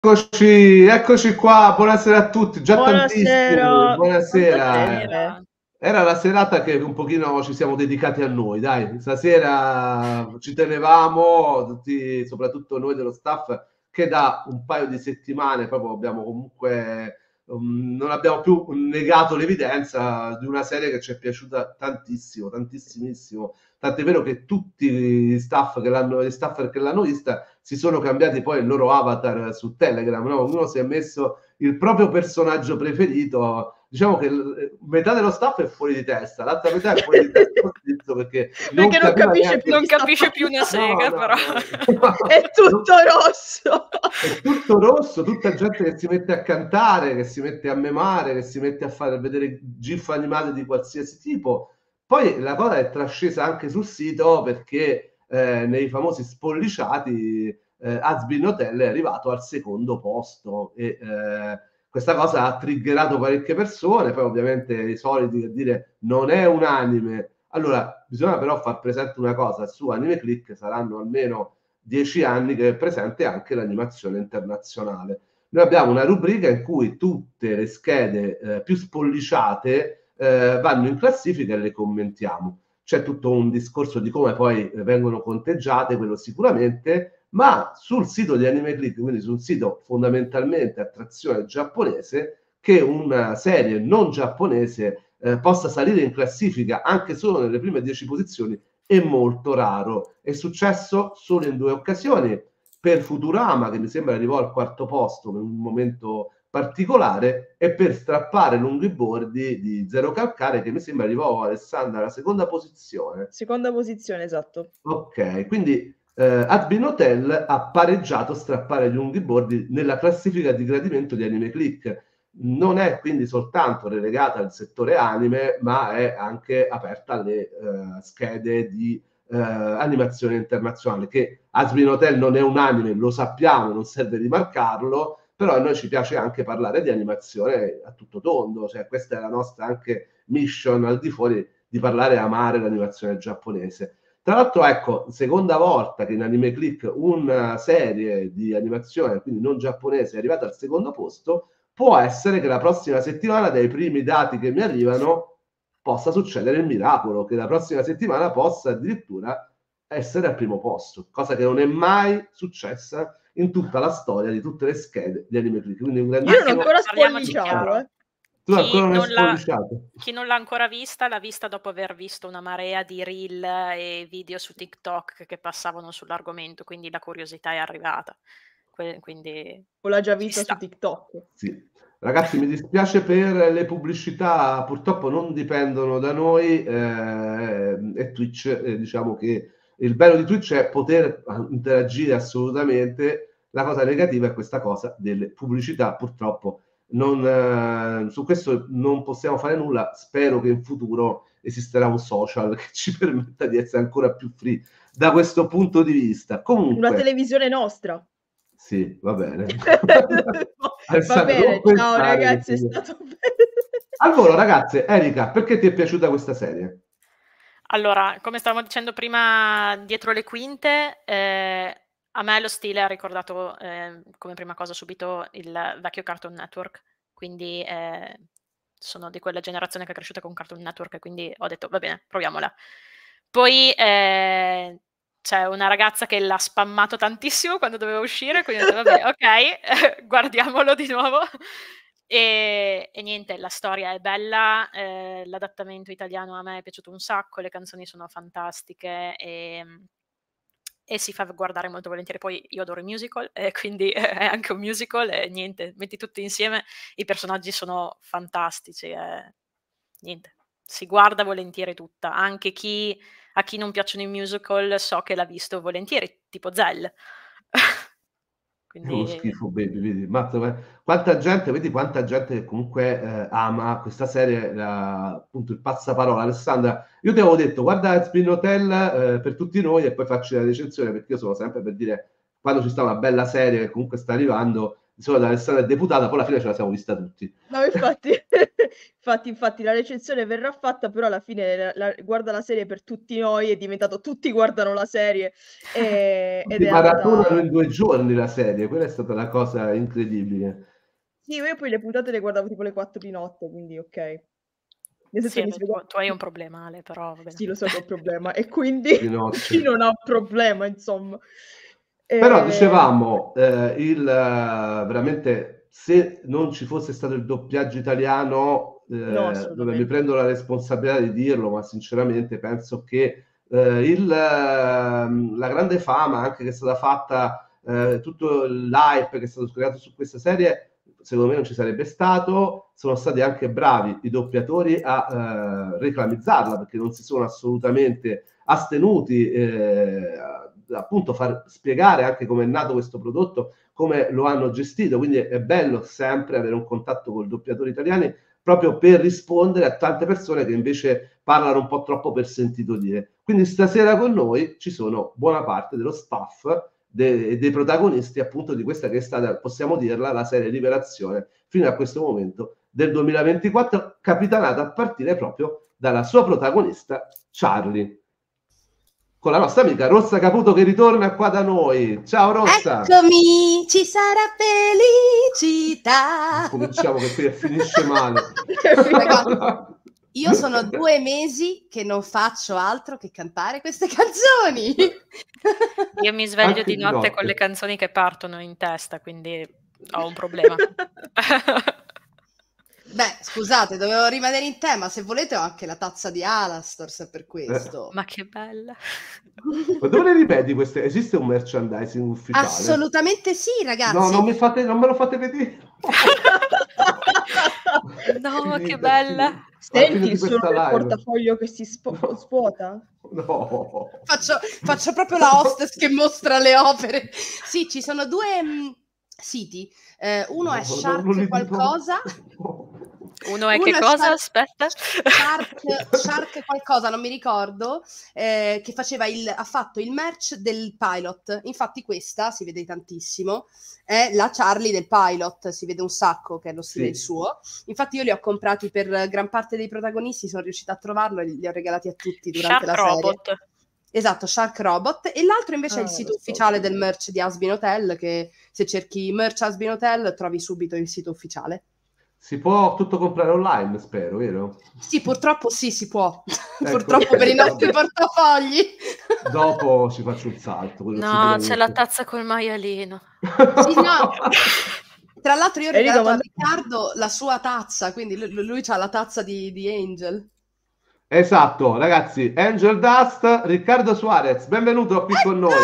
Eccoci qua, buonasera a tutti, già tantissimi, Buonasera, quanta buonasera. gente. Era la serata che un pochino ci siamo dedicati a noi, dai, stasera ci tenevamo, tutti, soprattutto noi dello staff, che da un paio di settimane proprio abbiamo comunque, non abbiamo più negato l'evidenza di una serie che ci è piaciuta tantissimo, tantissimissimo. Tant'è vero che tutti gli staffer che l'hanno vista si sono cambiati poi il loro avatar su Telegram, no? Ognuno si è messo il proprio personaggio preferito. Diciamo che metà dello staff è fuori di testa, l'altra metà è fuori di testa perché non Perché non capiva capisce neanche. più Non chi sta capisce più una No, sega, no, però. no. È tutto rosso. È tutto rosso, tutta gente che si mette a cantare, che si mette a memare, che si mette a fare vedere gif animate di qualsiasi tipo. Poi la cosa è trascesa anche sul sito perché nei famosi spolliciati Hazbin Hotel è arrivato al secondo posto e questa cosa ha triggerato parecchie persone, poi ovviamente i soliti che dire non è un anime. Allora, bisogna però far presente una cosa, su Anime Click saranno almeno 10 anni che è presente anche l'animazione internazionale. Noi abbiamo una rubrica in cui tutte le schede più spolliciate vanno in classifica e le commentiamo. C'è tutto un discorso di come poi vengono conteggiate, quello sicuramente, ma sul sito di Anime Click, quindi sul sito fondamentalmente a trazione giapponese, che una serie non giapponese possa salire in classifica anche solo nelle prime 10 posizioni è molto raro. È successo solo in 2 occasioni, per Futurama, che mi sembra arrivò al quarto posto in un momento particolare, e per Strappare lunghi bordi di Zero Calcare, che mi sembra arrivò, Alessandra, alla seconda posizione. Seconda posizione, esatto. Ok, quindi Adbin Hotel ha pareggiato Strappare gli lunghi bordi nella classifica di gradimento di Anime Click. Non è quindi soltanto relegata al settore anime, ma è anche aperta alle schede di animazione internazionale, che Asbin Hotel non è un anime, lo sappiamo, non serve rimarcarlo, però a noi ci piace anche parlare di animazione a tutto tondo, cioè questa è la nostra anche mission al di fuori di parlare e amare l'animazione giapponese. Tra l'altro, ecco, seconda volta che in Anime Click una serie di animazione, quindi non giapponese, è arrivata al secondo posto, può essere che la prossima settimana, dai primi dati che mi arrivano, possa succedere il miracolo, che la prossima settimana possa addirittura essere al primo posto, cosa che non è mai successa in tutta la storia di tutte le schede di Anime Click. Quindi un Io non ho grandissimo... ancora Parliamoci spolliciato, chiaro. Tu ancora Chi non hai non l'ha spolliciato. chi non l'ha ancora vista, l'ha vista dopo aver visto una marea di reel e video su TikTok che passavano sull'argomento, quindi la curiosità è arrivata. Quindi O l'ha già ci vista su sta. TikTok. Sì. Ragazzi, mi dispiace per le pubblicità, purtroppo non dipendono da noi e Twitch, diciamo che il bello di Twitch è poter interagire assolutamente, la cosa negativa è questa cosa delle pubblicità, purtroppo su questo non possiamo fare nulla, spero che in futuro esisterà un social che ci permetta di essere ancora più free da questo punto di vista. Una Comunque, televisione nostra. sì, va bene. Va Alessandro, non bene, ciao pensare che ragazzi, è stato bello. allora, ragazze, Erika, perché ti è piaciuta questa serie? Allora, come stavamo dicendo prima, dietro le quinte, a me lo stile ha ricordato, come prima cosa subito il vecchio Cartoon Network, quindi, sono di quella generazione che è cresciuta con Cartoon Network e quindi ho detto: "Va bene, proviamola". Poi, c'è una ragazza che l'ha spammato tantissimo quando doveva uscire, quindi ho detto: "Vabbè, okay, guardiamolo di nuovo". E niente, la storia è bella, l'adattamento italiano a me è piaciuto un sacco, le canzoni sono fantastiche, e si fa guardare molto volentieri. Poi io adoro i musical e quindi è anche un musical e niente, metti tutti insieme, i personaggi sono fantastici e niente, si guarda volentieri tutta. Anche a chi non piacciono i musical so che l'ha visto volentieri, tipo Zell. È uno Quindi schifo, baby, vedi? Mazza, quanta gente, vedi quanta gente che comunque ama questa serie, appunto il passaparola. Alessandra, io ti avevo detto, guarda Spin Hotel per tutti noi e poi facci la recensione, perché io sono sempre per dire, quando ci sta una bella serie che comunque sta arrivando, solo da Alessandra è deputata, poi alla fine ce la siamo vista tutti. No, infatti la recensione verrà fatta, però alla fine guarda la serie per tutti noi, è diventato tutti guardano la serie ed Tutti è maratonano andata... in 2 giorni la serie, quella è stata la cosa incredibile. Sì, io poi le puntate le guardavo tipo le 4 di notte, quindi ok. Nel senso Sì, mi svegliavo... tu hai un problema, Ale, però va bene. Sì, lo so che ho un problema, e quindi Di notte. chi non ha un problema, insomma. Però dicevamo, veramente, se non ci fosse stato il doppiaggio italiano, No, dove mi assolutamente. prendo la responsabilità di dirlo, ma sinceramente penso che la grande fama anche che è stata fatta, tutto l'hype che è stato creato su questa serie, secondo me non ci sarebbe stato. Sono stati anche bravi i doppiatori a reclamizzarla, perché non si sono assolutamente astenuti appunto far spiegare anche come è nato questo prodotto, come lo hanno gestito, quindi è bello sempre avere un contatto con i doppiatori italiani proprio per rispondere a tante persone che invece parlano un po' troppo per sentito dire. Quindi stasera con noi ci sono buona parte dello staff dei protagonisti appunto di questa che è stata, possiamo dirla, la serie Liberazione fino a questo momento del 2024, capitanata a partire proprio dalla sua protagonista Charlie, con la nostra amica Rossa Caputo che ritorna qua da noi. Ciao Rossa! Eccomi, ci sarà felicità! Cominciamo che qui finisce male. Ragazzi, io sono 2 mesi che non faccio altro che cantare queste canzoni. Io mi sveglio Anche di di notte notte. con le canzoni che partono in testa, quindi ho un problema. Beh, scusate, dovevo rimanere in tema. Se volete ho anche la tazza di Alastor, se per questo. Ma che bella! Ma dove le ripeti queste? Esiste un merchandising ufficiale? Assolutamente sì, ragazzi. No, non me lo fate vedere. No, ma che Finita, bella! finita. Alla fine Senti di il suono questa del live. portafoglio che si svuota? No. Faccio proprio la hostess che mostra le opere. Sì, ci sono 2 siti. Uno è Shark qualcosa. Uno è che cosa? Aspetta. Shark qualcosa, non mi ricordo, che ha fatto il merch del pilot. Infatti questa, si vede tantissimo, è la Charlie del pilot, si vede un sacco che è lo stile il suo. Infatti io li ho comprati per gran parte dei protagonisti, sono riuscita a trovarlo e li ho regalati a tutti durante Shark la serie. Robot. Esatto, Shark Robot. E l'altro invece è il sito ufficiale del merch di Asbin Hotel, che se cerchi merch Asbin Hotel trovi subito il sito ufficiale. Si può tutto comprare online, spero, vero? Sì, purtroppo sì, si può. Ecco, purtroppo per i nostri portafogli. Dopo ci faccio un salto. No, c'è la tazza col maialino. Sì, no. Tra l'altro io ho regalato a Riccardo la sua tazza, quindi lui ha la tazza di Angel. Esatto, ragazzi, Angel Dust, Riccardo Suarez, benvenuto qui con noi.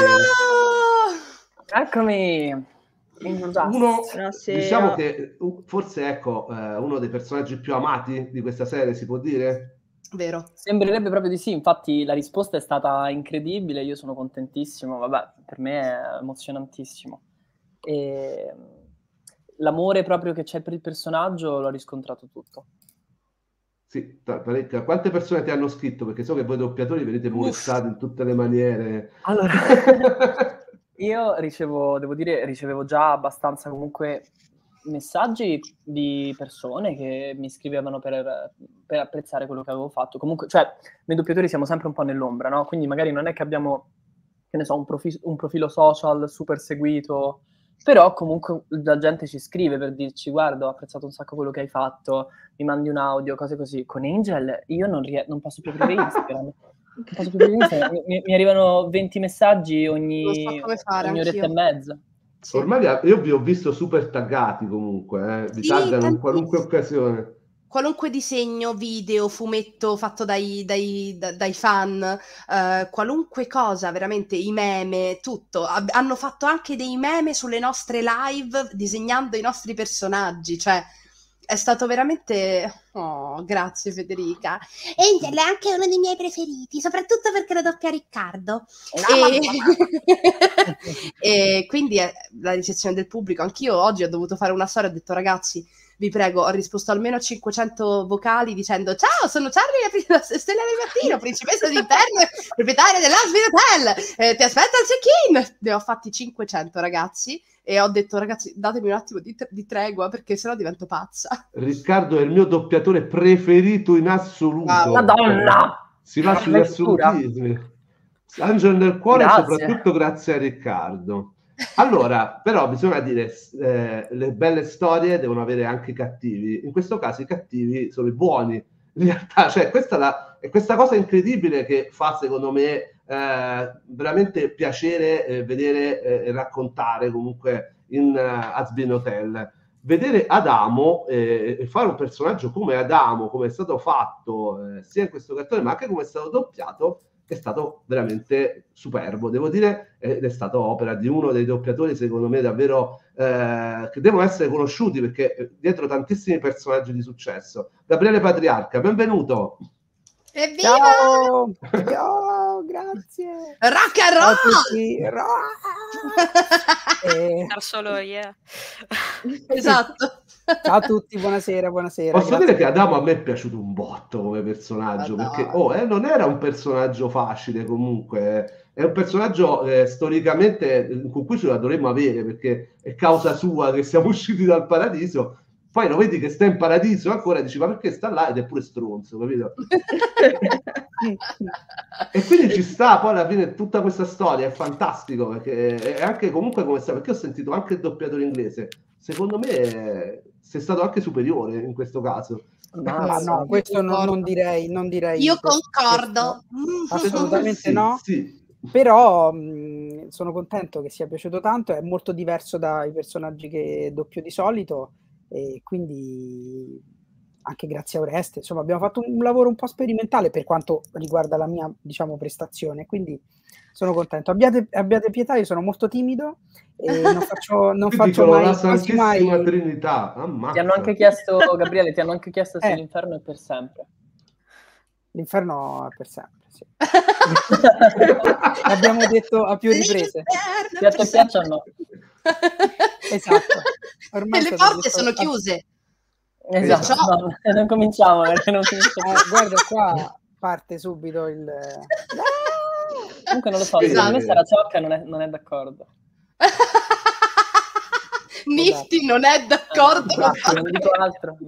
Eccomi. Diciamo che forse ecco uno dei personaggi più amati di questa serie, si può dire? Vero. Sembrerebbe proprio di sì, infatti la risposta è stata incredibile, io sono contentissimo, vabbè, per me è emozionantissimo. E l'amore proprio che c'è per il personaggio l'ho riscontrato tutto. Sì, parecchia. Quante persone ti hanno scritto? Perché so che voi doppiatori venite molestati in tutte le maniere. Allora, io ricevevo già abbastanza comunque messaggi di persone che mi scrivevano per apprezzare quello che avevo fatto. Comunque, cioè, noi doppiatori siamo sempre un po' nell'ombra, no? Quindi magari non è che abbiamo, che ne so, un profilo social super seguito, però comunque la gente ci scrive per dirci guarda, ho apprezzato un sacco quello che hai fatto, mi mandi un audio, cose così. Con Angel io non posso più aprire Instagram. Mi arrivano 20 messaggi ogni oretta e mezza. Sì. Ormai io vi ho visto super taggati comunque, vi taggano in qualunque occasione. Qualunque disegno, video, fumetto fatto dai fan, qualunque cosa, veramente, i meme, tutto. Hanno fatto anche dei meme sulle nostre live disegnando i nostri personaggi, cioè è stato veramente Oh, grazie Federica. Angel è anche uno dei miei preferiti, soprattutto perché lo doppia Riccardo. E quindi la ricezione del pubblico. Anch'io oggi ho dovuto fare una storia, ho detto ragazzi, vi prego, ho risposto almeno a 500 vocali dicendo ciao, sono Charlie, la Stella del Mattino, principessa di Inferno, proprietaria dell'Asville Hotel, ti aspetto al check-in. Ne ho fatti 500 ragazzi e ho detto ragazzi datemi un attimo di tregua perché sennò divento pazza. Riccardo è il mio doppiatore preferito in assoluto. Madonna! Si va sugli assolutismi. Angelo nel cuore, Grazie. soprattutto grazie a Riccardo. Allora, però bisogna dire, le belle storie devono avere anche i cattivi. In questo caso i cattivi sono i buoni. In realtà, cioè, è questa cosa incredibile che fa, secondo me, veramente piacere vedere e raccontare comunque in Asville Hotel. Vedere Adamo e fare un personaggio come Adamo, come è stato fatto sia in questo cartone, ma anche come è stato doppiato, è stato veramente superbo, devo dire, ed è stata opera di uno dei doppiatori, secondo me, davvero che devono essere conosciuti, perché dietro tantissimi personaggi di successo. Gabriele Patriarca, benvenuto! Evviva! Ciao! Ciao, grazie! Rock and roll! Solo yeah. Esatto. Ciao a tutti, buonasera, buonasera. Posso grazie. dire che Adamo a me è piaciuto un botto come personaggio, perché non era un personaggio facile comunque, è un personaggio storicamente con cui ce la dovremmo avere, perché è causa sua che siamo usciti dal paradiso. Poi lo vedi che sta in paradiso ancora, dici ma perché sta là, ed è pure stronzo, capito? E quindi ci sta, poi alla fine tutta questa storia è fantastico, perché è anche comunque come sta, perché ho sentito anche il doppiatore inglese, secondo me sei stato anche superiore in questo caso. Ma no, questo non direi. Io concordo. Assolutamente sì, no. Sì. Però sono contento che sia piaciuto tanto, è molto diverso dai personaggi che doppio di solito, e quindi anche grazie a Oreste, insomma, abbiamo fatto un lavoro un po' sperimentale per quanto riguarda la mia, diciamo, prestazione, quindi sono contento. Abbiate pietà, io sono molto timido e non faccio mai, la quasi Santissima mai... Trinità. Ammazza. Ti hanno anche chiesto, Gabriele, se l'inferno è per sempre. L'inferno è per sempre, sì. L'abbiamo detto a più riprese. Piaccia o piaccia no. Esatto. Ormai le porte sono chiuse. Esatto, no, non cominciamo perché non guarda qua parte subito il comunque non lo so, secondo me Sara Ciocca non è d'accordo. Nifty non è d'accordo. Non dico altro.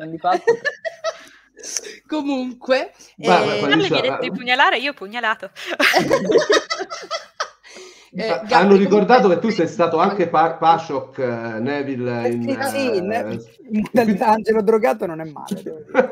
Comunque Carlo gli ha detto di pugnalare, io ho pugnalato. Hanno ricordato che tu sei stato anche Pashok Neville in modalità Angelo drogato, non è male, devo dire.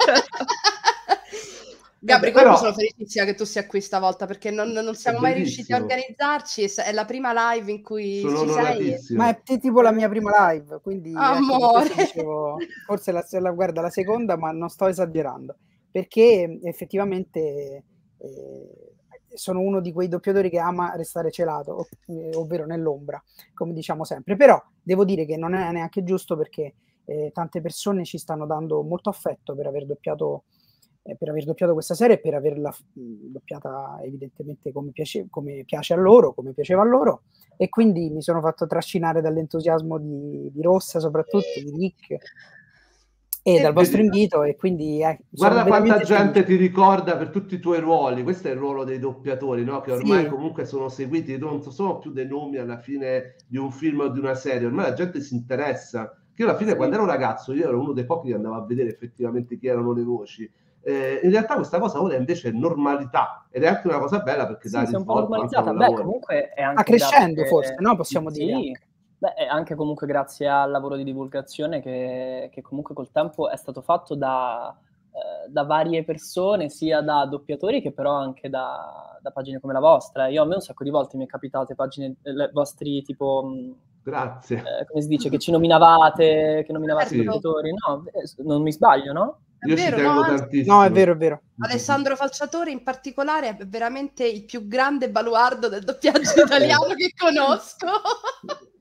Gabri, però sono felicissima che tu sia qui stavolta, perché non siamo mai riusciti a organizzarci, è la prima live in cui ci sei. Ma è tipo la mia prima live, quindi amore. Dicevo, forse guarda la seconda, ma non sto esagerando, perché effettivamente sono uno di quei doppiatori che ama restare celato, ovvero nell'ombra, come diciamo sempre. Però devo dire che non è neanche giusto, perché tante persone ci stanno dando molto affetto per aver doppiato questa serie e per averla doppiata evidentemente come piace a loro, come piaceva a loro, e quindi mi sono fatto trascinare dall'entusiasmo di Rossa, soprattutto di Rick, e dal vostro invito, e quindi guarda quanta gente ti ricorda per tutti i tuoi ruoli. Questo è il ruolo dei doppiatori, no? Che ormai comunque sono seguiti, non sono più dei nomi alla fine di un film o di una serie, ormai la gente si interessa. Che io alla fine quando ero ragazzo io ero uno dei pochi che andava a vedere effettivamente chi erano le voci. In realtà questa cosa ora invece è normalità, ed è anche una cosa bella, perché dà un po' normalizzata. Comunque è anche crescendo, forse, no? Possiamo dire. Beh, è anche comunque grazie al lavoro di divulgazione che comunque col tempo è stato fatto da varie persone, sia da doppiatori che però anche da pagine come la vostra. A me un sacco di volte mi è capitato pagine vostri tipo... Grazie. Come si dice? Che ci nominavate, i doppiatori. No, non mi sbaglio, no? Io ci tengo tantissimo. No, è vero. Alessandro Falciatore in particolare è veramente il più grande baluardo del doppiaggio italiano che conosco.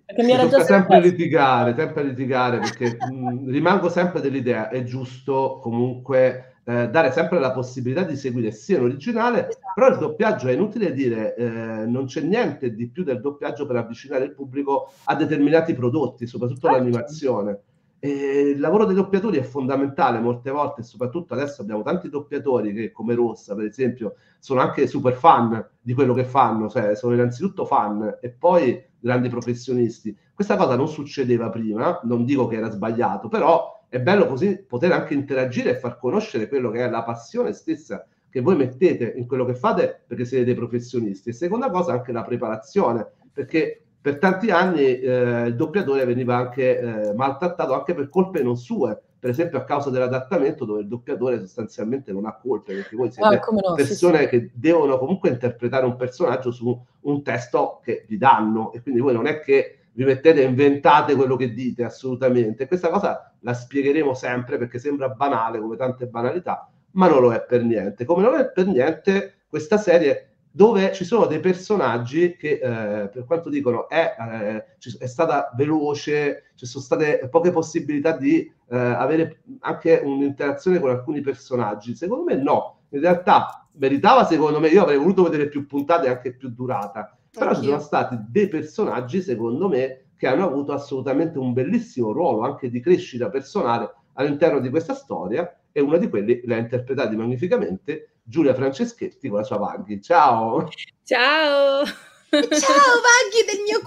Perché mi era già sempre successo. sempre litigare, perché rimango sempre dell'idea, è giusto comunque dare sempre la possibilità di seguire sia l'originale, però il Esatto. doppiaggio è inutile dire, non c'è niente di più del doppiaggio per avvicinare il pubblico a determinati prodotti, soprattutto Certo. l'animazione. E il lavoro dei doppiatori è fondamentale molte volte, e soprattutto adesso abbiamo tanti doppiatori che, come Rossa, per esempio, sono anche super fan di quello che fanno, cioè sono innanzitutto fan e poi grandi professionisti. Questa cosa non succedeva prima, non dico che era sbagliato, però è bello così poter anche interagire e far conoscere quello che è la passione stessa che voi mettete in quello che fate, perché siete dei professionisti. E seconda cosa, anche la preparazione, perché per tanti anni il doppiatore veniva anche maltrattato anche per colpe non sue, per esempio a causa dell'adattamento, dove il doppiatore sostanzialmente non ha colpe, perché voi siete come no, persone sì. che devono comunque interpretare un personaggio su un testo che vi danno, e quindi voi non è che vi mettete e inventate quello che dite, assolutamente. Questa cosa la spiegheremo sempre, perché sembra banale come tante banalità, ma non lo è per niente. Come non è per niente questa serie dove ci sono dei personaggi che, per quanto dicono, è stata veloce, ci sono state poche possibilità di avere anche un'interazione con alcuni personaggi. Secondo me no, in realtà meritava, secondo me, io avrei voluto vedere più puntate e anche più durata, però ci sono stati dei personaggi, secondo me, che hanno avuto assolutamente un bellissimo ruolo anche di crescita personale all'interno di questa storia, e uno di quelli l'ha interpretato magnificamente Giulia Franceschetti con la sua Vaghi. Ciao! Ciao! Ciao Vaghi del mio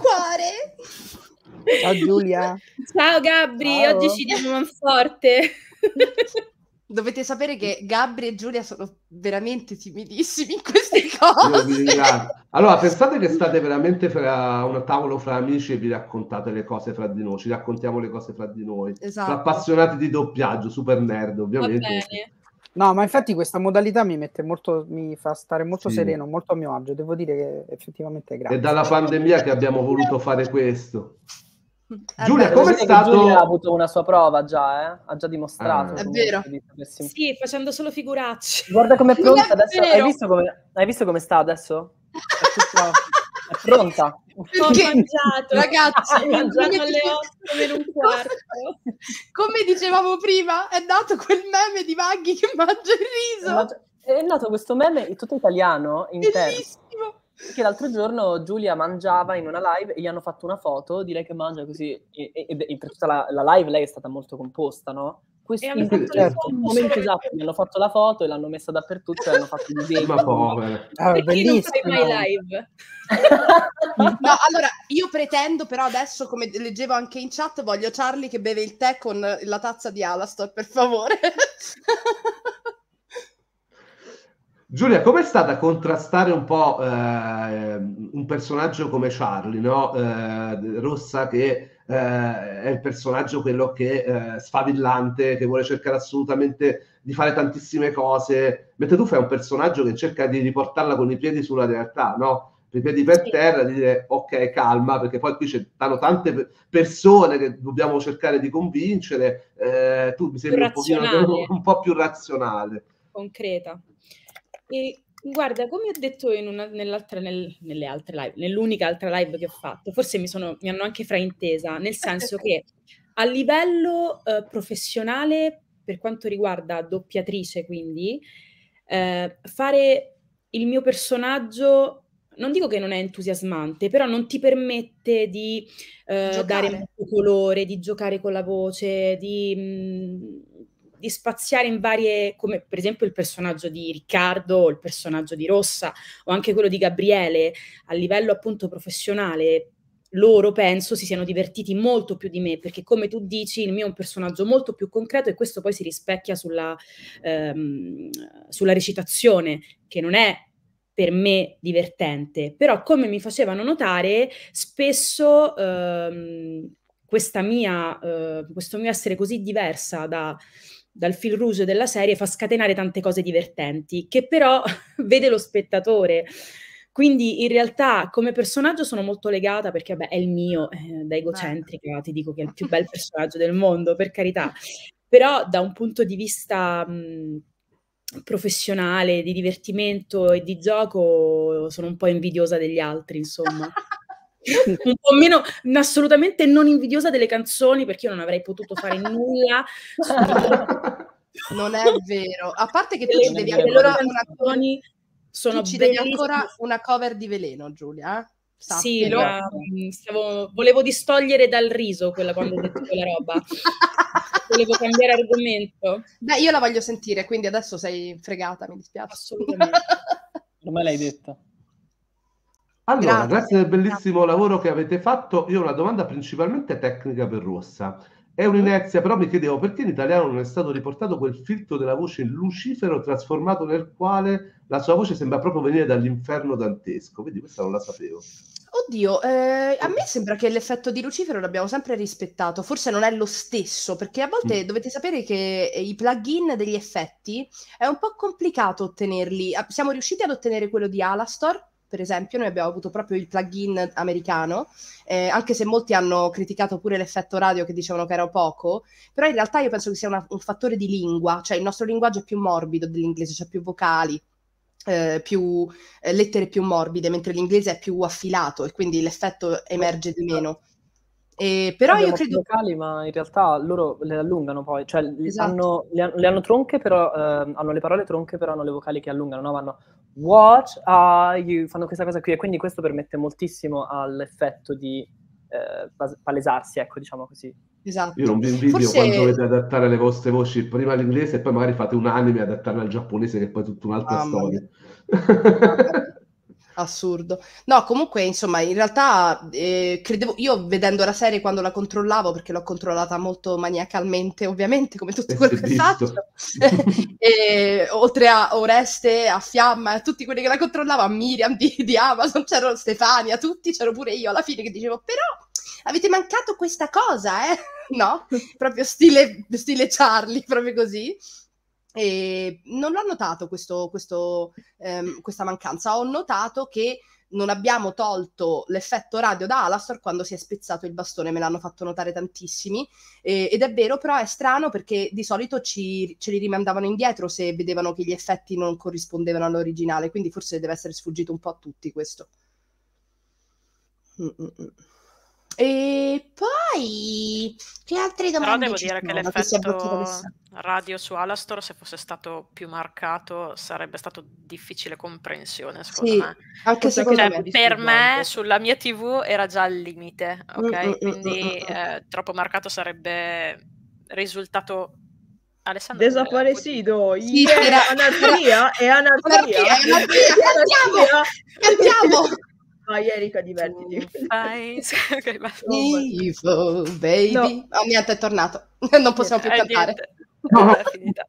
cuore! Ciao Giulia! Ciao Gabri, Ciao. oggi ci diamo manforte. Dovete sapere che Gabri e Giulia sono veramente timidissimi in queste cose. Io vi ringrazio. Allora, pensate che state veramente fra un tavolo fra amici e vi raccontate le cose fra di noi, ci raccontiamo le cose fra di noi, Esatto. fra appassionati di doppiaggio, super nerd, Va ovviamente. bene. No, ma infatti questa modalità mi fa stare molto Sì. sereno, molto a mio agio, devo dire che effettivamente è È grazie. dalla pandemia che abbiamo voluto fare questo. Eh Giulia, beh, Devo com'è dire che stato? Giulia ha avuto una sua prova già, ha già dimostrato. Ah. È comunque vero. di sapersi- Sì, facendo solo figuracce. Guarda com'è Non pronta è adesso. vero. Hai visto come sta adesso? È pronta. Ho Perché, mangiato. ragazzi, Ho mangiato come alle 8:45. come dicevamo prima, è nato quel meme di Vaghi che mangia il riso. È nato questo meme tutto italiano, intero. Bellissimo. Che l'altro giorno Giulia mangiava in una live e gli hanno fatto una foto di lei che mangia così, e per tutta la live lei è stata molto composta, no? E hanno In fatto le certo. foto momento solo esatto, gli hanno fatto la foto e l'hanno messa dappertutto e hanno fatto i disegni. Ma povera. Perché non fai mai Bellissimo. live? No, allora, io pretendo però adesso, come leggevo anche in chat, voglio Charlie che beve il tè con la tazza di Alastor, per favore. Giulia, com'è stata contrastare un po' un personaggio come Charlie, no? Rossa, che è il personaggio quello che sfavillante, che vuole cercare assolutamente di fare tantissime cose, mentre tu fai un personaggio che cerca di riportarla con i piedi sulla realtà, no? Con i piedi per terra, di dire ok, calma, perché poi qui c'erano tante persone che dobbiamo cercare di convincere, tu mi sembri un pochino un po' più razionale. Concreta. E guarda, come ho detto nelle altre live, nell'unica altra live che ho fatto, forse mi hanno anche fraintesa, nel senso che a livello professionale, per quanto riguarda doppiatrice, quindi, fare il mio personaggio, non dico che non è entusiasmante, però non ti permette di dare molto colore, di giocare con la voce, di spaziare in varie, come per esempio il personaggio di Riccardo o il personaggio di Rossa o anche quello di Gabriele. A livello appunto professionale loro penso si siano divertiti molto più di me, perché come tu dici il mio è un personaggio molto più concreto e questo poi si rispecchia sulla recitazione, che non è per me divertente, però come mi facevano notare spesso questo mio essere così diversa dal fil rouge della serie fa scatenare tante cose divertenti che però vede lo spettatore. Quindi in realtà come personaggio sono molto legata, perché vabbè, è il mio, da egocentrica ti dico che è il più bel personaggio del mondo, per carità, però da un punto di vista professionale, di divertimento e di gioco sono un po' invidiosa degli altri, insomma. un po' meno, assolutamente non invidiosa delle canzoni, perché io non avrei potuto fare nulla. Non è vero. A parte che tu Le ci devi loro ancora canzoni sono tu ci devi bellissime. ancora una cover di Veleno, Giulia. Sì, Sappilo. ma volevo distogliere dal riso quella quando ho detto quella roba. Volevo cambiare argomento. Beh, io la voglio sentire, quindi adesso sei fregata, mi dispiace. Assolutamente. Ormai l'hai detto. Allora, Grazie. grazie del bellissimo lavoro che avete fatto. Io ho una domanda principalmente tecnica per Rossa. È un'inezia, però mi chiedevo perché in italiano non è stato riportato quel filtro della voce Lucifero trasformato nel quale la sua voce sembra proprio venire dall'inferno dantesco. Quindi questa non la sapevo. Oddio, a me sembra che l'effetto di Lucifero l'abbiamo sempre rispettato, forse non è lo stesso, perché a volte dovete sapere che i plugin degli effetti è un po' complicato ottenerli. Siamo riusciti ad ottenere quello di Alastor, per esempio, noi abbiamo avuto proprio il plugin americano, anche se molti hanno criticato pure l'effetto radio che dicevano che era poco, però in realtà io penso che sia un fattore di lingua, cioè il nostro linguaggio è più morbido dell'inglese, c'è più vocali. Più lettere più morbide, mentre l'inglese è più affilato e quindi l'effetto emerge di meno. Però io credo vocali, ma in realtà loro le allungano poi, cioè esatto. le hanno tronche, però hanno le parole tronche, però hanno le vocali che allungano, no? Vanno what are you, fanno questa cosa qui, e quindi questo permette moltissimo all'effetto di palesarsi, ecco, diciamo così. Esatto. Io non vi invidio Forse quando dovete adattare le vostre voci prima all'inglese e poi magari fate un anime e adattarlo al giapponese, che è poi tutta un'altra storia. Assurdo. No, comunque, insomma, in realtà credevo, io vedendo la serie quando la controllavo, perché l'ho controllata molto maniacalmente, ovviamente, come tutto quello che faccio, e, oltre a Oreste, a Fiamma, a tutti quelli che la controllavano, a Miriam di Amazon, c'ero Stefania, tutti, c'ero pure io alla fine che dicevo, però avete mancato questa cosa, no? Proprio stile Charlie, proprio così. E non l'ho notato questa mancanza. Ho notato che non abbiamo tolto l'effetto radio da Alastor quando si è spezzato il bastone, me l'hanno fatto notare tantissimi, ed è vero, però è strano perché di solito ce li rimandavano indietro se vedevano che gli effetti non corrispondevano all'originale, quindi forse deve essere sfuggito un po' a tutti questo. E poi che altre domande? Però devo dire che l'effetto che radio su Alastor, se fosse stato più marcato, sarebbe stato difficile comprensione, secondo me. Anche secondo me. Per me, sulla mia TV era già al limite, ok? Quindi troppo marcato sarebbe risultato... Alessandro Desaparecido, sì, anarchia e anarchia. Cantiamo! Vai Erika, divertiti. Okay, Evil baby. No. Oh, niente, è tornato. Non possiamo più cantare. No, è finita.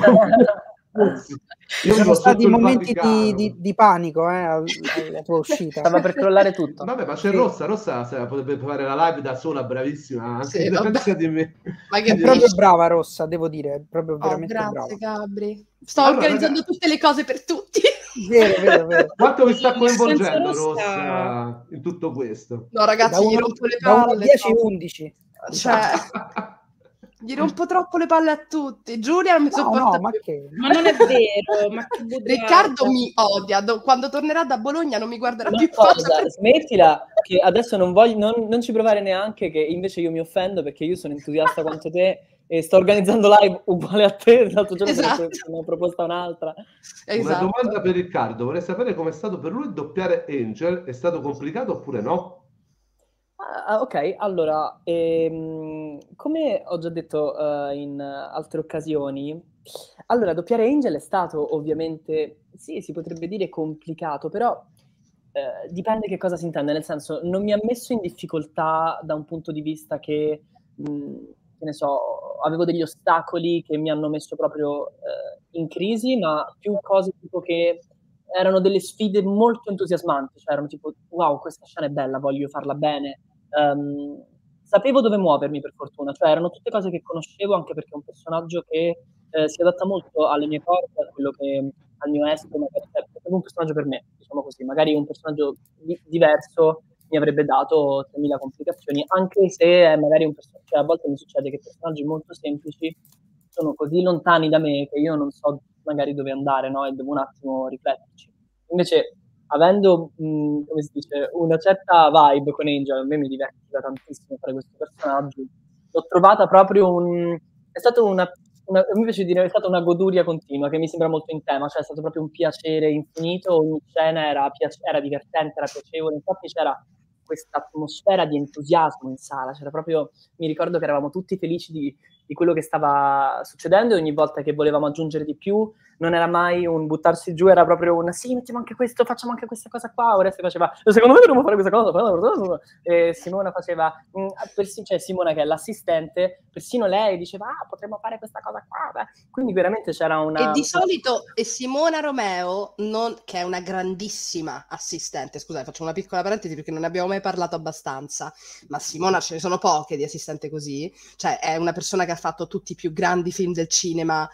Sono stati momenti di panico alla tua uscita. Stava per crollare tutto. Vabbè, ma c'è Rossa se la potrebbe fare la live da sola, bravissima. Anche sì, di me. Ma che è proprio brava Rossa, devo dire, è proprio veramente grazie, brava. Gabri. Sto organizzando tutte le cose per tutti. Vero. Quanto mi sta coinvolgendo Rossa in tutto questo? No, ragazzi, gli rompo le palle. Da 10 a 11. Cioè, gli rompo troppo le palle a tutti. Giulia non mi sopporta più. Ma non è vero. Ma che Riccardo mi odia. Quando tornerà da Bologna non mi guarderà più. Smettila, che adesso non ci provare neanche, che invece io mi offendo perché io sono entusiasta quanto te e sto organizzando live uguale a te. L'altro giorno ne ho proposta un'altra. Una domanda per Riccardo, vorrei sapere com'è stato per lui doppiare Angel. È stato complicato oppure no? Ok, allora, come ho già detto in altre occasioni, allora doppiare Angel è stato ovviamente, sì, si potrebbe dire complicato, però dipende che cosa si intende, nel senso non mi ha messo in difficoltà da un punto di vista che ne so, avevo degli ostacoli che mi hanno messo proprio in crisi, ma più cose tipo che erano delle sfide molto entusiasmanti, cioè erano tipo wow, questa scena è bella, voglio farla bene. Sapevo dove muovermi, per fortuna, cioè erano tutte cose che conoscevo, anche perché è un personaggio che si adatta molto alle mie corde, a quello che al mio estro, magari è un personaggio per me, diciamo così, magari un personaggio diverso mi avrebbe dato 3000 complicazioni, anche se magari un personaggio, cioè a volte mi succede che personaggi molto semplici sono così lontani da me che io non so magari dove andare, no? E devo un attimo rifletterci. Invece avendo, come si dice, una certa vibe con Angel, a me mi divertiva tantissimo fare questo personaggio, l'ho trovata proprio è stato mi piace dire, è stata una goduria continua, che mi sembra molto in tema, cioè è stato proprio un piacere infinito, ogni scena era divertente, era piacevole, infatti c'era questa atmosfera di entusiasmo in sala, c'era proprio, mi ricordo che eravamo tutti felici di quello che stava succedendo e ogni volta che volevamo aggiungere di più non era mai un buttarsi giù, era proprio un sì, mettiamo anche questo, facciamo anche questa cosa qua, Oreste faceva, secondo me dobbiamo fare questa cosa, e Simona faceva, cioè Simona che è l'assistente, persino lei diceva, potremmo fare questa cosa qua, beh. Quindi veramente c'era una... E di solito, e Simona Romeo, che è una grandissima assistente, scusate, faccio una piccola parentesi perché non ne abbiamo mai parlato abbastanza, ma Simona ce ne sono poche di assistente così, cioè è una persona che ha fatto tutti i più grandi film del cinema,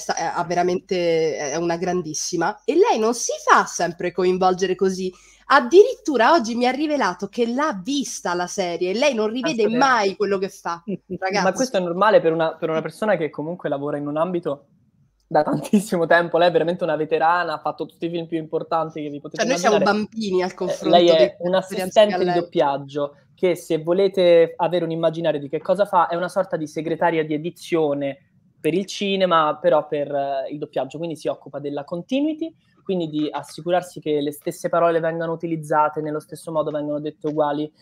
è una grandissima, e lei non si fa sempre coinvolgere così. Addirittura oggi mi ha rivelato che l'ha vista la serie e lei non rivede mai quello che fa. Ragazzi. Ma questo è normale per una persona che comunque lavora in un ambito da tantissimo tempo. Lei è veramente una veterana, ha fatto tutti i film più importanti che vi potete immaginare. Noi siamo bambini al confronto. Lei è un assistente di doppiaggio che, se volete avere un immaginario di che cosa fa, è una sorta di segretaria di edizione per il cinema, però per il doppiaggio, quindi si occupa della continuity, quindi di assicurarsi che le stesse parole vengano utilizzate nello stesso modo, vengano dette uguali,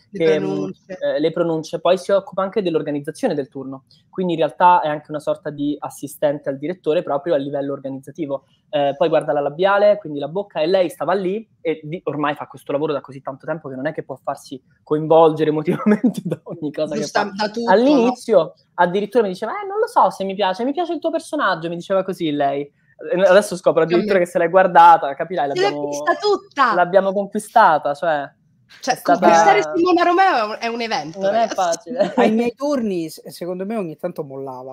le pronunce. Poi si occupa anche dell'organizzazione del turno, quindi in realtà è anche una sorta di assistente al direttore proprio a livello organizzativo. Poi guarda la labiale, quindi la bocca, e lei stava lì e ormai fa questo lavoro da così tanto tempo che non è che può farsi coinvolgere emotivamente da ogni cosa che fa. All'inizio addirittura mi diceva non lo so se mi piace il tuo personaggio, mi diceva così lei. Adesso scopro addirittura che se l'hai guardata, capirai, l'abbiamo conquistata, cioè conquistare Simona Romeo è un evento, non ragazzi. È facile. Ai miei turni secondo me ogni tanto mollava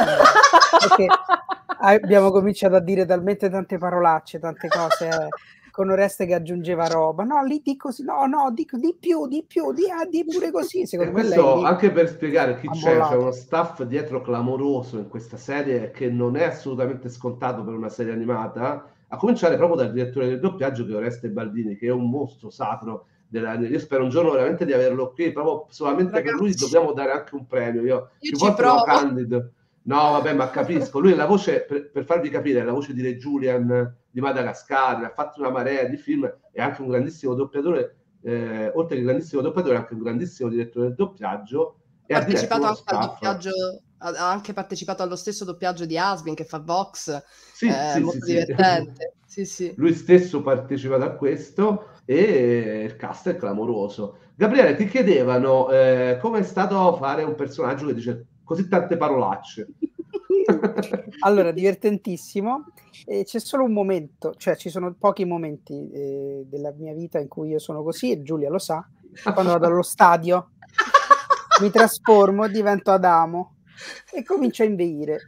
perché abbiamo cominciato a dire talmente tante parolacce, tante cose con Oreste che aggiungeva roba, no, lì di così, no, dico di più, di pure così. Secondo me questo lei anche per spiegare chi c'è uno staff dietro clamoroso in questa serie che non è assolutamente scontato per una serie animata, a cominciare proprio dal direttore del doppiaggio, che è Oreste Baldini, che è un mostro sacro io spero un giorno veramente di averlo qui, proprio solamente per lui dobbiamo dare anche un premio. Io più volte ero candido. No, vabbè, ma capisco. Lui è la voce, per farvi capire, è la voce di Re Julian di Madagascar, ha fatto una marea di film, è anche un grandissimo doppiatore, oltre che grandissimo doppiatore, è anche un grandissimo direttore del doppiaggio. Ha partecipato anche al doppiaggio, ha anche partecipato allo stesso doppiaggio di Asbin che fa Vox, molto divertente. Sì. Lui stesso ha partecipato a questo e il cast è clamoroso. Gabriele, ti chiedevano come è stato fare un personaggio che dice così tante parolacce. Allora, divertentissimo. C'è solo un momento, cioè ci sono pochi momenti della mia vita in cui io sono così, e Giulia lo sa. Quando vado allo stadio mi trasformo, divento Adamo e comincio a inveire.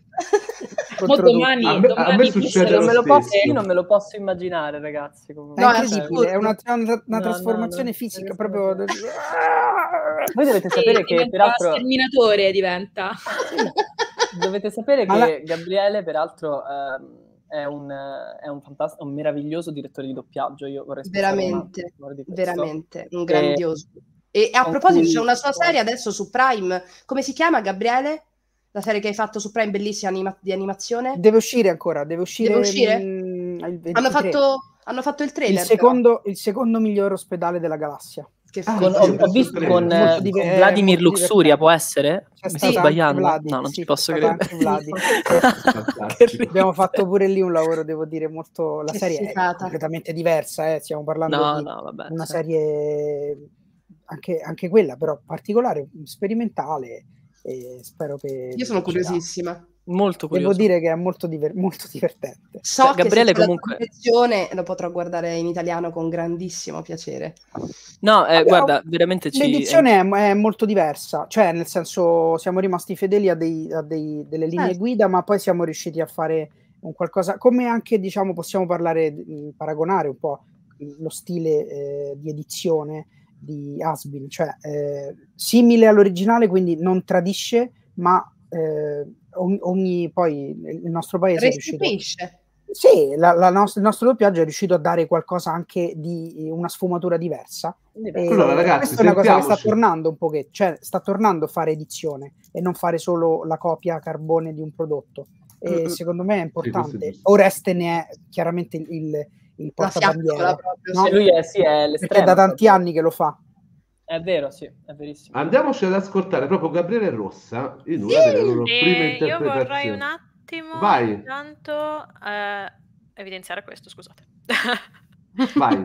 Domani a me succede lo stesso. Non me lo posso immaginare, ragazzi. Comunque. È incredibile, è una trasformazione fisica proprio. Voi dovete sapere che peraltro Sterminatore diventa. Dovete sapere che Gabriele peraltro è un meraviglioso direttore di doppiaggio. Io vorrei veramente un grandioso. E a proposito, c'è una sua serie adesso su Prime. Come si chiama, Gabriele? La serie che hai fatto su Prime, bellissima, di animazione? Deve uscire ancora, deve uscire? Hanno fatto il trailer. Il secondo miglior ospedale della galassia. Ho visto con Vladimir Luxuria, può essere? Mi sto sbagliando? No, non ci posso credere. Abbiamo fatto pure lì un lavoro, devo dire, molto... La serie è completamente diversa, stiamo parlando di una serie... Anche quella, però particolare, sperimentale. E spero che io sono curiosissima, molto curioso. Devo dire che è molto divertente. So che Gabriele se comunque lo potrò guardare in italiano con grandissimo piacere. No, guarda, veramente l'edizione è molto diversa, cioè nel senso siamo rimasti fedeli a delle linee guida, ma poi siamo riusciti a fare un qualcosa, come anche diciamo possiamo paragonare un po' lo stile di edizione di Asbin, cioè simile all'originale, quindi non tradisce, ma poi il nostro paese restituisce. Sì, il nostro doppiaggio è riuscito a dare qualcosa anche di una sfumatura diversa. Allora, ragazzi, questa è una cosa che sta tornando un pochetto, cioè sta tornando a fare edizione e non fare solo la copia carbone di un prodotto. E secondo me è importante. Sì, Oreste ne è chiaramente il portabandiera, no? Lui è l'estremo, perché è da tanti anni che lo fa. È vero, sì, è verissimo. Andiamoci ad ascoltare proprio Gabriele Rossa in una delle loro prime interpretazioni. Io vorrei un attimo intanto evidenziare questo, scusate. Vai.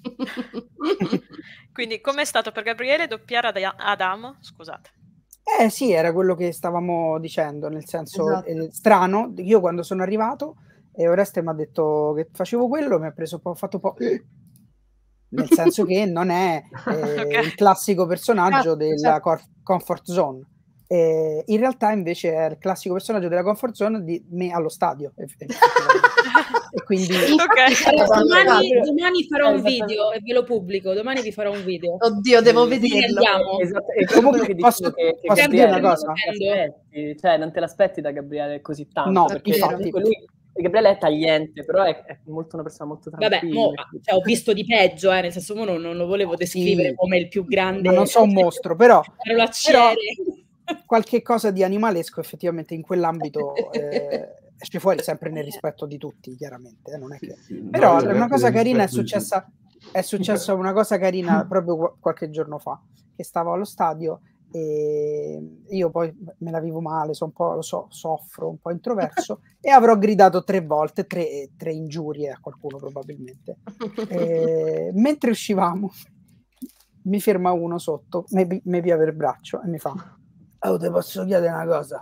Quindi com'è stato per Gabriele doppiare Adamo? Scusate. Sì, era quello che stavamo dicendo, nel senso strano. Io quando sono arrivato e Oreste mi ha detto che facevo quello, mi ha preso ho fatto un po'... nel senso che non è il classico personaggio della comfort zone. In realtà invece è il classico personaggio della comfort zone di me allo stadio. E quindi domani farò un video e ve lo pubblico. Domani vi farò un video. Oddio, devo vederlo. Esatto. E comunque posso dire una cosa? Cioè, non te l'aspetti da Gabriele così tanto, no, perché lui Gabriele è tagliente, però è molto una persona molto tranquilla. Vabbè, cioè, ho visto di peggio, nel senso non lo volevo descrivere come il più grande. Ma non so un mostro, però Però qualche cosa di animalesco effettivamente in quell'ambito esce fuori, sempre nel rispetto di tutti, chiaramente. Non è che... Però una cosa carina è successa una cosa carina proprio qualche giorno fa, che stavo allo stadio e io poi me la vivo male, soffro un po' introverso e avrò gridato 3 volte, tre ingiurie a qualcuno probabilmente. Mentre uscivamo mi ferma uno sotto, mi pia per il braccio e mi fa: "Oh, te posso chiedere una cosa?"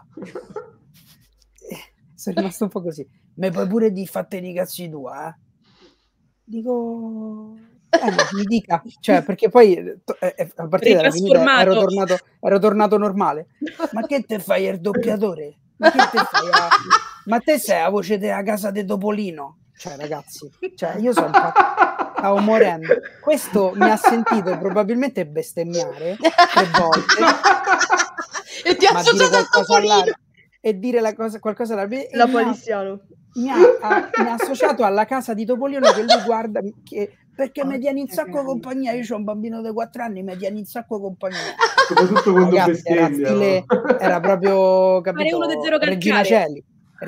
Sono rimasto un po' così. "Me puoi pure di fatte i cazzi tua, eh?" Dico... mi dica, cioè, perché poi a partire dalla finita ero tornato normale. "Ma che te fai il doppiatore? Ma che te fai ma te sei la voce della casa di Topolino?" Cioè, ragazzi, io stavo morendo. Questo mi ha sentito probabilmente bestemmiare 3 volte e ti ha associato al Topolino e dire qualcosa alla la poliziano. Mi ha associato alla casa di Topolino, che lui guarda perché mi tieni in sacco compagnia. Io ho un bambino di 4 anni, mi tieni in sacco compagnia. Soprattutto quando bestemmia. Era proprio, capito, uno di Zero Calcare. Regina Celli.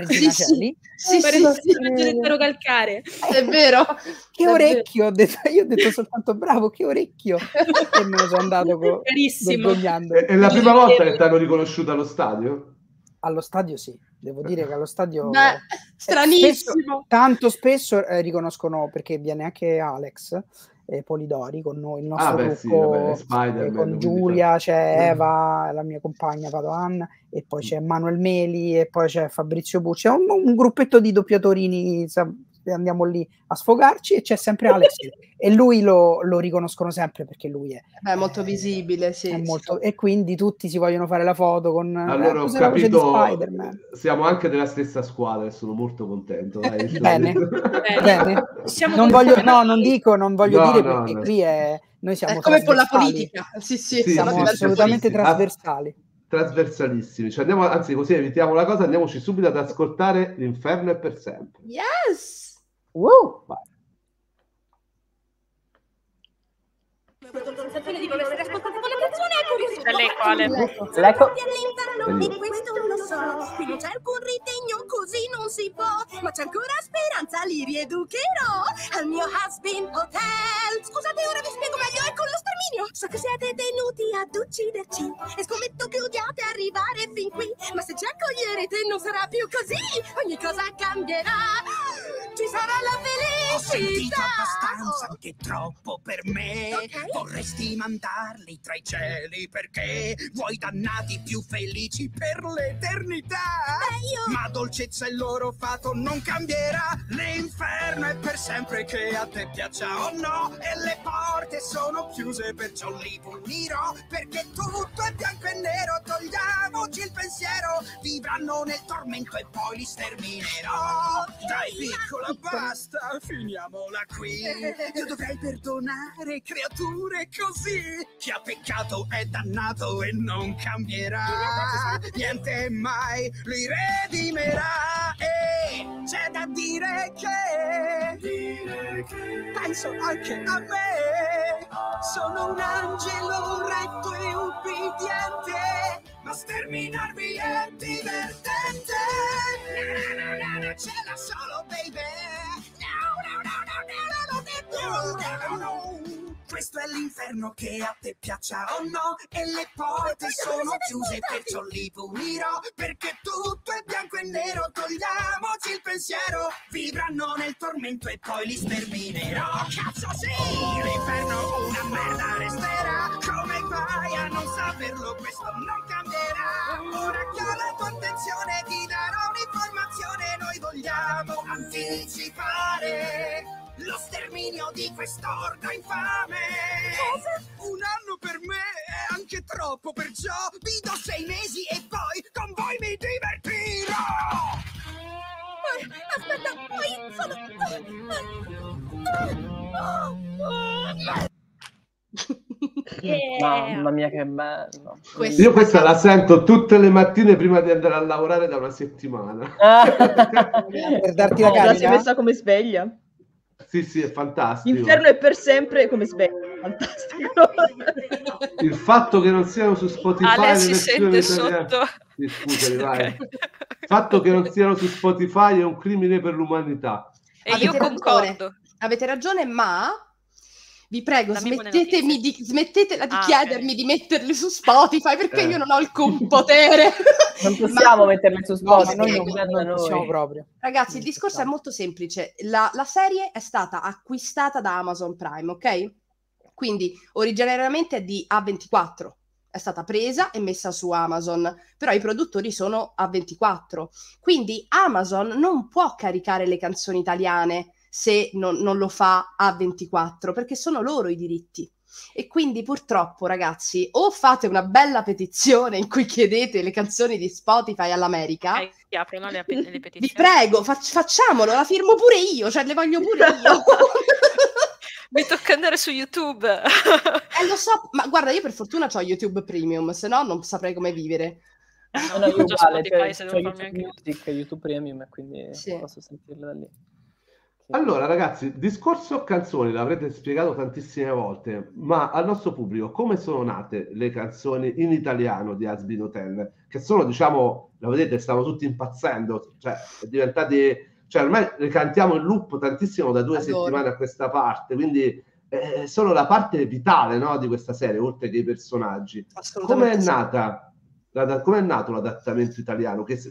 Zero Calcare. È vero. Che orecchio, io ho detto soltanto bravo, che orecchio. E me ne sono andato vergognando. È la prima volta che ti hanno riconosciuto allo stadio? Allo stadio sì, devo dire che allo stadio stranissimo. Tanto spesso riconoscono, perché viene anche Alex Polidori con noi, il nostro gruppo, con Giulia, c'è Eva, la mia compagna Padoan, e poi c'è Manuel Meli e poi c'è Fabrizio Bucci, è un gruppetto di doppiatorini, andiamo lì a sfogarci e c'è sempre Alex e lui lo riconoscono sempre perché lui è molto visibile, sì, è molto, e quindi tutti si vogliono fare la foto con allora ho capito, siamo anche della stessa squadra e sono molto contento. Bene. Non voglio dire perché qui noi siamo come con la politica, siamo assolutamente trasversali. Trasversalissimi, cioè anzi così evitiamo la cosa, andiamoci subito ad ascoltare L'inferno è per sempre. Yes. Vai. Sensazione di voler ascoltare con attenzione e curiosità. L'eco. Questo lo so, qui non c'è alcun ritegno, così non si può, ma c'è ancora speranza, li rieducherò al mio Has-Been Hotel. Scusate, ora vi spiego meglio, è con lo sterminio. So che siete tenuti ad ucciderci e scommetto che odiate arrivare fin qui, ma se ci accoglierete non sarà più così, ogni cosa cambierà, ci sarà la felicità. Ho sentito abbastanza, anche troppo per me. Vorresti mandarli tra i cieli perché vuoi dannati più felici per l'eternità. Ma dolcezza il loro fato non cambierà. L'inferno è per sempre, che a te piaccia o no, e le porte sono chiuse, perciò li punirò, perché tutto è bianco e nero. Togliamoci il pensiero, vivranno nel tormento e poi li sterminerò. Dai piccola, basta, finiamola qui. Io dovrei perdonare creature così. Chi ha peccato è dannato e non cambierà. Niente mai li redimerà. E c'è da dire che penso anche a me. Sono un angelo retto e ubbidiente, ma sterminarvi è divertente. Ce l'ha solo, baby. No. Questo è l'inferno, che a te piaccia o no, e le porte sono chiuse, perciò li pulirò, perché tutto è bianco e nero. Togliamoci il pensiero, vivranno nel tormento e poi li sterminerò. Cazzo sì, l'inferno una merda resterà. Come fai a non saperlo? Questo non cambierà. Ora che ho la tua attenzione ti darò un'informazione. Noi vogliamo anticipare lo sterminio di quest'orda infame. Un anno per me è anche troppo, perciò vi do 6 mesi e poi con voi mi divertirò. Aspetta, Mamma mia, che bello. Io questa la sento tutte le mattine prima di andare a lavorare da una settimana. Per darti la La si è carica? messa come sveglia. Sì, è fantastico. L'inferno è per sempre come sveglia. Fantastico. Il fatto che non siano su Spotify Ale le si versioni sente italiane. sotto. Sì, scusami, vai. Ok. Il fatto che non siano su Spotify è un crimine per l'umanità. E io concordo. Avete ragione, ma vi prego, Dammi buone smettetela di Ah, chiedermi ok. di metterli su Spotify, perché Eh. io non ho alcun potere. Non possiamo metterli su No, ma Spotify, noi dipende da non possiamo noi. proprio. Ragazzi, il discorso è molto semplice. La serie è stata acquistata da Amazon Prime, ok? Quindi originariamente è di A24, è stata presa e messa su Amazon, però i produttori sono A24. Quindi Amazon non può caricare le canzoni italiane se non lo fa A24, perché sono loro i diritti. E quindi purtroppo, ragazzi, o fate una bella petizione in cui chiedete le canzoni di Spotify all'America, Che aprono le petizioni. vi prego, facciamolo, la firmo pure io, cioè le voglio pure io. Mi tocca andare su YouTube. Lo so, ma guarda, io per fortuna ho YouTube Premium, se no non saprei come vivere. No, io già uguale, Spotify, se c'ho devo farmi YouTube anche- Music, YouTube Premium, e quindi Sì. posso sentirlo da lì. Allora, ragazzi, discorso canzoni l'avrete spiegato tantissime volte, ma al nostro pubblico come sono nate le canzoni in italiano di Has-Been Hotel? Che sono, diciamo, la vedete, stiamo tutti impazzendo, cioè ormai le cantiamo in loop tantissimo da 2 Adoro. settimane a questa parte, quindi sono la parte vitale, no, di questa serie, oltre che i personaggi. Come Assolutamente è sì. nata? Come è nato l'adattamento italiano? Che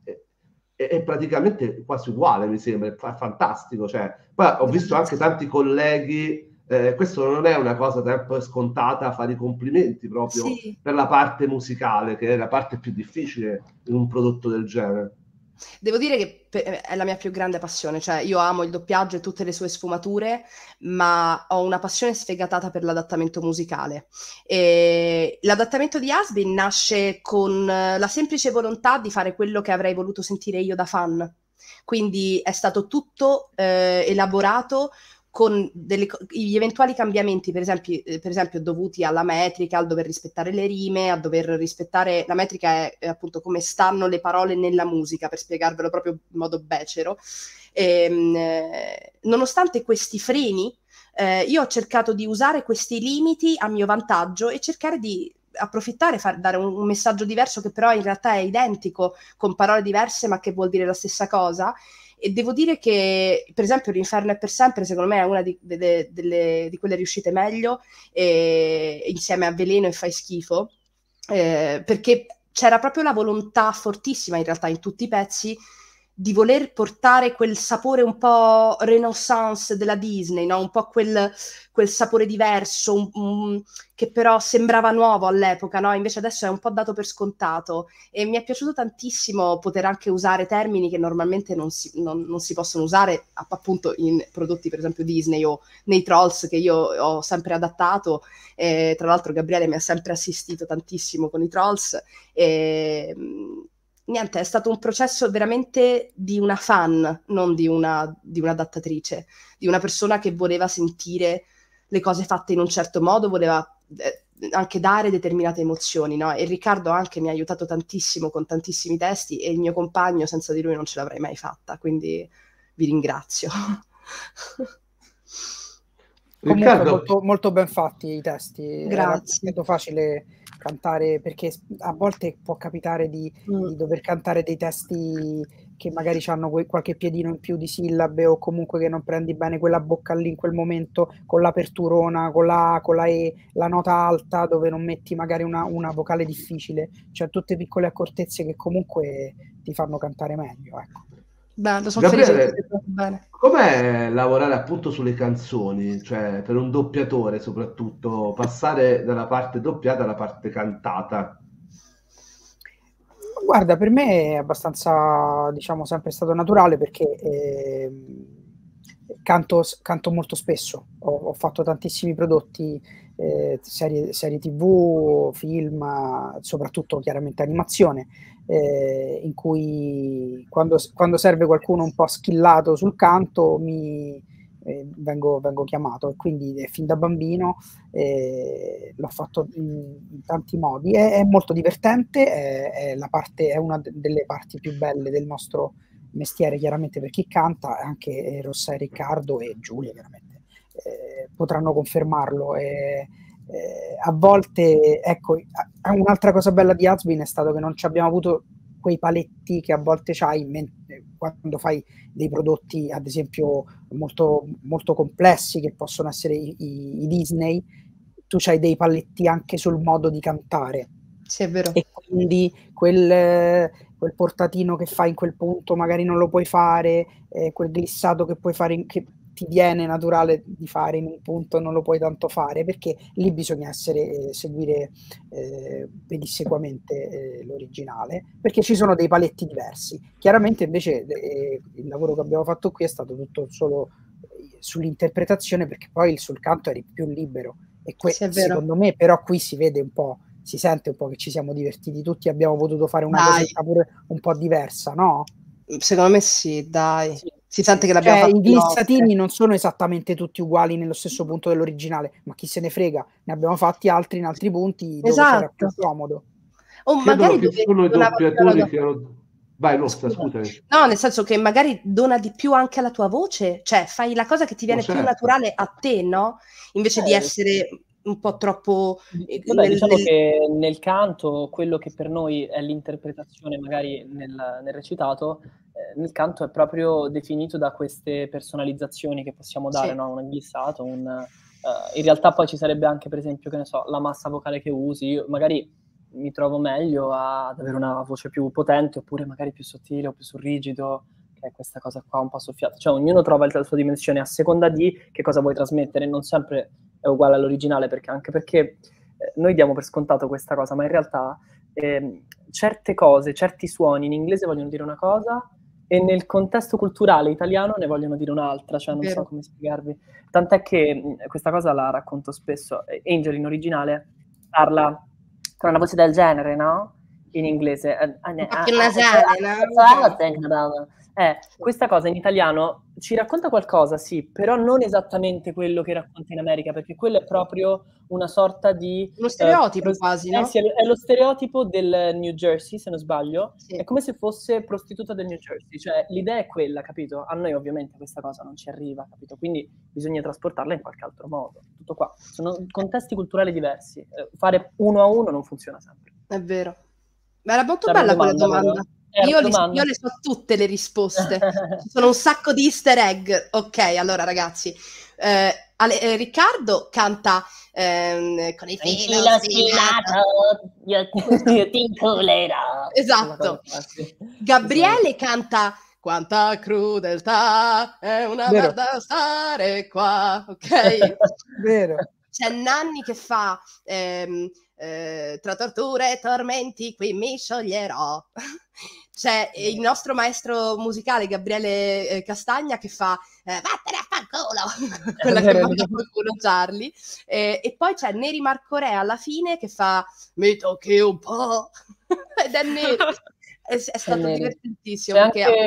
è praticamente quasi uguale, mi sembra, è fantastico. Cioè, poi ho visto anche tanti colleghi, questo non è una cosa tanto scontata, fare i complimenti proprio Sì. per la parte musicale, che è la parte più difficile in un prodotto del genere. Devo dire che è la mia più grande passione, cioè io amo il doppiaggio e tutte le sue sfumature, ma ho una passione sfegatata per l'adattamento musicale. E l'adattamento di Has-Been nasce con la semplice volontà di fare quello che avrei voluto sentire io da fan. Quindi è stato tutto elaborato con gli eventuali cambiamenti, per esempio dovuti alla metrica, al dover rispettare le rime, a dover rispettare... La metrica è appunto come stanno le parole nella musica, per spiegarvelo proprio in modo becero. Nonostante questi freni, io ho cercato di usare questi limiti a mio vantaggio e cercare di approfittare, dare un messaggio diverso che però in realtà è identico, con parole diverse ma che vuol dire la stessa cosa. E devo dire che, per esempio, L'Inferno è per sempre, secondo me è una di quelle riuscite meglio, insieme a Veleno e Fai schifo, perché c'era proprio la volontà fortissima, in realtà, in tutti i pezzi, di voler portare quel sapore un po' renaissance della Disney, no? Un po' quel sapore diverso, che però sembrava nuovo all'epoca, no? Invece adesso è un po' dato per scontato, e mi è piaciuto tantissimo poter anche usare termini che normalmente non si possono usare appunto in prodotti per esempio Disney o nei Trolls, che io ho sempre adattato. Tra l'altro Gabriele mi ha sempre assistito tantissimo con i Trolls. Niente, è stato un processo veramente di una fan, non di un'adattatrice, di una persona che voleva sentire le cose fatte in un certo modo, voleva anche dare determinate emozioni, no? E Riccardo anche mi ha aiutato tantissimo con tantissimi testi, e il mio compagno senza di lui non ce l'avrei mai fatta, quindi vi ringrazio. Comunque Riccardo, molto, molto ben fatti i testi, era Grazie. molto facile cantare, perché a volte può capitare di dover cantare dei testi che magari hanno qualche piedino in più di sillabe, o comunque che non prendi bene quella bocca lì in quel momento, con l'aperturona, con la E, la nota alta, dove non metti magari una vocale difficile, cioè tutte piccole accortezze che comunque ti fanno cantare meglio, ecco. Bello, sono felice di Gabriele, essere stato bene. com'è lavorare appunto sulle canzoni? Cioè, per un doppiatore soprattutto, passare dalla parte doppiata alla parte cantata? Guarda, per me è abbastanza, diciamo, sempre stato naturale, perché canto molto spesso. Ho fatto tantissimi prodotti, serie TV, film, soprattutto chiaramente animazione, in cui quando serve qualcuno un po' schillato sul canto vengo chiamato, e quindi fin da bambino l'ho fatto in tanti modi. È molto divertente, è una delle parti più belle del nostro mestiere, chiaramente, per chi canta. Anche Rossa e Riccardo e Giulia chiaramente potranno confermarlo. A volte, ecco, un'altra cosa bella di Hazbin è stato che non ci abbiamo avuto quei paletti che a volte c'hai quando fai dei prodotti, ad esempio, molto, molto complessi, che possono essere i Disney. Tu c'hai dei paletti anche sul modo di cantare. Sì, è vero. E quindi quel portatino che fai in quel punto magari non lo puoi fare, quel glissato che puoi fare, che ti viene naturale di fare in un punto, non lo puoi tanto fare, perché lì bisogna seguire pedissequamente l'originale, perché ci sono dei paletti diversi. Chiaramente invece il lavoro che abbiamo fatto qui è stato tutto solo sull'interpretazione, perché poi sul canto eri più libero, e Sì, è vero. secondo me però qui si vede un po', si sente un po' che ci siamo divertiti tutti, abbiamo potuto fare una cosetta pure un po' diversa, no? Secondo me sì, dai. Sì. Si sente che l'abbiamo fatto I glissatini nostre. non sono esattamente tutti uguali nello stesso punto dell'originale, ma chi se ne frega, ne abbiamo fatti altri in altri punti dove c'era più comodo. O Credo magari che solo i doppiatori siano... Vai, Rossa, scusami. No, nel senso che magari dona di più anche alla tua voce, cioè fai la cosa che ti viene più naturale a te, no? Invece di essere un po' troppo... Vabbè, diciamo che nel canto, quello che per noi è l'interpretazione magari nel recitato, nel canto è proprio definito da queste personalizzazioni che possiamo dare, Sì. no? Un glissato, in realtà poi ci sarebbe anche, per esempio, che ne so, la massa vocale che usi. Io magari mi trovo meglio ad avere una voce più potente, oppure magari più sottile o più sul rigido, che è questa cosa qua un po' soffiata. Cioè ognuno trova la sua dimensione a seconda di che cosa vuoi trasmettere, non sempre è uguale all'originale, anche perché noi diamo per scontato questa cosa, ma in realtà certe cose, certi suoni in inglese vogliono dire una cosa, e nel contesto culturale italiano ne vogliono dire un'altra, cioè non so come spiegarvi. Tant'è che questa cosa la racconto spesso. Angel in originale parla con una voce del genere, no? In inglese. Un po' più nasale, no? Questa cosa in italiano ci racconta qualcosa, sì, però non esattamente quello che racconta in America, perché quello è proprio una sorta di... Uno stereotipo quasi, no? Sì, è lo stereotipo del New Jersey, se non sbaglio. Sì. È come se fosse prostituta del New Jersey, cioè l'idea è quella, capito? A noi ovviamente questa cosa non ci arriva, capito? Quindi bisogna trasportarla in qualche altro modo. Tutto qua. Sono contesti culturali diversi. Fare uno a uno non funziona sempre. È vero. Ma era molto bella quella domanda. Io le so tutte le risposte. Ci sono un sacco di easter egg. Ok, allora ragazzi, Riccardo canta con il filo sfilato, io ti inculerò. Esatto. Gabriele canta quanta crudeltà, è una merda stare qua. Ok? Vero. C'è Nanni che fa tra torture e tormenti qui mi scioglierò. C'è il nostro maestro musicale Gabriele Castagna che fa vattene a fanculo, quella che manda a fanculo Charlie, e poi c'è Neri Marco Re alla fine che fa mi tocchi un po' ed è Neri. È stato divertentissimo. C'è anche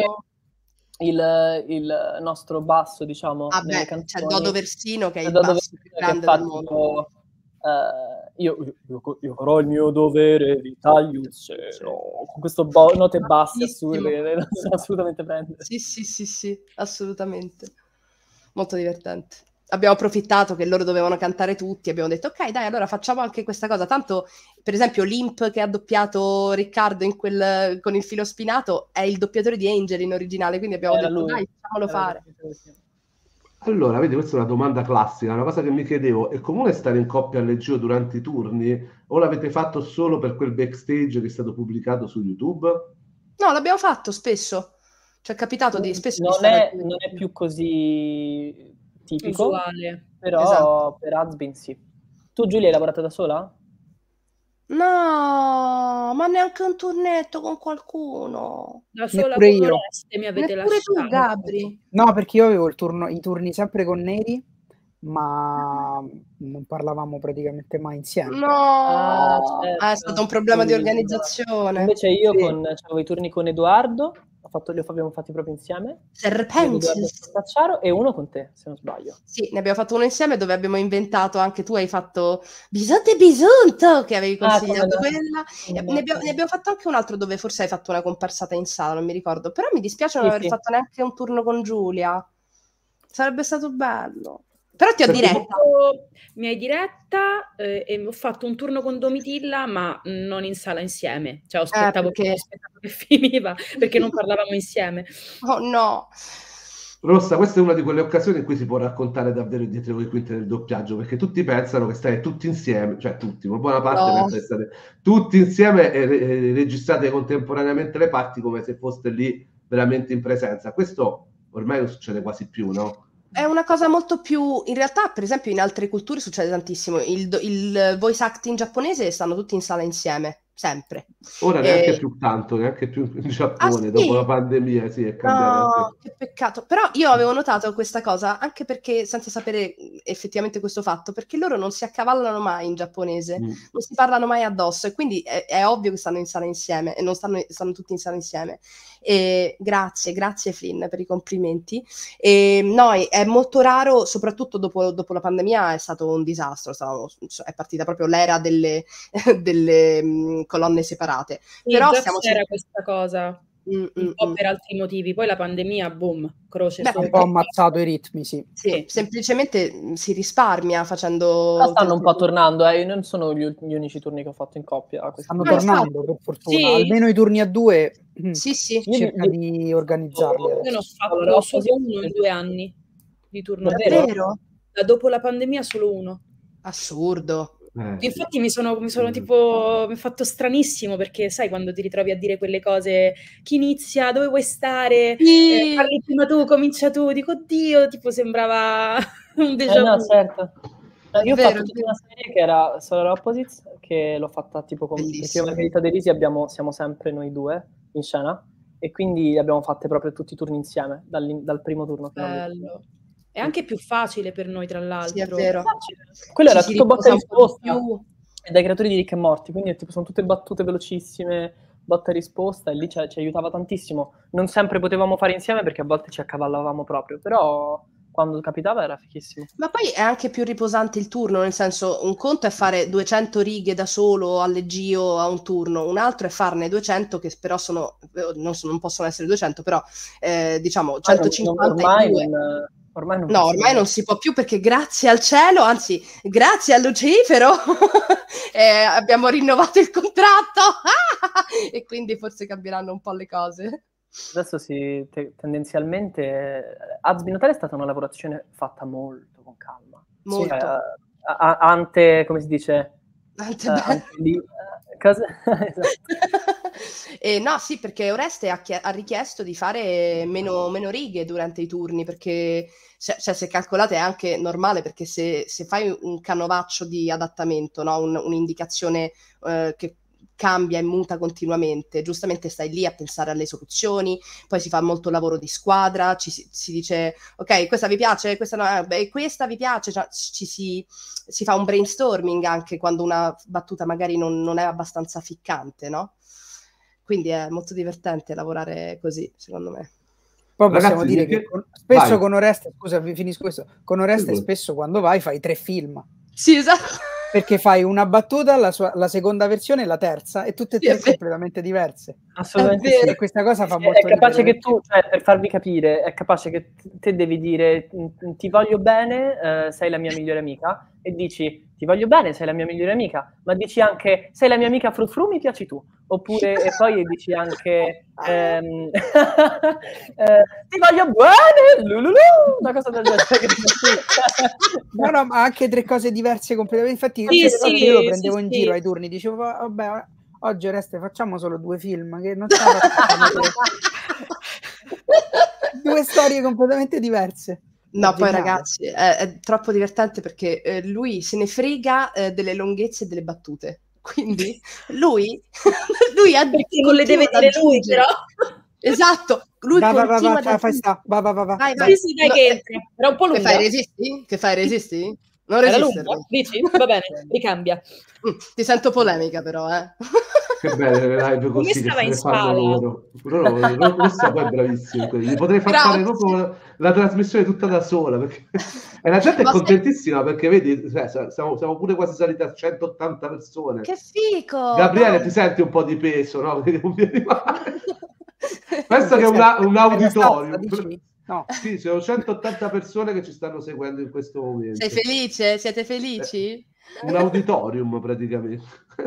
il nostro basso, diciamo, nelle canzoni. C'è Dodo Versino che è il basso più grande del mondo. io farò il mio dovere, vi taglio il seno, con questo note basse assurde, non so assolutamente prendere. Sì, assolutamente. Molto divertente. Abbiamo approfittato che loro dovevano cantare tutti, abbiamo detto ok dai, allora facciamo anche questa cosa, tanto per esempio Limp che ha doppiato Riccardo con il filo spinato è il doppiatore di Angel in originale, quindi abbiamo detto dai, facciamolo fare. Allora, vedi, questa è una domanda classica, una cosa che mi chiedevo, è comune stare in coppia al leggio durante i turni o l'avete fatto solo per quel backstage che è stato pubblicato su YouTube? No, l'abbiamo fatto spesso, ci è capitato di spesso non è più così tipico, usuale, però esatto. per Hazbin sì. Tu Giulia hai lavorato da sola? No, ma neanche un turnetto con qualcuno. Da sola Neppure con io. Oreste mi avete Neppure tu, lasciato. Gabri. No, perché io avevo i turni sempre con Neri, ma non parlavamo praticamente mai insieme. No, certo. è stato un problema di organizzazione. Invece io Sì. avevo i turni con Edoardo, li abbiamo fatti proprio insieme. Serpentis. Cacciaro e uno con te, se non sbaglio. Sì, ne abbiamo fatto uno insieme dove abbiamo inventato, anche tu hai fatto Bisonte e Bisonto, che avevi consigliato quella. Ne abbiamo fatto anche un altro dove forse hai fatto una comparsata in sala, non mi ricordo. Però mi dispiace non aver fatto neanche un turno con Giulia. Sarebbe stato bello. Però ti ho diretta. Mi hai diretta e ho fatto un turno con Domitilla, ma non in sala insieme. Cioè, ho aspettato che finiva, perché non parlavamo insieme. Oh no! Rossa, questa è una di quelle occasioni in cui si può raccontare davvero dietro le quinte del doppiaggio, perché tutti pensano che state tutti insieme, cioè tutti, una buona parte pensa che state tutti insieme e registrate contemporaneamente le parti come se foste lì veramente in presenza. Questo ormai non succede quasi più, no? È una cosa molto più... In realtà, per esempio, in altre culture succede tantissimo. Il voice acting giapponese stanno tutti in sala insieme, sempre. Ora neanche più tanto, neanche più in Giappone, dopo la pandemia, sì, è cambiato. No, che peccato. Però io avevo notato questa cosa, anche perché, senza sapere effettivamente questo fatto, perché loro non si accavallano mai in giapponese, non si parlano mai addosso, e quindi è ovvio che stanno in sala insieme, e non stanno tutti in sala insieme. E grazie Flynn per i complimenti. E no, è molto raro, soprattutto dopo la pandemia è stato un disastro, è partita proprio l'era delle colonne separate. Sì, però già c'era questa cosa un po' per altri motivi, poi la pandemia, boom, croce sopra. Un po' ammazzato i ritmi, sì. Semplicemente si risparmia facendo... Stanno un po' tornando, non sono gli unici turni che ho fatto in coppia. Stanno tornando, per fortuna. Sì. Almeno i turni a due cerca di organizzarli. Io ne ho fatto solo uno in 2 anni di turno. Davvero? Dopo la pandemia solo uno. Assurdo. Infatti mi sono tipo, mi ha fatto stranissimo, perché sai quando ti ritrovi a dire quelle cose, chi inizia, dove vuoi stare, parli prima tu, comincia tu, dico oddio, tipo sembrava un déjà vu. No, certo. Io ho fatto tutta una serie che era Solar Opposites, che l'ho fatta tipo con perché Margherita De Risi siamo sempre noi due in scena, e quindi le abbiamo fatte proprio tutti i turni insieme, dal primo turno. Bello. È anche più facile per noi, tra l'altro. Sì, è vero. Quello era tutto botta e risposta dai creatori di Rick e Morty, quindi tipo, sono tutte battute velocissime, botta e risposta, e lì ci aiutava tantissimo. Non sempre potevamo fare insieme perché a volte ci accavallavamo proprio, però quando capitava era fichissimo. Ma poi è anche più riposante il turno, nel senso, un conto è fare 200 righe da solo al leggio a un turno, un altro è farne 200 che però non possono essere 200, però diciamo 150 e 2. Ormai non si può più, perché grazie al cielo, anzi grazie a Lucifero abbiamo rinnovato il contratto e quindi forse cambieranno un po' le cose. Adesso tendenzialmente Hazbin Hotel è stata una lavorazione fatta molto con calma. Molto. Ante, come si dice? Esatto. No, sì, perché Oreste ha richiesto di fare meno righe durante i turni, perché cioè, se calcolate è anche normale, perché se fai un canovaccio di adattamento, no? Un'indicazione che cambia e muta continuamente, giustamente stai lì a pensare alle soluzioni, poi si fa molto lavoro di squadra, si dice ok, questa vi piace, questa no, questa vi piace, cioè, si fa un brainstorming anche quando una battuta magari non è abbastanza ficcante, no? Quindi è molto divertente lavorare così, secondo me. Poi possiamo dire che spesso con Oreste, scusa, vi finisco questo, con Oreste spesso quando vai fai 3 film. Sì, esatto. perché fai una battuta, la seconda versione e la terza, e tutte e tre completamente diverse. Assolutamente E sì. questa cosa fa È molto capace ridere, che tu, cioè, per farvi capire, è capace che te devi dire ti voglio bene, sei la mia migliore amica, e dici ti voglio bene, sei la mia migliore amica, ma dici anche sei la mia amica frufru, mi piaci tu. Oppure, e poi dici anche ti voglio bene, lululu, una cosa del genere. No, ma anche tre cose diverse completamente. Infatti io lo prendevo in giro ai turni, dicevo vabbè, oggi Oreste facciamo solo 2 film, che non stiamo facendo 2 storie completamente diverse. No, poi ragazzi, è troppo divertente perché lui se ne frega delle lunghezze e delle battute. Quindi lui ha perché non le deve dire lui, però. Esatto, lui continua va, fai sta, va. Vai. Sì, dai, che entra. Era un po' lunga. Che fai, resisti? Non Era resistere. lunga? Dici? Va bene, ricambia. Ti sento polemica però, Che belle le live così che se ne fanno loro. Rossa poi è bravissimo. Gli potrei far fare proprio la trasmissione tutta da sola, perché e la gente è contentissima perché vedi, siamo pure quasi saliti a 180 persone. Che fico! Gabriele, ti senti un po' di peso, no? Perché non vieni mai. Penso che è un auditorium. No. Sì, sono 180 persone che ci stanno seguendo in questo momento. Sei felice? Siete felici? Un auditorium praticamente.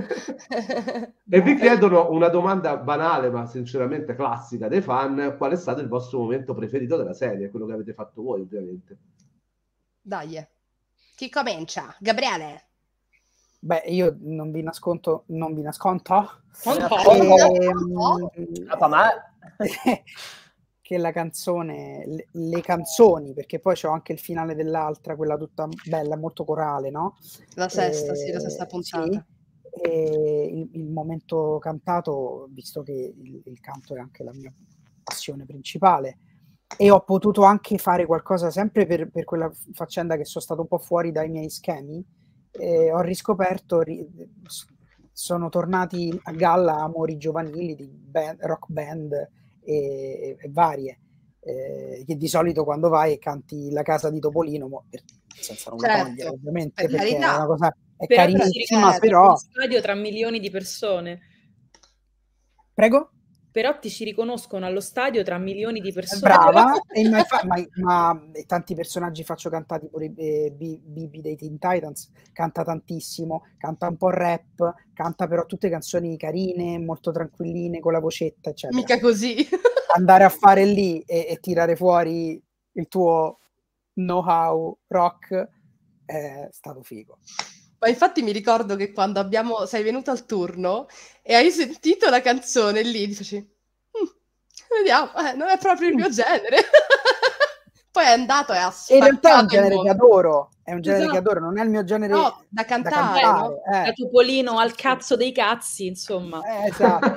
E vi chiedono una domanda banale ma sinceramente classica dei fan: qual è stato il vostro momento preferito della serie? Quello che avete fatto voi, ovviamente. Dai, chi comincia? Gabriele? Beh, io non vi nascondo che la canzone, le canzoni, perché poi c'è anche il finale dell'altra, quella tutta bella, molto corale, no? La sesta puntata. Sì, e il momento cantato, visto che il canto è anche la mia passione principale, e ho potuto anche fare qualcosa sempre per quella faccenda che sono stato un po' fuori dai miei schemi, ho riscoperto, sono tornati a galla amori giovanili di rock band e varie, che di solito quando vai e canti La casa di Topolino, senza non togliere ovviamente, perché è una cosa carinissima, però uno stadio tra milioni di persone. Prego? Però ti ci riconoscono allo stadio tra milioni di persone. Brava, ma tanti personaggi faccio cantati pure. Bibi dei Teen Titans canta tantissimo, canta un po' rap, canta però tutte canzoni carine, molto tranquilline, con la vocetta, eccetera. Mica così. Andare a fare lì e tirare fuori il tuo know-how rock è stato figo. Ma infatti mi ricordo che quando sei venuto al turno e hai sentito la canzone lì, dici, vediamo, non è proprio il mio genere. Poi è andato e ha spaccato. In realtà è un genere che adoro, che adoro, non è il mio genere da cantare. No? Da Topolino al cazzo dei cazzi, insomma. Esatto.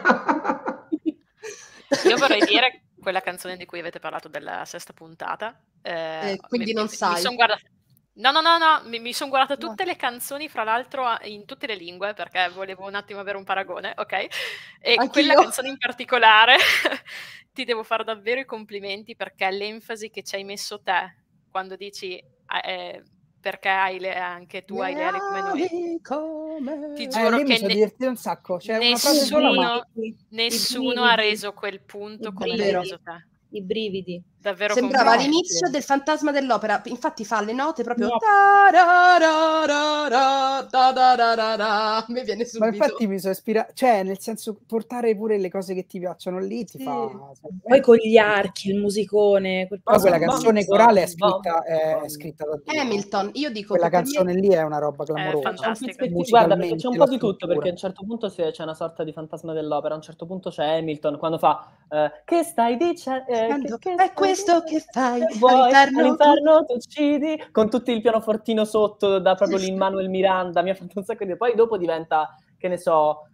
Io vorrei dire quella canzone di cui avete parlato della sesta puntata. Quindi non sai. Mi sono guardata. No, mi sono guardata tutte le canzoni, fra l'altro in tutte le lingue, perché volevo un attimo avere un paragone, ok? E anch'io. Quella canzone in particolare ti devo fare davvero i complimenti, perché l'enfasi che ci hai messo te quando dici perché anche tu hai le ali come noi. Ti giuro che mi sono divertito un sacco. Cioè, nessuno ha reso quel punto come l'hai reso te. I brividi. Davvero sembrava l'inizio del Fantasma dell'Opera, infatti fa le note proprio a me viene subito. Ma infatti mi sono ispirato, cioè nel senso, portare pure le cose che ti piacciono lì ti fa. Poi con gli archi, il musicone, quella canzone corale è scritta da Dio. Hamilton, io dico quella canzone lì è una roba clamorosa. Guarda, perché c'è un po' di tutto, perché a un certo punto c'è una sorta di Fantasma dell'Opera, a un certo punto c'è Hamilton quando fa che stai dicendo? È questo che fai all'inferno tu uccidi, con tutto il pianofortino sotto da proprio l'In-Manuel Miranda, mi ha fatto un sacco di... Poi dopo diventa, che ne so,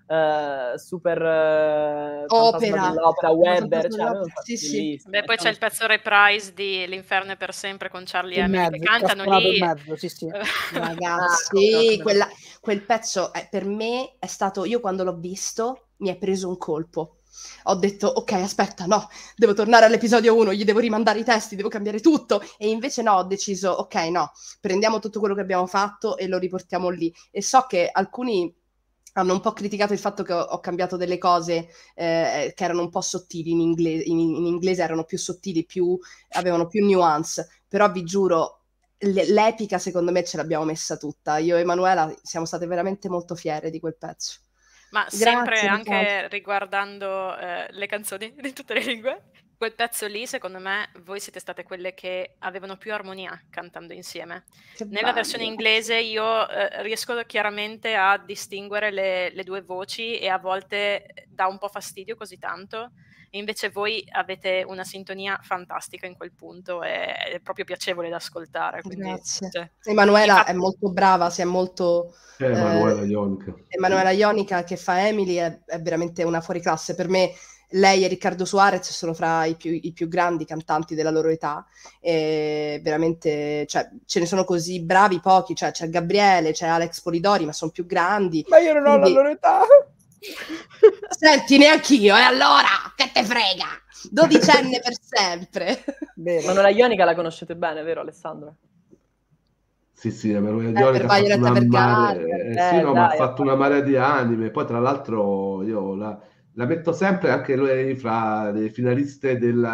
super opera Weber, sì. Beh, poi c'è il pezzo reprise di L'Inferno è per sempre con Charlie Emily che cantano lì. Ragazzi, quel pezzo per me è stato, io quando l'ho visto mi è preso un colpo. ho detto, ok, aspetta, no, devo tornare all'episodio 1, gli devo rimandare i testi, devo cambiare tutto, e invece no, ho deciso, ok, no, prendiamo tutto quello che abbiamo fatto e lo riportiamo lì. E so che alcuni hanno un po' criticato il fatto che ho cambiato delle cose che erano un po' sottili in inglese erano più sottili, avevano più nuance, però vi giuro, l'epica secondo me ce l'abbiamo messa tutta. Io e Emanuela siamo state veramente molto fiere di quel pezzo. Ma Grazie, sempre anche Riccardo. riguardando le canzoni di tutte le lingue, quel pezzo lì, secondo me, voi siete state quelle che avevano più armonia cantando insieme. Che Nella versione bello. inglese io riesco chiaramente a distinguere le due voci e a volte dà un po' fastidio così tanto. Invece voi avete una sintonia fantastica in quel punto e è proprio piacevole da ascoltare. Quindi, Grazie. cioè, Emanuela infatti, è molto brava, si è molto... Emanuela Ionica. Emanuela Ionica che fa Emily è veramente una fuoriclasse. Per me lei e Riccardo Suarez sono fra i più grandi cantanti della loro età, e veramente, cioè, ce ne sono così bravi pochi, cioè, c'è Gabriele, c'è Alex Polidori, ma sono più grandi. Ma io non ho la Quindi- loro età. Senti, neanch'io, e allora, che te frega? 12enne per sempre. Vero. Manuela Ionica la conoscete bene, vero Alessandro? Sì, Emanuele Per Ionica ha fatto Violetta una Vergara. sì, no, ma ha Dai, fatto una marea di anime. Poi, tra l'altro, io la metto sempre anche lei fra le finaliste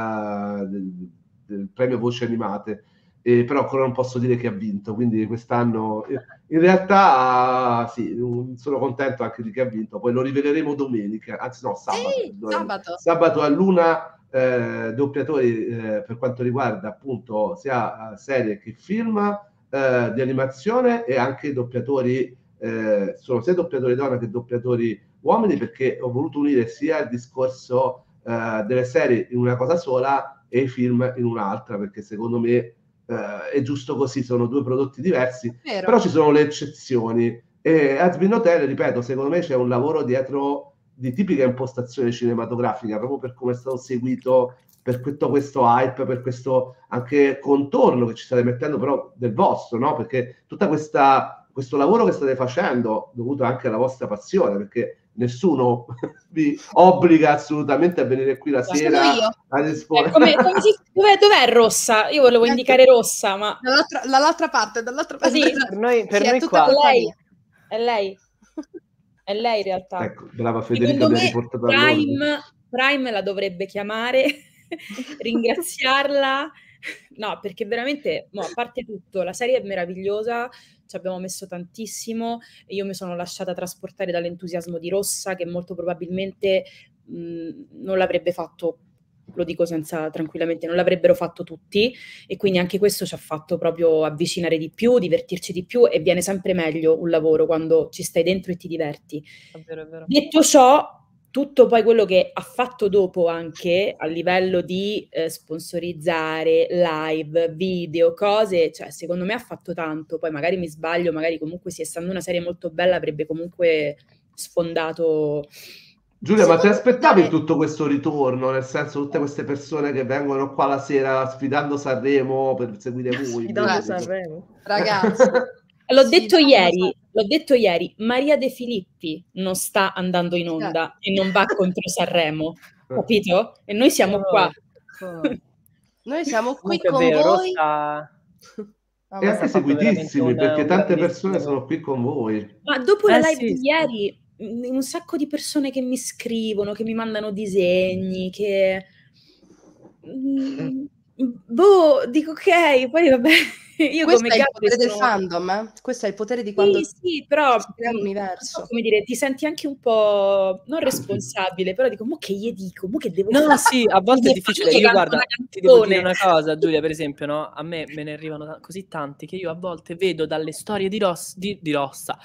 del premio Voci Animate, però ancora non posso dire che ha vinto. Quindi quest'anno, in realtà, sì, sono contento anche di che ha vinto. Poi lo riveleremo domenica, anzi, no, sabato. Sì, perdonami. sabato. A luna, doppiatori per quanto riguarda appunto sia serie che film. Di animazione, e anche doppiatori, sono sia doppiatori donna che doppiatori uomini, perché ho voluto unire sia il discorso delle serie in una cosa sola e i film in un'altra, perché secondo me è giusto così, sono due prodotti diversi, Vero. però ci sono le eccezioni. E Hazbin Hotel, ripeto, secondo me c'è un lavoro dietro di tipica impostazione cinematografica, proprio per come è stato seguito, per tutto questo hype, per questo anche contorno che ci state mettendo, però del vostro, no? Perché tutta questo lavoro che state facendo, dovuto anche alla vostra passione, perché nessuno vi obbliga assolutamente a venire qui la Sono sera io. ad esporre. Dov'è Rossa? Io volevo indicare Rossa, ma Dall'altra parte, dall'altra parte. Così? Per noi è tutta qua. colpa lei. mia. È lei. È lei in realtà. Ecco, brava Federica, Secondo mi ha me riportato all'ordine. Prime la dovrebbe chiamare, ringraziarla. No, perché veramente, a parte tutto, la serie è meravigliosa, ci abbiamo messo tantissimo, e io mi sono lasciata trasportare dall'entusiasmo di Rossa, che molto probabilmente non l'avrebbe fatto, lo dico tranquillamente, non l'avrebbero fatto tutti, e quindi anche questo ci ha fatto proprio avvicinare di più, divertirci di più, e viene sempre meglio un lavoro quando ci stai dentro e ti diverti. È vero, è vero. Detto ciò, tutto poi quello che ha fatto dopo anche a livello di sponsorizzare live, video, cose, cioè secondo me ha fatto tanto. Poi magari mi sbaglio, magari comunque essendo una serie molto bella avrebbe comunque sfondato. Giulia, ma ti aspettavi tutto questo ritorno? Nel senso, tutte queste persone che vengono qua la sera sfidando Sanremo per seguire voi? Sfidando Sanremo. Ragazzi, L'ho sì, detto ieri, Maria De Filippi non sta andando in onda e non va contro Sanremo, capito? E noi siamo qua. Noi siamo qui Comunque è con vero, voi. Rossa... E anche seguitissimi, perché un tante grandissimo- persone sono qui con voi. Ma dopo la live sì, di sì. ieri, un sacco di persone che mi scrivono, che mi mandano disegni, che... dico ok, poi vabbè, io Questo come è il Gabri potere del sono... fandom, eh? Questo è il potere di quando Sì, però si crea non l'universo. so come dire, ti senti anche un po' non responsabile, però dico, mo che gli dico, mo che devo No, fare? sì, a volte è Io difficile. canto Io una guarda, ti devo dire canzone. una cosa, Giulia, per esempio, no? A me me ne arrivano così tanti che io a volte vedo dalle storie di Rossa,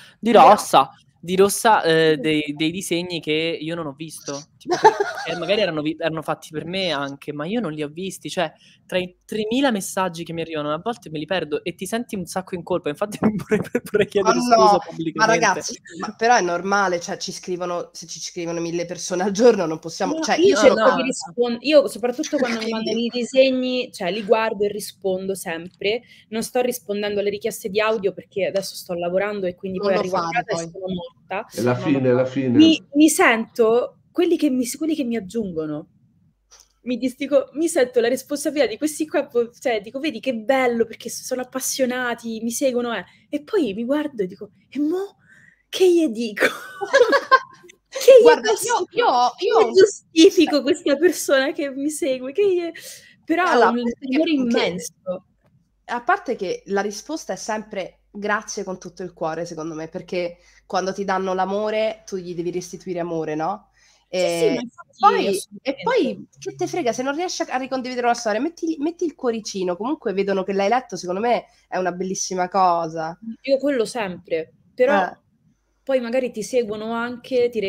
dei disegni che io non ho visto. Tipo che magari erano fatti per me anche, ma io non li ho visti. Cioè, tra i 3.000 messaggi che mi arrivano, a volte me li perdo e ti senti un sacco in colpa. Infatti vorrei chiedere Ma scusa no, ma pubblicamente. ragazzi, però è normale, cioè se ci scrivono 1000 persone al giorno non possiamo, No, cioè io io sono cerco di qua. rispondere, io soprattutto quando mi Quindi- mandano i disegni, cioè li guardo e rispondo sempre. Non sto rispondendo alle richieste di audio perché adesso sto lavorando e quindi Non poi lo arrivo a fare, casa e poi. sono morta. È la fine, è la fine. Mi sento quelli che mi aggiungono. Mi sento la responsabilità di questi qua, cioè dico, vedi che bello perché sono appassionati, mi seguono, e poi mi guardo e dico, e mo che gli dico? Guarda, io giustifico questa persona che mi segue, però Allora, ha un timore immenso. A parte che la risposta è sempre grazie con tutto il cuore, secondo me, perché quando ti danno l'amore tu gli devi restituire amore, no? Sì, ma infatti, E poi che te frega, se non riesci a ricondividere una storia, metti il cuoricino, comunque vedono che l'hai letto, secondo me è una bellissima cosa. Io quello sempre, però poi magari ti seguono anche, ti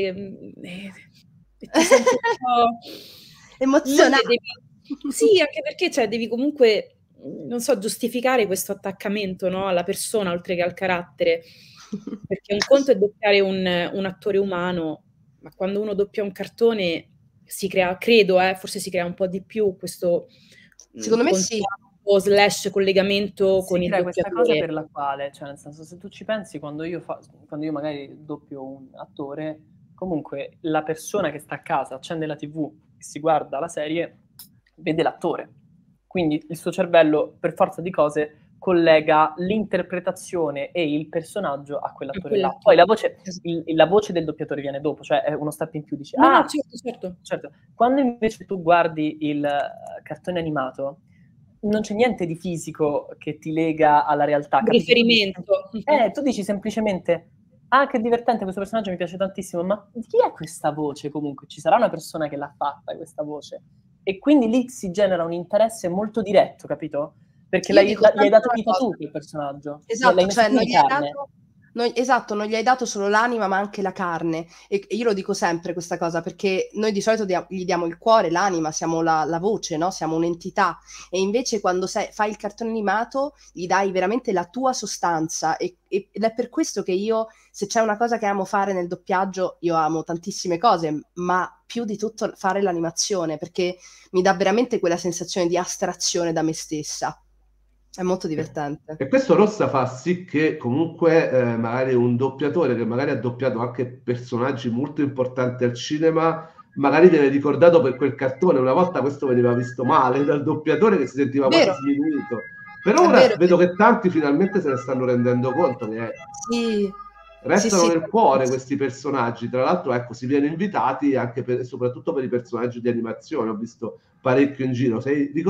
senti un po' emozionato. Sì, anche perché cioè, devi comunque, non so, giustificare questo attaccamento, no, alla persona oltre che al carattere, perché un conto è doppiare un attore umano, ma quando uno doppia un cartone si crea, credo, forse si crea un po' di più questo secondo me sì, slash collegamento con il crea questa doppiatore. cosa per la quale, cioè nel senso, se tu ci pensi, quando io magari doppio un attore, comunque la persona che sta a casa accende la TV e si guarda la serie vede l'attore, quindi il suo cervello per forza di cose collega l'interpretazione e il personaggio a quell'attore là. Poi la voce del doppiatore viene dopo, cioè è uno step in più, dici no, certo. Quando invece tu guardi il cartone animato non c'è niente di fisico che ti lega alla realtà. Riferimento. Tu dici semplicemente che divertente, questo personaggio mi piace tantissimo, ma di chi è questa voce comunque? Ci sarà una persona che l'ha fatta questa voce? E quindi lì si genera un interesse molto diretto, capito? Perché gli hai dato vita tu quel personaggio. Esatto, cioè non gli hai dato solo l'anima ma anche la carne, e io lo dico sempre questa cosa perché noi di solito gli diamo il cuore, l'anima, siamo la voce, no? Siamo un'entità, e invece quando fai il cartone animato gli dai veramente la tua sostanza, ed è per questo che io, se c'è una cosa che amo fare nel doppiaggio, io amo tantissime cose, ma più di tutto fare l'animazione, perché mi dà veramente quella sensazione di astrazione da me stessa. È molto divertente. E questo Rossa fa sì che comunque magari un doppiatore che magari ha doppiato anche personaggi molto importanti al cinema, magari viene ricordato per quel cartone. Una volta questo veniva visto male dal doppiatore, che si sentiva quasi sminuito. Però ora vedo che tanti finalmente se ne stanno rendendo conto che restano nel cuore questi personaggi. Tra l'altro, ecco, si viene invitati anche soprattutto per i personaggi di animazione. Ho visto parecchio in giro.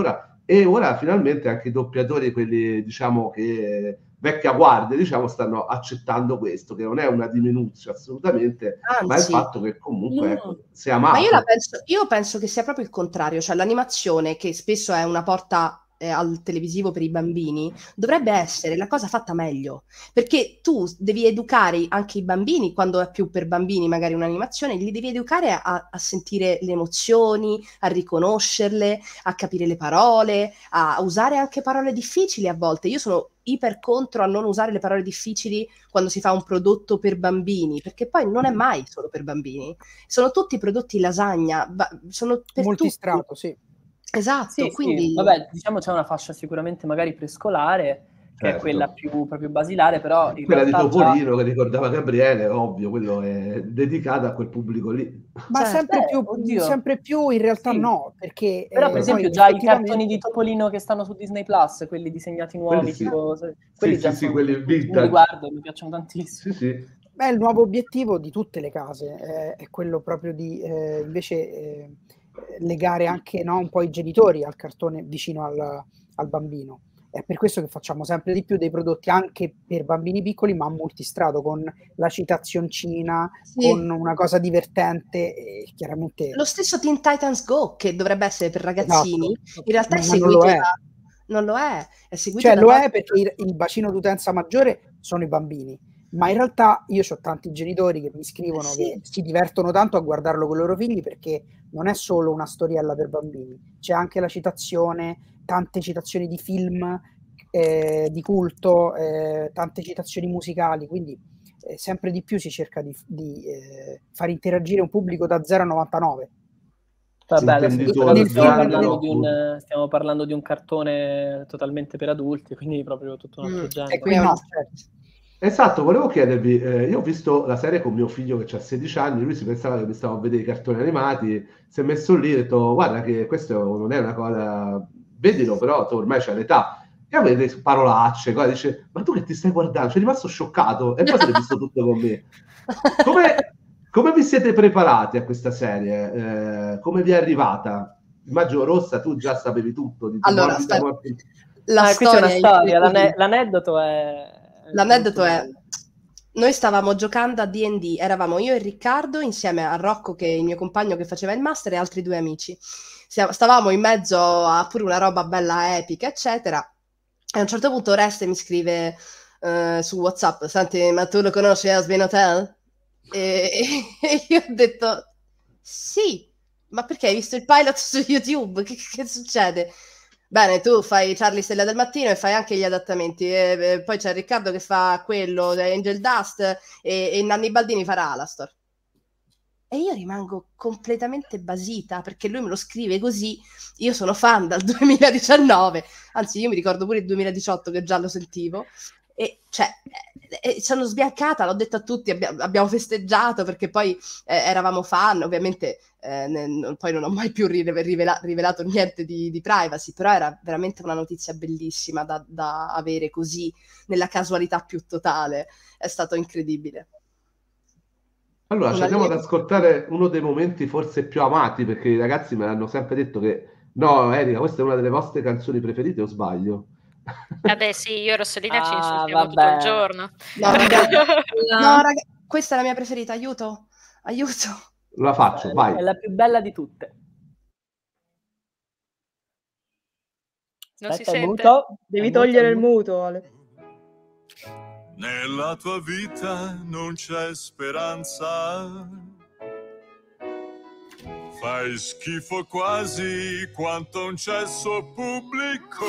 E ora finalmente anche i doppiatori, quelli diciamo che vecchia guardia, diciamo, stanno accettando questo, che non è una diminuzione assolutamente, ma è il fatto che comunque sia amato. Ma io penso che sia proprio il contrario, cioè l'animazione, che spesso è una porta al televisivo per i bambini, dovrebbe essere la cosa fatta meglio, perché tu devi educare anche i bambini, quando è più per bambini magari un'animazione, li devi educare a sentire le emozioni, a riconoscerle, a capire le parole, a usare anche parole difficili a volte. Io sono iper contro a non usare le parole difficili quando si fa un prodotto per bambini, perché poi non è mai solo per bambini, sono tutti prodotti lasagna, sono per multistrato, sì. Esatto, quindi... Sì. Vabbè, diciamo c'è una fascia sicuramente magari prescolare, che è quella più proprio basilare, però in quella realtà di Topolino che ricordava Gabriele, ovvio, quello è dedicato a quel pubblico lì. Ma sempre più in realtà no, perché... Però per esempio già i cartoni di Topolino che stanno su Disney Plus, quelli disegnati nuovi, quelli già sono... quelli vintage. Li guardo, mi piacciono tantissimo. Beh, il nuovo obiettivo di tutte le case è quello proprio di invece... legare anche un po' i genitori al cartone vicino al bambino. È per questo che facciamo sempre di più dei prodotti anche per bambini piccoli, ma multistrato, con la citazioncina, con una cosa divertente, e chiaramente... Lo stesso Teen Titans Go, che dovrebbe essere per ragazzini, in realtà è seguito non lo è seguito perché il bacino d'utenza maggiore sono i bambini, ma in realtà io ho tanti genitori che mi scrivono che si divertono tanto a guardarlo con i loro figli, perché non è solo una storiella per bambini, c'è anche la citazione, tante citazioni di film di culto, tante citazioni musicali, quindi sempre di più si cerca di far interagire un pubblico da 0 a 99. Vabbè, stiamo parlando di un cartone totalmente per adulti, quindi proprio tutto un altro genere. Esatto, volevo chiedervi, io ho visto la serie con mio figlio che ha 16 anni, lui si pensava che mi stavo a vedere i cartoni animati, si è messo lì e ha detto guarda che questo non è una cosa, vedilo però tu ormai c'hai l'età, e a vedere parolacce, cosa, dice ma tu che ti stai guardando? C'è rimasto scioccato e poi se l'è visto tutto con me. Come vi siete preparati a questa serie? Come vi è arrivata? Immagino Rossa, tu già sapevi tutto di Allora, Morbida aspetta. Morte. Questa è una storia, così. l'aneddoto è... L'aneddoto è, noi stavamo giocando a D&D, eravamo io e Riccardo insieme a Rocco, che è il mio compagno che faceva il master, e altri 2 amici. Stavamo in mezzo a pure una roba bella epica, eccetera, e a un certo punto Oreste mi scrive su WhatsApp, senti, ma tu lo conosci Asbin Hotel? E io ho detto, sì, ma perché hai visto il pilot su YouTube? Che succede? Bene, tu fai Charlie Stella del Mattino e fai anche gli adattamenti. Poi c'è Riccardo che fa quello, Angel Dust, e Nanni Baldini farà Alastor. E io rimango completamente basita, perché lui me lo scrive così. Io sono fan dal 2019, anzi io mi ricordo pure il 2018 che già lo sentivo. E cioè, sono sbiancata, l'ho detto a tutti, abbiamo festeggiato perché poi eravamo fan, ovviamente poi non ho mai più rivelato niente di privacy, però era veramente una notizia bellissima da avere così nella casualità più totale, è stato incredibile. Allora, ci andiamo ad ascoltare uno dei momenti forse più amati, perché i ragazzi me l'hanno sempre detto che no, Erika, questa è una delle vostre canzoni preferite, o sbaglio? Beh sì, io e Rossellina ci insultiamo vabbè. tutto il giorno. No, raga, questa è la mia preferita, aiuto. La faccio, vai. È la più bella di tutte. Non si Aspetta, il sente? muto. Devi togliere il muto, Ale. Nella tua vita non c'è speranza. Fai schifo quasi quanto un cesso pubblico.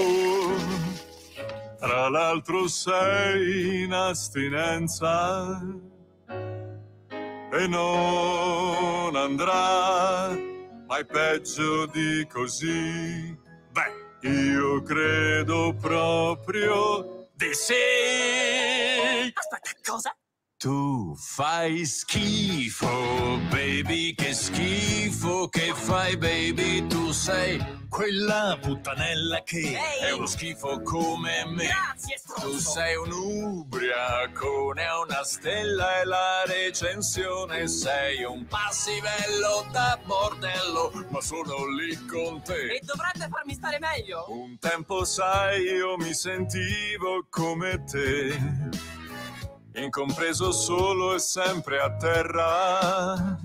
Tra l'altro sei in astinenza e non andrà mai peggio di così. Beh, io credo proprio di sì. Aspetta, cosa? Tu fai schifo, baby, che schifo che fai, baby, tu sei quella puttanella che è uno schifo come me. Grazie, stronzo. Tu sei un ubriacone, una stella e la recensione, sei un passivello da bordello, ma sono lì con te. E dovrebbe farmi stare meglio. Un tempo sai io mi sentivo come te, incompreso solo e sempre a terra.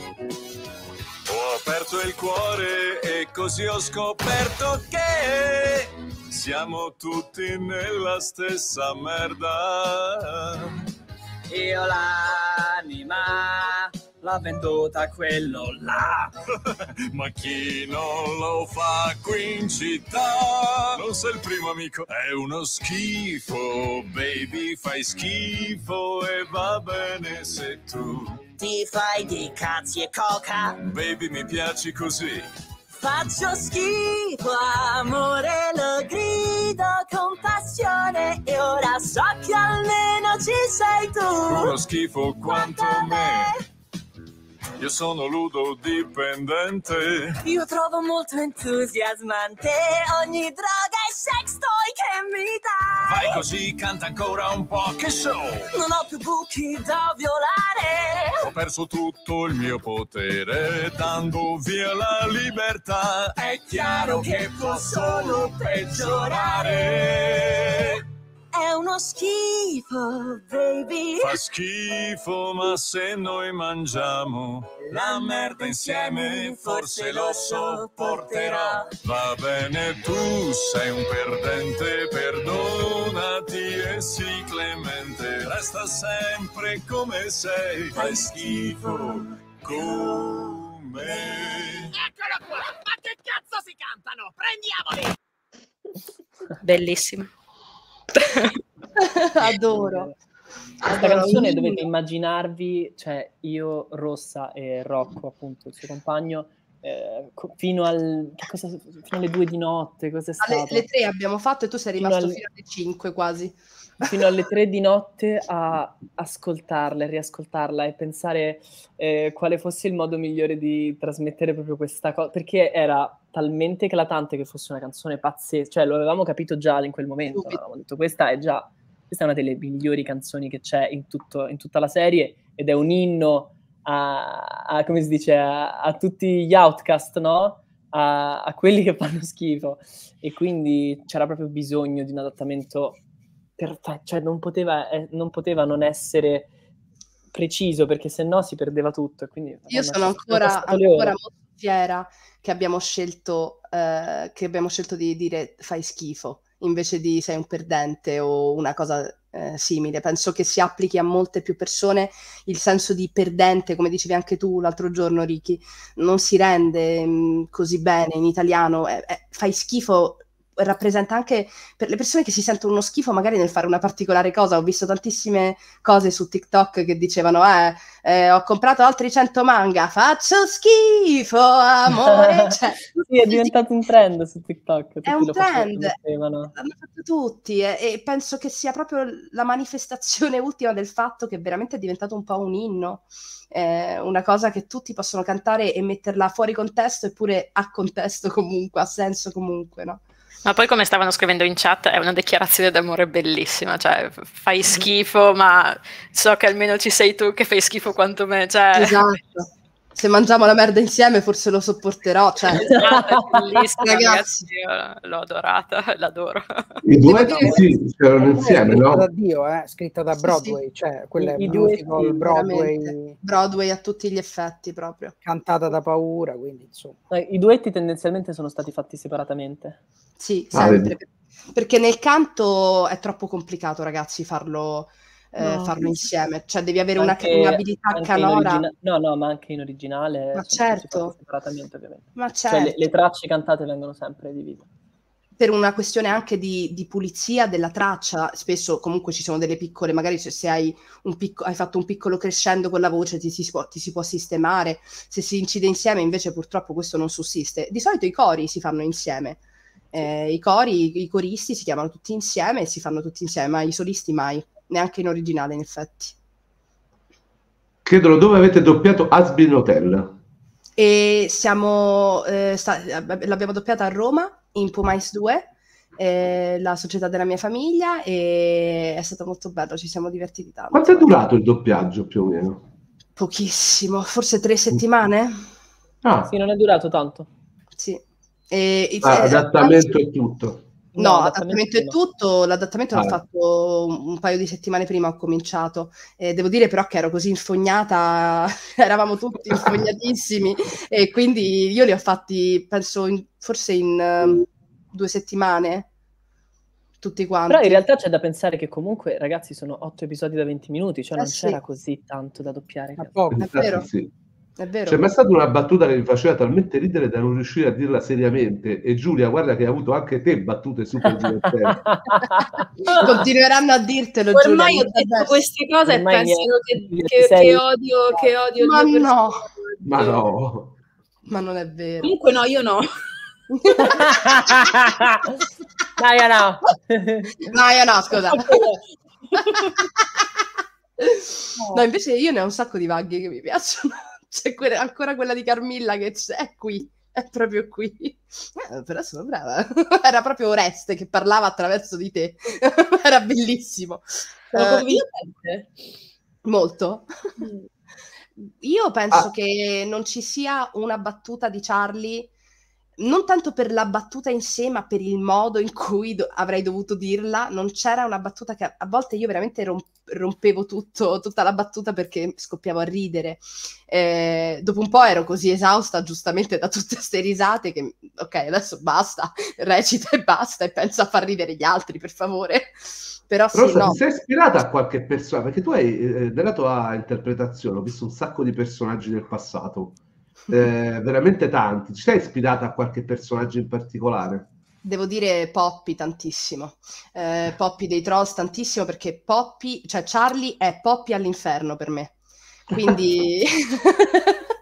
Ho aperto il cuore e così ho scoperto che siamo tutti nella stessa merda. Io l'anima l'ha venduta a quello là. Ma chi non lo fa qui in città non sei il primo amico, è uno schifo, baby, fai schifo e va bene se tu Ti fai di cazzi e coca. baby mi piaci così. Faccio schifo, amore, lo grido con passione. E ora so che almeno ci sei tu. Uno schifo quanto me. Io sono ludodipendente. Io trovo molto entusiasmante ogni droga e sex toy che mi dai. Vai così, canta ancora un po', che show. Non ho più buchi da violare. Ho perso tutto il mio potere dando via la libertà. È chiaro che può solo peggiorare. È uno schifo, baby. Fa schifo, ma se noi mangiamo la merda insieme, forse lo sopporterò. Va bene, tu sei un perdente, perdonati e sii clemente. Resta sempre come sei, fai schifo come. Eccolo qua, ma che cazzo si cantano? Prendiamoli! Bellissimo. Adoro. Questa canzone dovete immaginarvi, cioè io, Rossa e Rocco, appunto, il suo compagno, fino alle 2 di notte, cos'è stato? Alle 3 abbiamo fatto e tu sei rimasto fino alle 5 quasi. Fino alle 3 di notte a ascoltarla e riascoltarla e pensare quale fosse il modo migliore di trasmettere proprio questa cosa, perché era talmente eclatante che fosse una canzone pazzesca, cioè lo avevamo capito già in quel momento, no? Avevamo detto questa è una delle migliori canzoni che c'è in tutta la serie, ed è un inno a come si dice, a tutti gli outcast, no? A quelli che fanno schifo, e quindi c'era proprio bisogno di un adattamento perfetto, cioè non poteva non essere preciso, perché sennò si perdeva tutto. E quindi, io sono ancora molto fiera che abbiamo scelto di dire fai schifo invece di sei un perdente o una cosa simile. Penso che si applichi a molte più persone il senso di perdente, come dicevi anche tu l'altro giorno, Ricky, non si rende così bene in italiano. Fai schifo rappresenta anche per le persone che si sentono uno schifo magari nel fare una particolare cosa. Ho visto tantissime cose su TikTok che dicevano ho comprato altri 100 manga, faccio schifo, amore. Cioè, sì, è diventato un trend su TikTok. È un trend, l'hanno fatto tutti e penso che sia proprio la manifestazione ultima del fatto che veramente è diventato un po' un inno, una cosa che tutti possono cantare e metterla fuori contesto, eppure ha contesto comunque, ha senso comunque, no? Ma poi, come stavano scrivendo in chat, è una dichiarazione d'amore bellissima, cioè fai schifo, ma so che almeno ci sei tu che fai schifo quanto me, cioè... Esatto. Se mangiamo la merda insieme forse lo sopporterò, cioè... Esatto, è bellissima, ragazzi, io l'ho adorata, l'adoro. I duetti sì, c'erano insieme, no? Da Dio, scritta da Broadway, sì. Cioè quella è musical Broadway a tutti gli effetti proprio. Cantata da paura, quindi insomma. I duetti tendenzialmente sono stati fatti separatamente. Sì, sempre, perché nel canto è troppo complicato, ragazzi, farlo insieme, cioè devi avere un'abilità canora. No, ma anche in originale. Ma certo. Separatamente, ovviamente. Ma certo. Cioè, le tracce cantate vengono sempre divise. Per una questione anche di pulizia della traccia, spesso comunque ci sono delle piccole, magari se hai fatto un piccolo crescendo con la voce ti si può sistemare, se si incide insieme invece purtroppo questo non sussiste. Di solito i cori si fanno insieme. I coristi si chiamano tutti insieme e si fanno tutti insieme, ma i solisti mai, neanche in originale in effetti. Chiedono dove avete doppiato Hazbin Hotel. E l'abbiamo doppiata a Roma in Pumais 2, la società della mia famiglia, e è stato molto bello, ci siamo divertiti tanto. Quanto è durato il doppiaggio più o meno? Pochissimo, forse 3 settimane. Sì, non è durato tanto. Sì. Adattamento e tutto. No, adattamento è tutto. L'adattamento l'ho fatto un paio di settimane prima, ho cominciato. Devo dire però che ero così infognata, eravamo tutti infognatissimi, e quindi io li ho fatti, penso, forse in 2 settimane, tutti quanti. Però in realtà c'è da pensare che comunque, ragazzi, sono 8 episodi da 20 minuti, cioè non c'era così tanto da doppiare. È vero. Sì. È vero. C'è mai stata una battuta che mi faceva talmente ridere da non riuscire a dirla seriamente, e Giulia, guarda che hai avuto anche te battute super divertenti. Continueranno a dirtelo, ormai Giulia. Ho detto queste cose e pensano che odio ma le no. Ma no. Ma non è vero. Comunque no, io no. No, scusa. No, invece io ne ho un sacco di vaghe che mi piacciono. C'è ancora quella di Carmilla che è qui, è proprio qui. Però sono brava. Era proprio Oreste che parlava attraverso di te. Era bellissimo. Molto. Io penso che non ci sia una battuta di Charlie, non tanto per la battuta in sé, ma per il modo in cui avrei dovuto dirla. Non c'era una battuta che a volte io veramente rompevo tutta la battuta perché scoppiavo a ridere. Dopo un po' ero così esausta, giustamente, da tutte ste risate, che ok, adesso basta, recita e basta, e penso a far ridere gli altri, per favore. Però sì, Rosa, no. ti sei ispirata a qualche persona? Perché tu hai, nella tua interpretazione, ho visto un sacco di personaggi del passato. Veramente tanti. Ci sei ispirata a qualche personaggio in particolare? Devo dire Poppy tantissimo, Poppy dei Trolls tantissimo, perché Poppy, cioè Charlie è Poppy all'inferno per me, quindi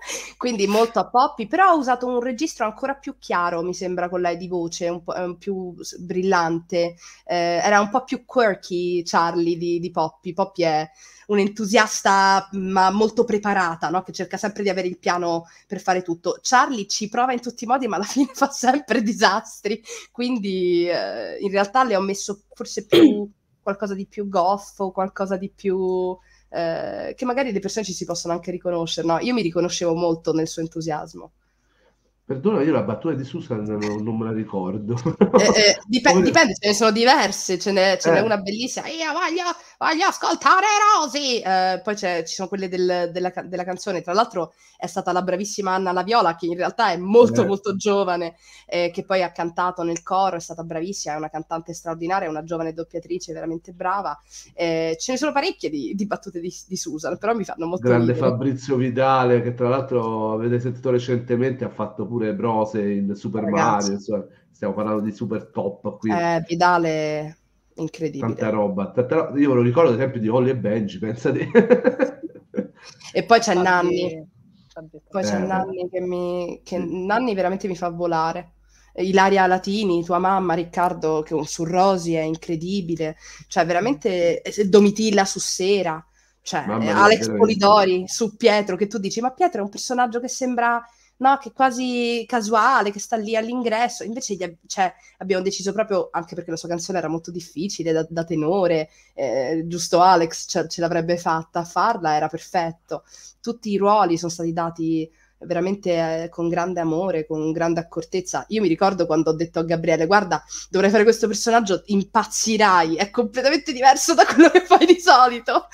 quindi molto a Poppy, però ha usato un registro ancora più chiaro, mi sembra, con lei di voce, un po' più brillante, era un po' più quirky Charlie di Poppy. Poppy è un entusiasta ma molto preparata, no? Che cerca sempre di avere il piano per fare tutto. Charlie ci prova in tutti i modi, ma alla fine fa sempre disastri, quindi in realtà le ho messo forse più qualcosa di più goffo, qualcosa di più che magari le persone ci si possono anche riconoscere, no? Io mi riconoscevo molto nel suo entusiasmo. Perdona, io la battuta di Susan non me la ricordo. Dipende, ce ne sono diverse, ce n'è una bellissima, io voglio ascoltare Rosy, poi ci sono quelle della canzone, tra l'altro è stata la bravissima Anna La Viola, che in realtà è molto molto giovane, che poi ha cantato nel coro, è stata bravissima, è una cantante straordinaria, è una giovane doppiatrice veramente brava, ce ne sono parecchie di battute di Susan, però mi fanno molto grande ridere. Fabrizio Vidale, che tra l'altro avete sentito recentemente, ha fatto pure Brose in Super Mario, insomma, stiamo parlando di super top qui. Vidale incredibile. Tanta roba. Io me lo ricordo ad esempio di Holly e Benji, pensate. E poi c'è Nanni. Poi c'è Nanni che Nanni veramente mi fa volare. Ilaria Latini, tua mamma, Riccardo, che su Rosy è incredibile. Cioè veramente Domitilla su Sera. Cioè Alex Polidori su Pietro, che tu dici, ma Pietro è un personaggio che sembra... no, che è quasi casuale, che sta lì all'ingresso, invece abbiamo deciso proprio, anche perché la sua canzone era molto difficile da tenore, giusto Alex ce l'avrebbe fatta a farla, era perfetto, tutti i ruoli sono stati dati veramente con grande amore, con grande accortezza. Io mi ricordo quando ho detto a Gabriele, guarda, dovrei fare questo personaggio, impazzirai, è completamente diverso da quello che fai di solito.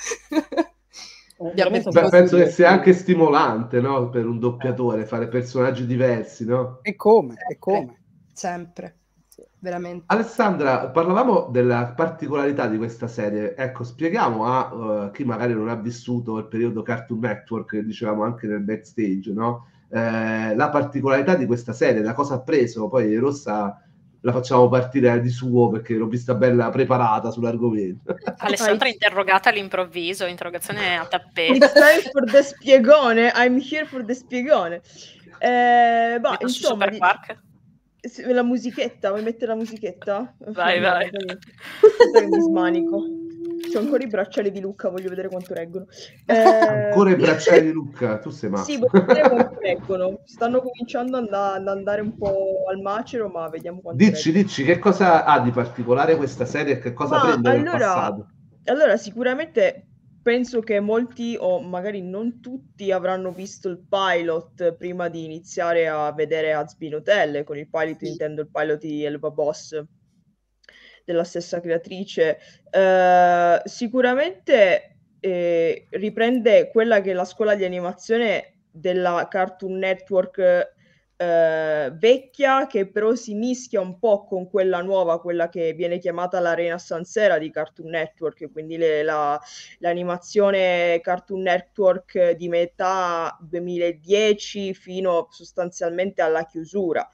Penso che sia anche stimolante, no? Per un doppiatore fare personaggi diversi, no? E come? Sempre. Veramente. Alessandra, parlavamo della particolarità di questa serie. Ecco, spieghiamo a chi magari non ha vissuto il periodo Cartoon Network, che dicevamo anche nel backstage, no? La particolarità di questa serie, da cosa ha preso. Poi Rossa la facciamo partire di suo perché l'ho vista bella preparata sull'argomento. Alessandra interrogata all'improvviso, interrogazione a tappeto. It's time for the spiegone, I'm here for the spiegone. Insomma, la musichetta, vuoi mettere la musichetta? Vai. Mi smanico. C'ho ancora i bracciali di Luca, voglio vedere quanto reggono. Ancora i bracciali di Luca? Tu sei matto. Sì, voglio vedere quanto reggono. Stanno cominciando ad andare un po' al macero, ma vediamo quanto Dici, che cosa ha di particolare questa serie e che cosa prende nel passato? Allora, sicuramente penso che molti, o magari non tutti, avranno visto il pilot prima di iniziare a vedere Hazbin Hotel. Con il pilot intendo il pilot di Elva Boss, della stessa creatrice. Sicuramente riprende quella che è la scuola di animazione della Cartoon Network vecchia, che però si mischia un po' con quella nuova, quella che viene chiamata la Renaissancera di Cartoon Network, quindi l'animazione Cartoon Network di metà 2010 fino sostanzialmente alla chiusura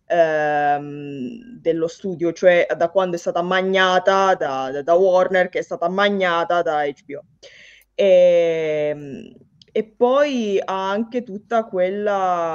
dello studio, cioè da quando è stata magnata da Warner, che è stata magnata da HBO. E poi ha anche tutta quel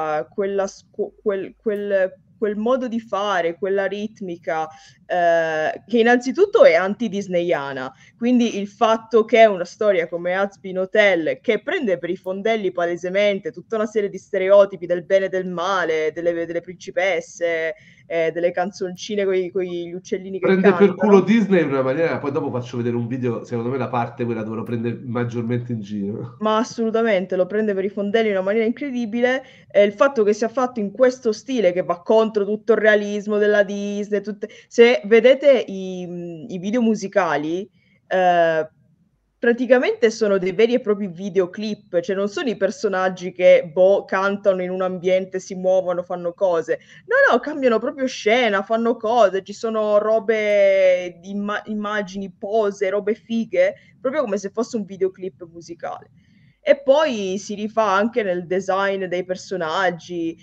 modo di fare, quella ritmica, che innanzitutto è anti-disneyana, quindi il fatto che è una storia come Hazbin Hotel, che prende per i fondelli palesemente tutta una serie di stereotipi del bene e del male, delle principesse, delle canzoncine con gli uccellini che prende cantano. Per culo Disney in una maniera, poi dopo faccio vedere un video, secondo me la parte quella dove lo prende maggiormente in giro. Ma assolutamente, lo prende per i fondelli in una maniera incredibile. Il fatto che sia fatto in questo stile, che va contro tutto il realismo della Disney, se vedete i video musicali, praticamente sono dei veri e propri videoclip, cioè non sono i personaggi che cantano in un ambiente, si muovono, fanno cose. No, cambiano proprio scena, fanno cose, ci sono robe di immagini, pose, robe fighe, proprio come se fosse un videoclip musicale. E poi si rifà anche nel design dei personaggi,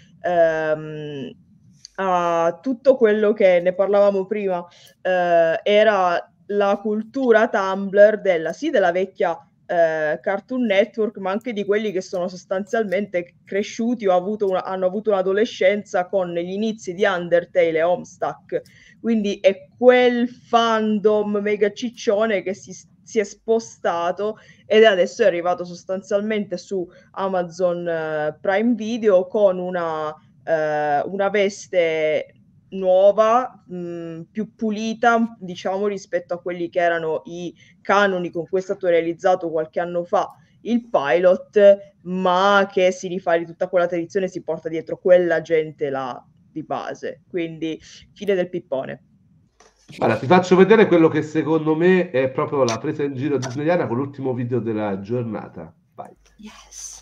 a tutto quello che ne parlavamo prima, era la cultura Tumblr della vecchia Cartoon Network, ma anche di quelli che sono sostanzialmente cresciuti o hanno avuto un'adolescenza con gli inizi di Undertale e Homestuck. Quindi è quel fandom mega ciccione che si è spostato ed adesso è arrivato sostanzialmente su Amazon Prime Video con una veste nuova, più pulita, diciamo, rispetto a quelli che erano i canoni con cui è stato realizzato qualche anno fa il pilot, ma che si rifà di tutta quella tradizione, si porta dietro quella gente là di base. Quindi fine del pippone. Allora, ti faccio vedere quello che secondo me è proprio la presa in giro disneyana con l'ultimo video della giornata. Vai. Yes.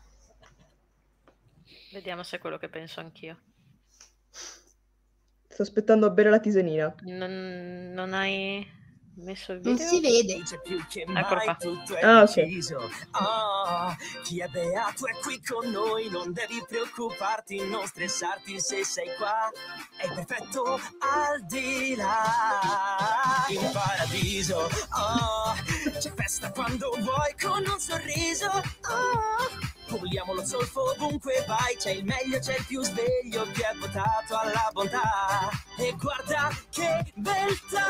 Vediamo se è quello che penso anch'io. Sto aspettando a bere la tisanina. Non hai messo il video? Non si vede. Eccolo qua. Ah, ok. Chi è beato è qui con noi, non devi preoccuparti, non stressarti se sei qua, è perfetto al di là, in paradiso. C'è festa quando vuoi con un sorriso. Puliamo lo zolfo ovunque vai, c'è il meglio, c'è il più sveglio che è votato alla bontà. E guarda che beltà!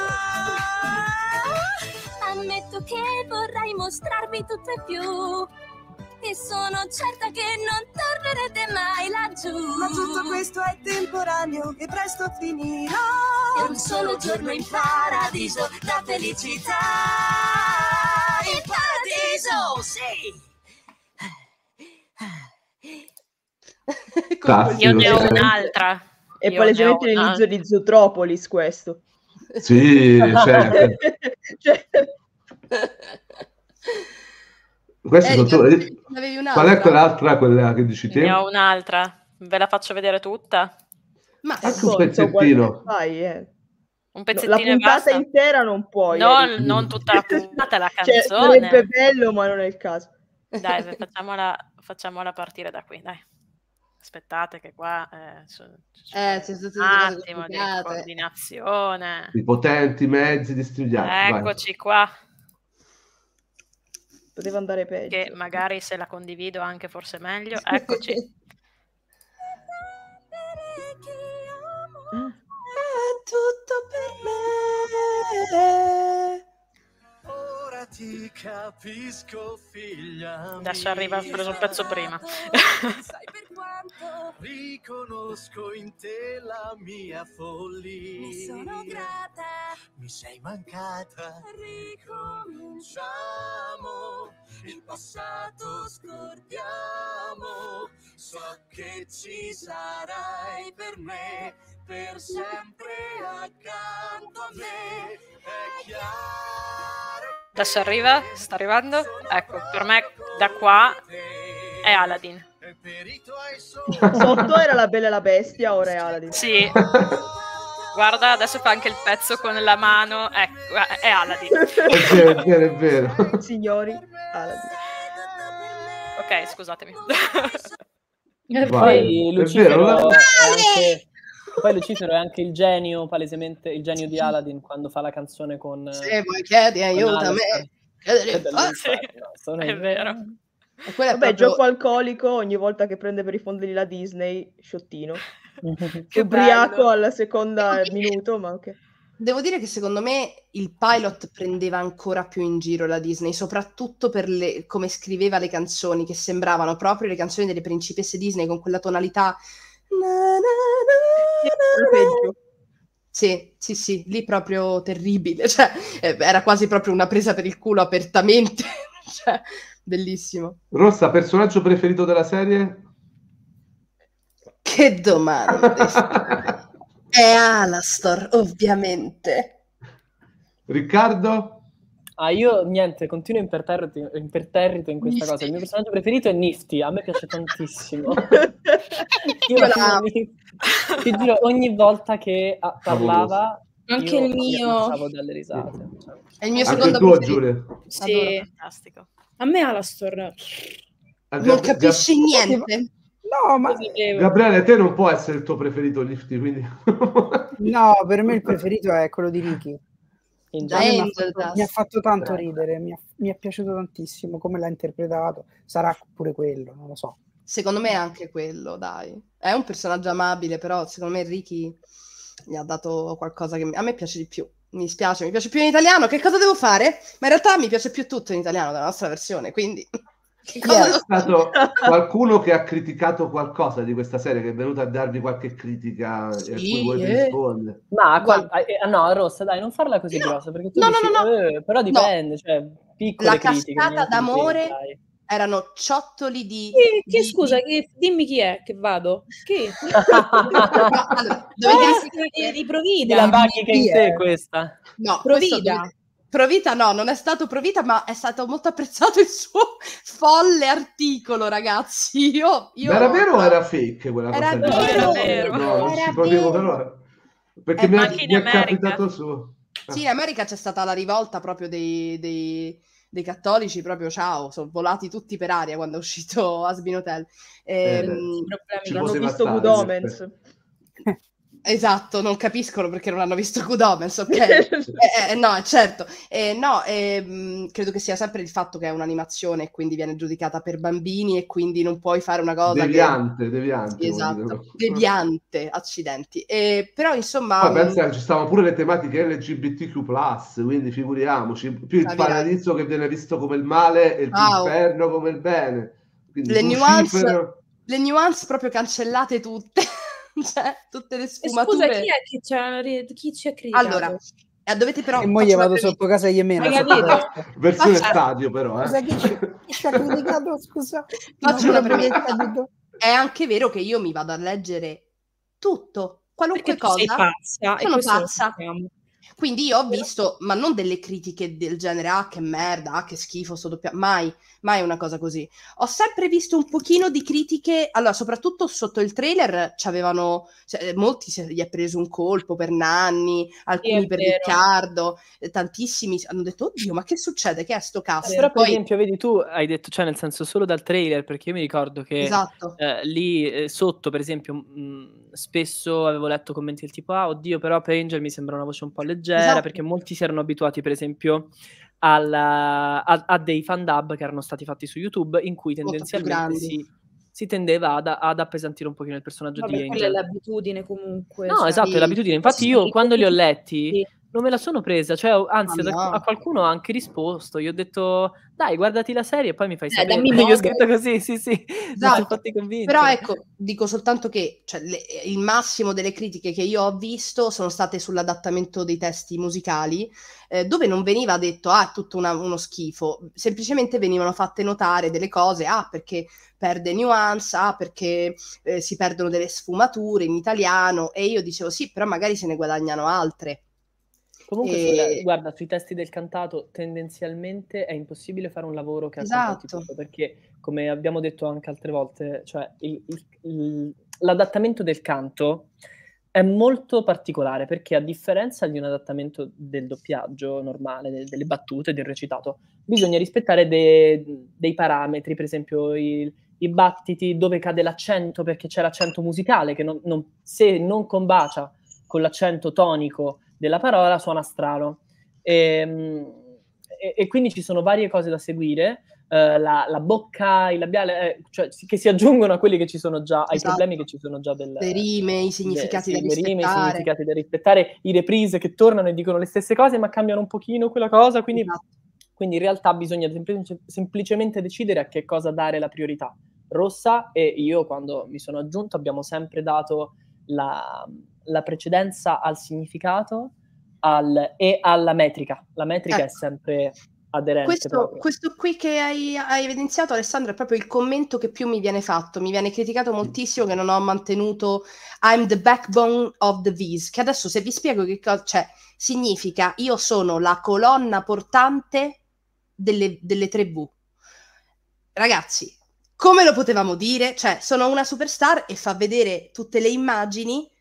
Ammetto che vorrei mostrarvi tutto e più, e sono certa che non tornerete mai laggiù. Ma tutto questo è temporaneo e presto finirà. È un solo giorno in paradiso, da felicità. In paradiso, sì! Io ne ho un'altra. È palesemente l'inizio di Zootropolis questo. Sì, certo. Questi sono Qual è quell'altra, quella che dici te? Ne ho un'altra. Ve la faccio vedere tutta? Ma anche un pezzettino. Un pezzettino la puntata intera non puoi. Non tutta la puntata, la canzone. Sarebbe bello, ma non è il caso. Dai, facciamola partire da qui, dai. Aspettate che qua c'è stato un attimo di coordinazione. I potenti mezzi di studiare. Eccoci qua. Poteva andare peggio. Che magari se la condivido anche forse meglio. Eccoci. È tutto per me. Ora ti capisco, figlia. Adesso arriva, ho preso un pezzo prima. Sai per quanto Riconosco in te la mia follia. mi sono grata. Mi sei mancata. Ricominciamo, Il passato scordiamo. So che ci sarai per me, per sempre accanto a me. È chiaro. Adesso arriva, sta arrivando. Ecco, per me da qua è Aladdin. Sotto era La Bella e la Bestia, ora è Aladdin. Sì. Guarda, adesso fa anche il pezzo con la mano. Ecco, è Aladdin. È vero. Signori, Aladdin. Ok, scusatemi. Poi Lucifero è anche il genio, palesemente il genio di Aladdin quando fa la canzone con se vuoi chiedi aiuta me. È vero. Vabbè, gioco alcolico ogni volta che prende per i fondelli la Disney, sciottino. Che ubriaco bello. alla seconda minuto, ma ok. Devo dire che secondo me il pilot prendeva ancora più in giro la Disney, soprattutto per come scriveva le canzoni, che sembravano proprio le canzoni delle principesse Disney con quella tonalità. Sì, lì proprio terribile, cioè era quasi proprio una presa per il culo apertamente, cioè, bellissimo. Rossa, personaggio preferito della serie? Che domande! È Alastor, ovviamente. Riccardo? Io niente, continuo imperterrito in questa cosa. Il mio personaggio preferito è Nifty, a me piace tantissimo. Ti giuro, ogni volta che parlava anche il mio stavo dalle risate. È il mio Anche secondo tuo, preferito. Giulia. sì. Fantastico. A me Alastor Non capisci niente. No, ma Gabriele, te non può essere il tuo preferito Lifty, quindi no, per me il preferito è quello di Ricky. in A me Angel mi ha Dust. fatto tanto ridere, mi è piaciuto tantissimo come l'ha interpretato. Sarà pure quello, non lo so. Secondo me è anche quello, dai. È un personaggio amabile, però secondo me Ricky gli ha dato qualcosa che a me piace di più. Mi spiace, mi piace più in italiano. Che cosa devo fare? Ma in realtà mi piace più tutto in italiano della nostra versione, quindi che cosa C'è devo stato qualcuno che ha criticato qualcosa di questa serie, che è venuto a darvi qualche critica e a cui Sì, volete rispondere? Ma Guarda. no, Rossa, dai, non farla così No, grossa, perché tu no, dici, no, no, no. però No. dipende, cioè, piccole La critiche, cascata niente di che, d'amore dai. erano ciottoli di... Scusa, dimmi chi è, che vado. Chi? No, allora, dovete anche di Di Provida. la Bachica in Chi te è? questa. No, questo Provida. dovete- Provita no, non è stato Provita, ma è stato molto apprezzato il suo folle articolo, ragazzi. Io Ma era vero o era fake quella Era cosa lì? vero, vero. No, non Era ci potevo vero. però. Perché Ma anche in mi è America. capitato su. Sì, in America c'è stata la rivolta proprio dei cattolici, proprio ciao, sono volati tutti per aria quando è uscito Asbin Hotel. Beh, ci L'hanno poteva visto stare, Good in Omens. effetti. Esatto, non capiscono perché non hanno visto Good Omens, ok? No, certo. Credo che sia sempre il fatto che è un'animazione e quindi viene giudicata per bambini e quindi non puoi fare una cosa Deviante, Sì, esatto, vuol dire. deviante, accidenti. Però insomma... Poi pensa che ci stavano pure le tematiche LGBTQ+, quindi figuriamoci, più il Capirai. paradiso che viene visto come il male e Wow. l'inferno come il bene. Quindi le Lucifero... nuance proprio cancellate tutte, cioè tutte le E scusa, sfumature. chi ci ha criticato? Allora, dovete però... E mo gli faccio una vado sotto casa e gli meno. Hai capito? Versione Faccia- stadio però, Scusa, chi ci ha criticato? Scusa. Faccio Non una avevo premessa. capito. È anche vero che io mi vado a leggere tutto, qualunque Perché tu sei cosa. pazza e Sono questo lo pazza. sappiamo. Quindi io ho visto, ma non delle critiche del genere, ah che merda, ah che schifo, sto doppia... mai una cosa così. Ho sempre visto un pochino di critiche, allora soprattutto sotto il trailer c'avevano, molti gli è preso un colpo per Nanni, alcuni per vero. Riccardo, tantissimi hanno detto, oddio, ma che succede? Che è sto cazzo? Però per Poi, esempio, vedi, tu hai detto, cioè nel senso solo dal trailer, perché io mi ricordo che esatto, lì sotto, per esempio, spesso avevo letto commenti del tipo, ah, oddio, però per Angel mi sembra una voce un po' leggera, Esatto. perché molti si erano abituati, per esempio, a dei fan dub che erano stati fatti su YouTube, in cui Molto più tendenzialmente grandi. si tendeva ad appesantire un pochino il personaggio di Vabbè, quella è Angel. l'abitudine comunque. No, cioè. esatto, è Sì. l'abitudine. Infatti io Sì, quando li ho sì. letti non me la sono presa, cioè anzi Ma no. a qualcuno ho anche risposto, gli ho detto dai guardati la serie e poi mi fai sapere. dammi Gli ho modo. scritto così, sì, mi sono Esatto. fatti convincere. Però ecco, dico soltanto che cioè, il massimo delle critiche che io ho visto sono state sull'adattamento dei testi musicali, dove non veniva detto ah, è tutto uno schifo, semplicemente venivano fatte notare delle cose, ah, perché perde nuance, ah, perché si perdono delle sfumature in italiano, e io dicevo sì, però magari se ne guadagnano altre. Comunque, guarda, sui testi del cantato tendenzialmente è impossibile fare un lavoro che accontenti Esatto. tutto, perché come abbiamo detto anche altre volte, cioè l'adattamento del canto è molto particolare, perché a differenza di un adattamento del doppiaggio normale, delle battute, del recitato, bisogna rispettare dei parametri, per esempio i battiti, dove cade l'accento, perché c'è l'accento musicale che se non combacia con l'accento tonico della parola suona strano, e quindi ci sono varie cose da seguire, la bocca, il labiale, cioè, che si aggiungono a quelli che ci sono già, ai Esatto. problemi che ci sono già le rime, i significati da le rime, i rispettare. significati da rispettare, i reprise che tornano e dicono le stesse cose ma cambiano un pochino quella cosa, quindi, Esatto. quindi in realtà bisogna semplicemente decidere a che cosa dare la priorità. Rossa e io, quando mi sono aggiunto, abbiamo sempre dato la precedenza al significato e alla metrica. La metrica è sempre aderente. Questo qui che hai evidenziato, Alessandro, è proprio il commento che più mi viene fatto. Mi viene criticato moltissimo che non ho mantenuto I'm the backbone of the V's, che adesso se vi spiego che cosa, cioè, significa io sono la colonna portante delle 3 V. Ragazzi, come lo potevamo dire? Cioè, sono una superstar e fa vedere tutte le immagini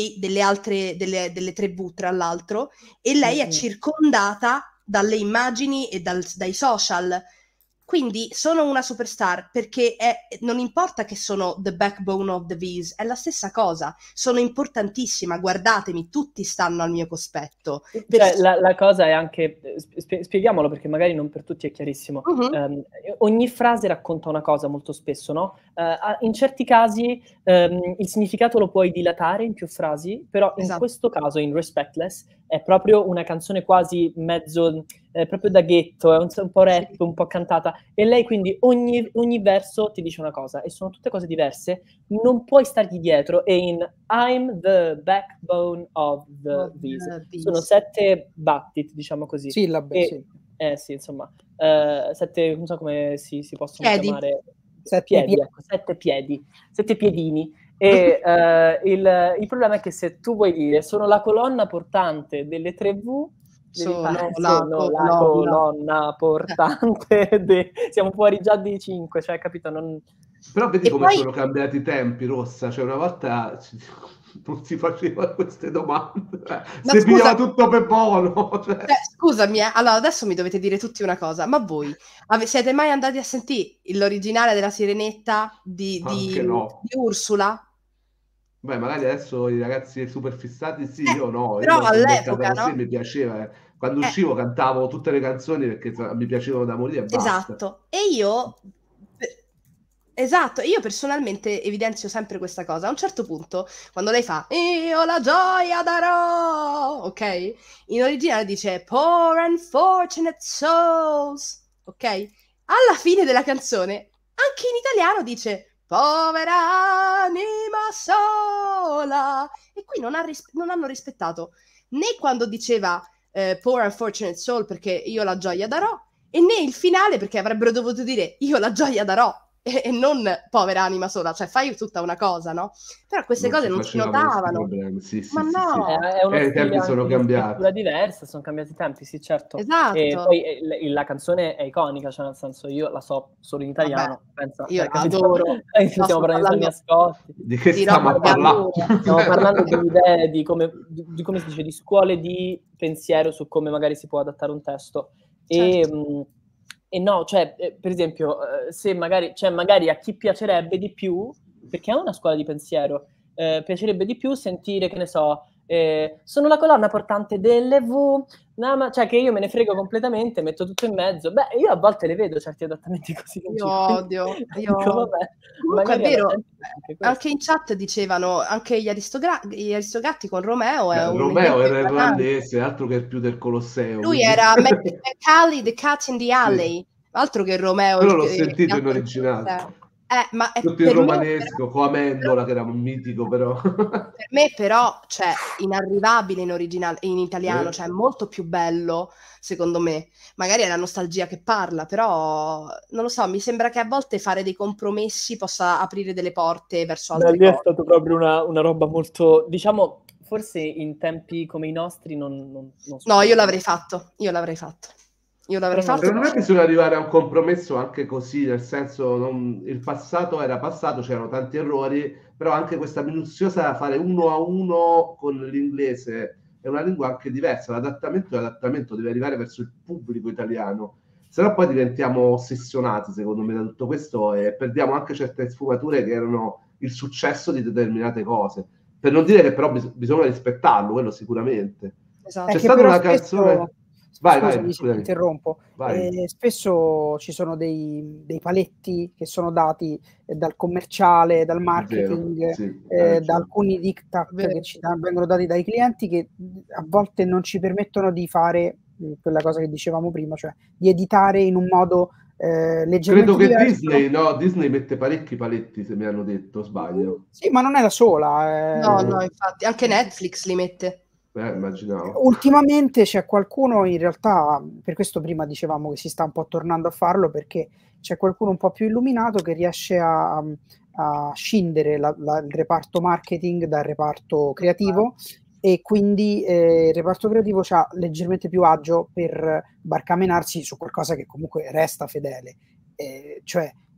delle 3 V, tra l'altro, e lei è circondata dalle immagini e dai social. Quindi sono una superstar perché non importa che sono the backbone of the V's, è la stessa cosa, sono importantissima, guardatemi, tutti stanno al mio cospetto. Cioè, la cosa è anche, spieghiamolo perché magari non per tutti è chiarissimo, ogni frase racconta una cosa molto spesso, no? In certi casi il significato lo puoi dilatare in più frasi, però in questo caso, in Respectless, è proprio una canzone quasi mezzo, proprio da ghetto, è un po' rap, un po' cantata, e lei quindi ogni verso ti dice una cosa, e sono tutte cose diverse, non puoi stargli dietro, e in I'm the backbone of the V's, sono 7 battiti, diciamo così. Sillabe, sì, insomma, 7, non so come si possono chiamare, 7 piedi, 7 piedini. E il problema è che se tu vuoi dire sono la colonna portante delle 3V, sono la colonna portante siamo fuori già di 5, cioè, capito? Però vedi come sono cambiati i tempi, Rossa, cioè una volta non si faceva queste domande, si pigliava tutto per buono, cioè. Scusami, allora adesso mi dovete dire tutti una cosa, ma voi siete mai andati a sentire l'originale della Sirenetta di Ursula? Beh, magari adesso i ragazzi super fissati sì, io no, però io all'epoca, no? Così mi piaceva, quando uscivo cantavo tutte le canzoni perché mi piacevano da morire e basta. Esatto, io personalmente evidenzio sempre questa cosa. A un certo punto, quando lei fa io la gioia darò, ok? In originale dice poor unfortunate souls, ok? Alla fine della canzone, anche in italiano dice povera anima sola, e qui non hanno rispettato né quando diceva poor unfortunate soul perché io la gioia darò, e né il finale perché avrebbero dovuto dire io la gioia darò e non povera anima sola, cioè fai tutta una cosa, no? Però queste cose non si notavano. Ma no! È uno i tempi sono cambiati. Diversa, sono cambiati i tempi, sì, certo. Esatto. E poi la canzone è iconica, cioè nel senso io la so solo in italiano. Pensa, io la adoro. Stiamo parlando di Ascotti. Di che stiamo a parlare? Stiamo parlando di idee, di come si dice, di scuole di pensiero su come magari si può adattare un testo. Certo. E no, cioè, per esempio, se magari a chi piacerebbe di più, perché è una scuola di pensiero, piacerebbe di più sentire, che ne so, sono la colonna portante delle V, cioè che io me ne frego completamente, metto tutto in mezzo. Beh, io a volte le vedo certi adattamenti così. Io odio. Comunque è vero, anche in chat dicevano, anche gli Aristogatti con Romeo. Romeo era irlandese, altro che più del Colosseo. Lui era Macaulay, The Cat in the Alley, altro che Romeo. Però l'ho sentito in originale. Ma è tutto in romanesco, con Amendola che era un mitico, però per me però, cioè, inarrivabile in originale, in italiano, cioè molto più bello, secondo me. Magari è la nostalgia che parla, però non lo so, mi sembra che a volte fare dei compromessi possa aprire delle porte verso altre cose. È stato proprio una roba molto, diciamo, forse in tempi come i nostri non No, io l'avrei fatto. Secondo me bisogna arrivare a un compromesso anche così, nel senso il passato era passato, c'erano tanti errori, però anche questa minuziosa fare uno a uno con l'inglese è una lingua anche diversa, l'adattamento deve arrivare verso il pubblico italiano, se no poi diventiamo ossessionati secondo me da tutto questo e perdiamo anche certe sfumature che erano il successo di determinate cose, per non dire che però bisogna rispettarlo, quello sicuramente. Esatto. C'è stata una canzone... Scusami se ti interrompo. Spesso ci sono dei paletti che sono dati dal commerciale, dal marketing, da alcuni diktat che ci vengono dati dai clienti che a volte non ci permettono di fare quella cosa che dicevamo prima, cioè di editare in un modo leggermente credo che diverso. Disney mette parecchi paletti, se mi hanno detto, sbaglio. Sì, ma non è la sola. No, infatti, anche Netflix li mette. Immaginavo. Ultimamente c'è qualcuno, in realtà, per questo prima dicevamo che si sta un po' tornando a farlo, perché c'è qualcuno un po' più illuminato che riesce a scindere il reparto marketing dal reparto creativo, e quindi il reparto creativo c'ha leggermente più agio per barcamenarsi su qualcosa che comunque resta fedele, cioè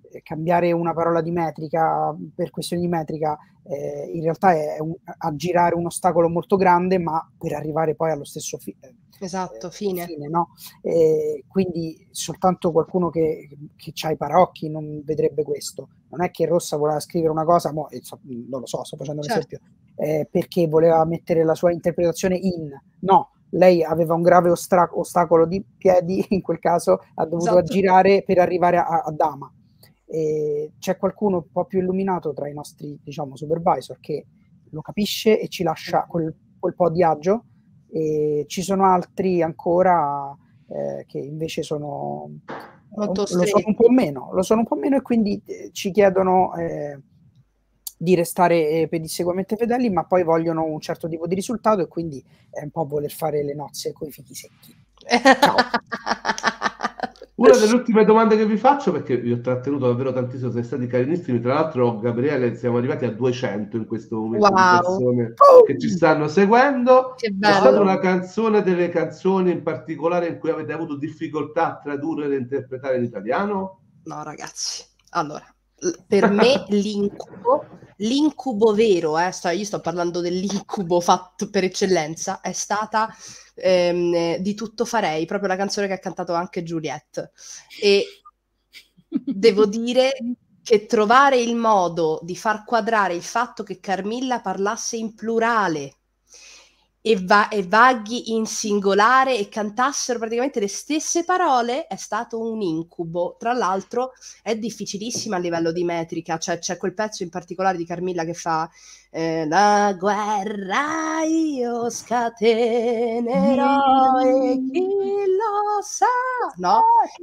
cambiare una parola di metrica per questioni di metrica in realtà è aggirare un ostacolo molto grande, ma per arrivare poi allo stesso fine, no? Quindi soltanto qualcuno che ha i paraocchi non vedrebbe questo. Non è che Rossa voleva scrivere una cosa, non lo so, sto facendo un esempio, perché voleva mettere la sua interpretazione no, lei aveva un grave ostacolo di piedi, in quel caso ha dovuto aggirare per arrivare a Dama. C'è qualcuno un po' più illuminato tra i nostri, diciamo, supervisor che lo capisce e ci lascia quel po' di agio, e ci sono altri ancora che invece lo sono un po' meno e quindi ci chiedono di restare pedissequamente fedeli, ma poi vogliono un certo tipo di risultato, e quindi è un po' voler fare le nozze coi fichi secchi. Ciao. Una delle ultime domande che vi faccio, perché vi ho trattenuto davvero tantissimo, siete stati carinissimi. Tra l'altro, Gabriele, siamo arrivati a 200 in questo momento di persone che ci stanno seguendo. C'è stata una canzone delle canzoni in particolare in cui avete avuto difficoltà a tradurre e interpretare in italiano? No, ragazzi. Allora, per me l'incubo vero, io sto parlando dell'incubo fatto per eccellenza, è stata Di tutto farei, proprio la canzone che ha cantato anche Juliette, e devo dire che trovare il modo di far quadrare il fatto che Carmilla parlasse in plurale e Vaghi in singolare e cantassero praticamente le stesse parole è stato un incubo. Tra l'altro è difficilissima a livello di metrica, cioè c'è quel pezzo in particolare di Carmilla che fa la guerra io scatenerò e chi lo sa, no?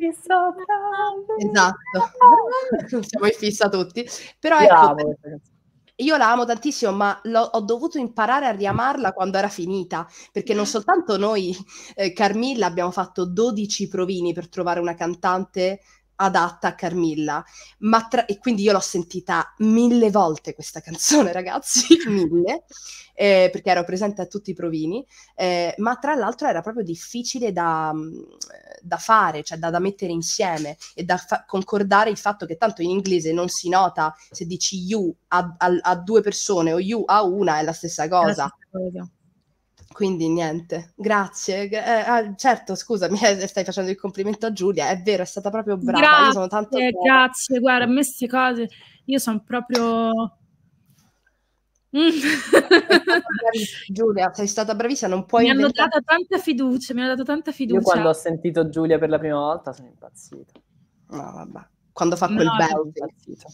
Esatto, siamo in fissa tutti, però ecco, io la amo tantissimo, ma ho dovuto imparare a riamarla quando era finita, perché non soltanto noi, Carmilla, abbiamo fatto 12 provini per trovare una cantante adatta a Carmilla, e quindi io l'ho sentita 1000 volte questa canzone, ragazzi, 1000, perché ero presente a tutti i provini, ma tra l'altro era proprio difficile da fare, cioè da mettere insieme e da concordare il fatto che tanto in inglese non si nota se dici you a 2 persone o you a una, è la stessa cosa. Quindi niente, grazie. Certo, scusami, stai facendo il complimento a Giulia, è vero, è stata proprio brava. Grazie, io sono tanto grazie, guarda, a me queste cose, io sono proprio... Giulia, sei stata bravissima, non puoi mi hanno dato tanta fiducia. Io quando ho sentito Giulia per la prima volta sono impazzito. No, vabbè. Quando fa quel bello impazzito.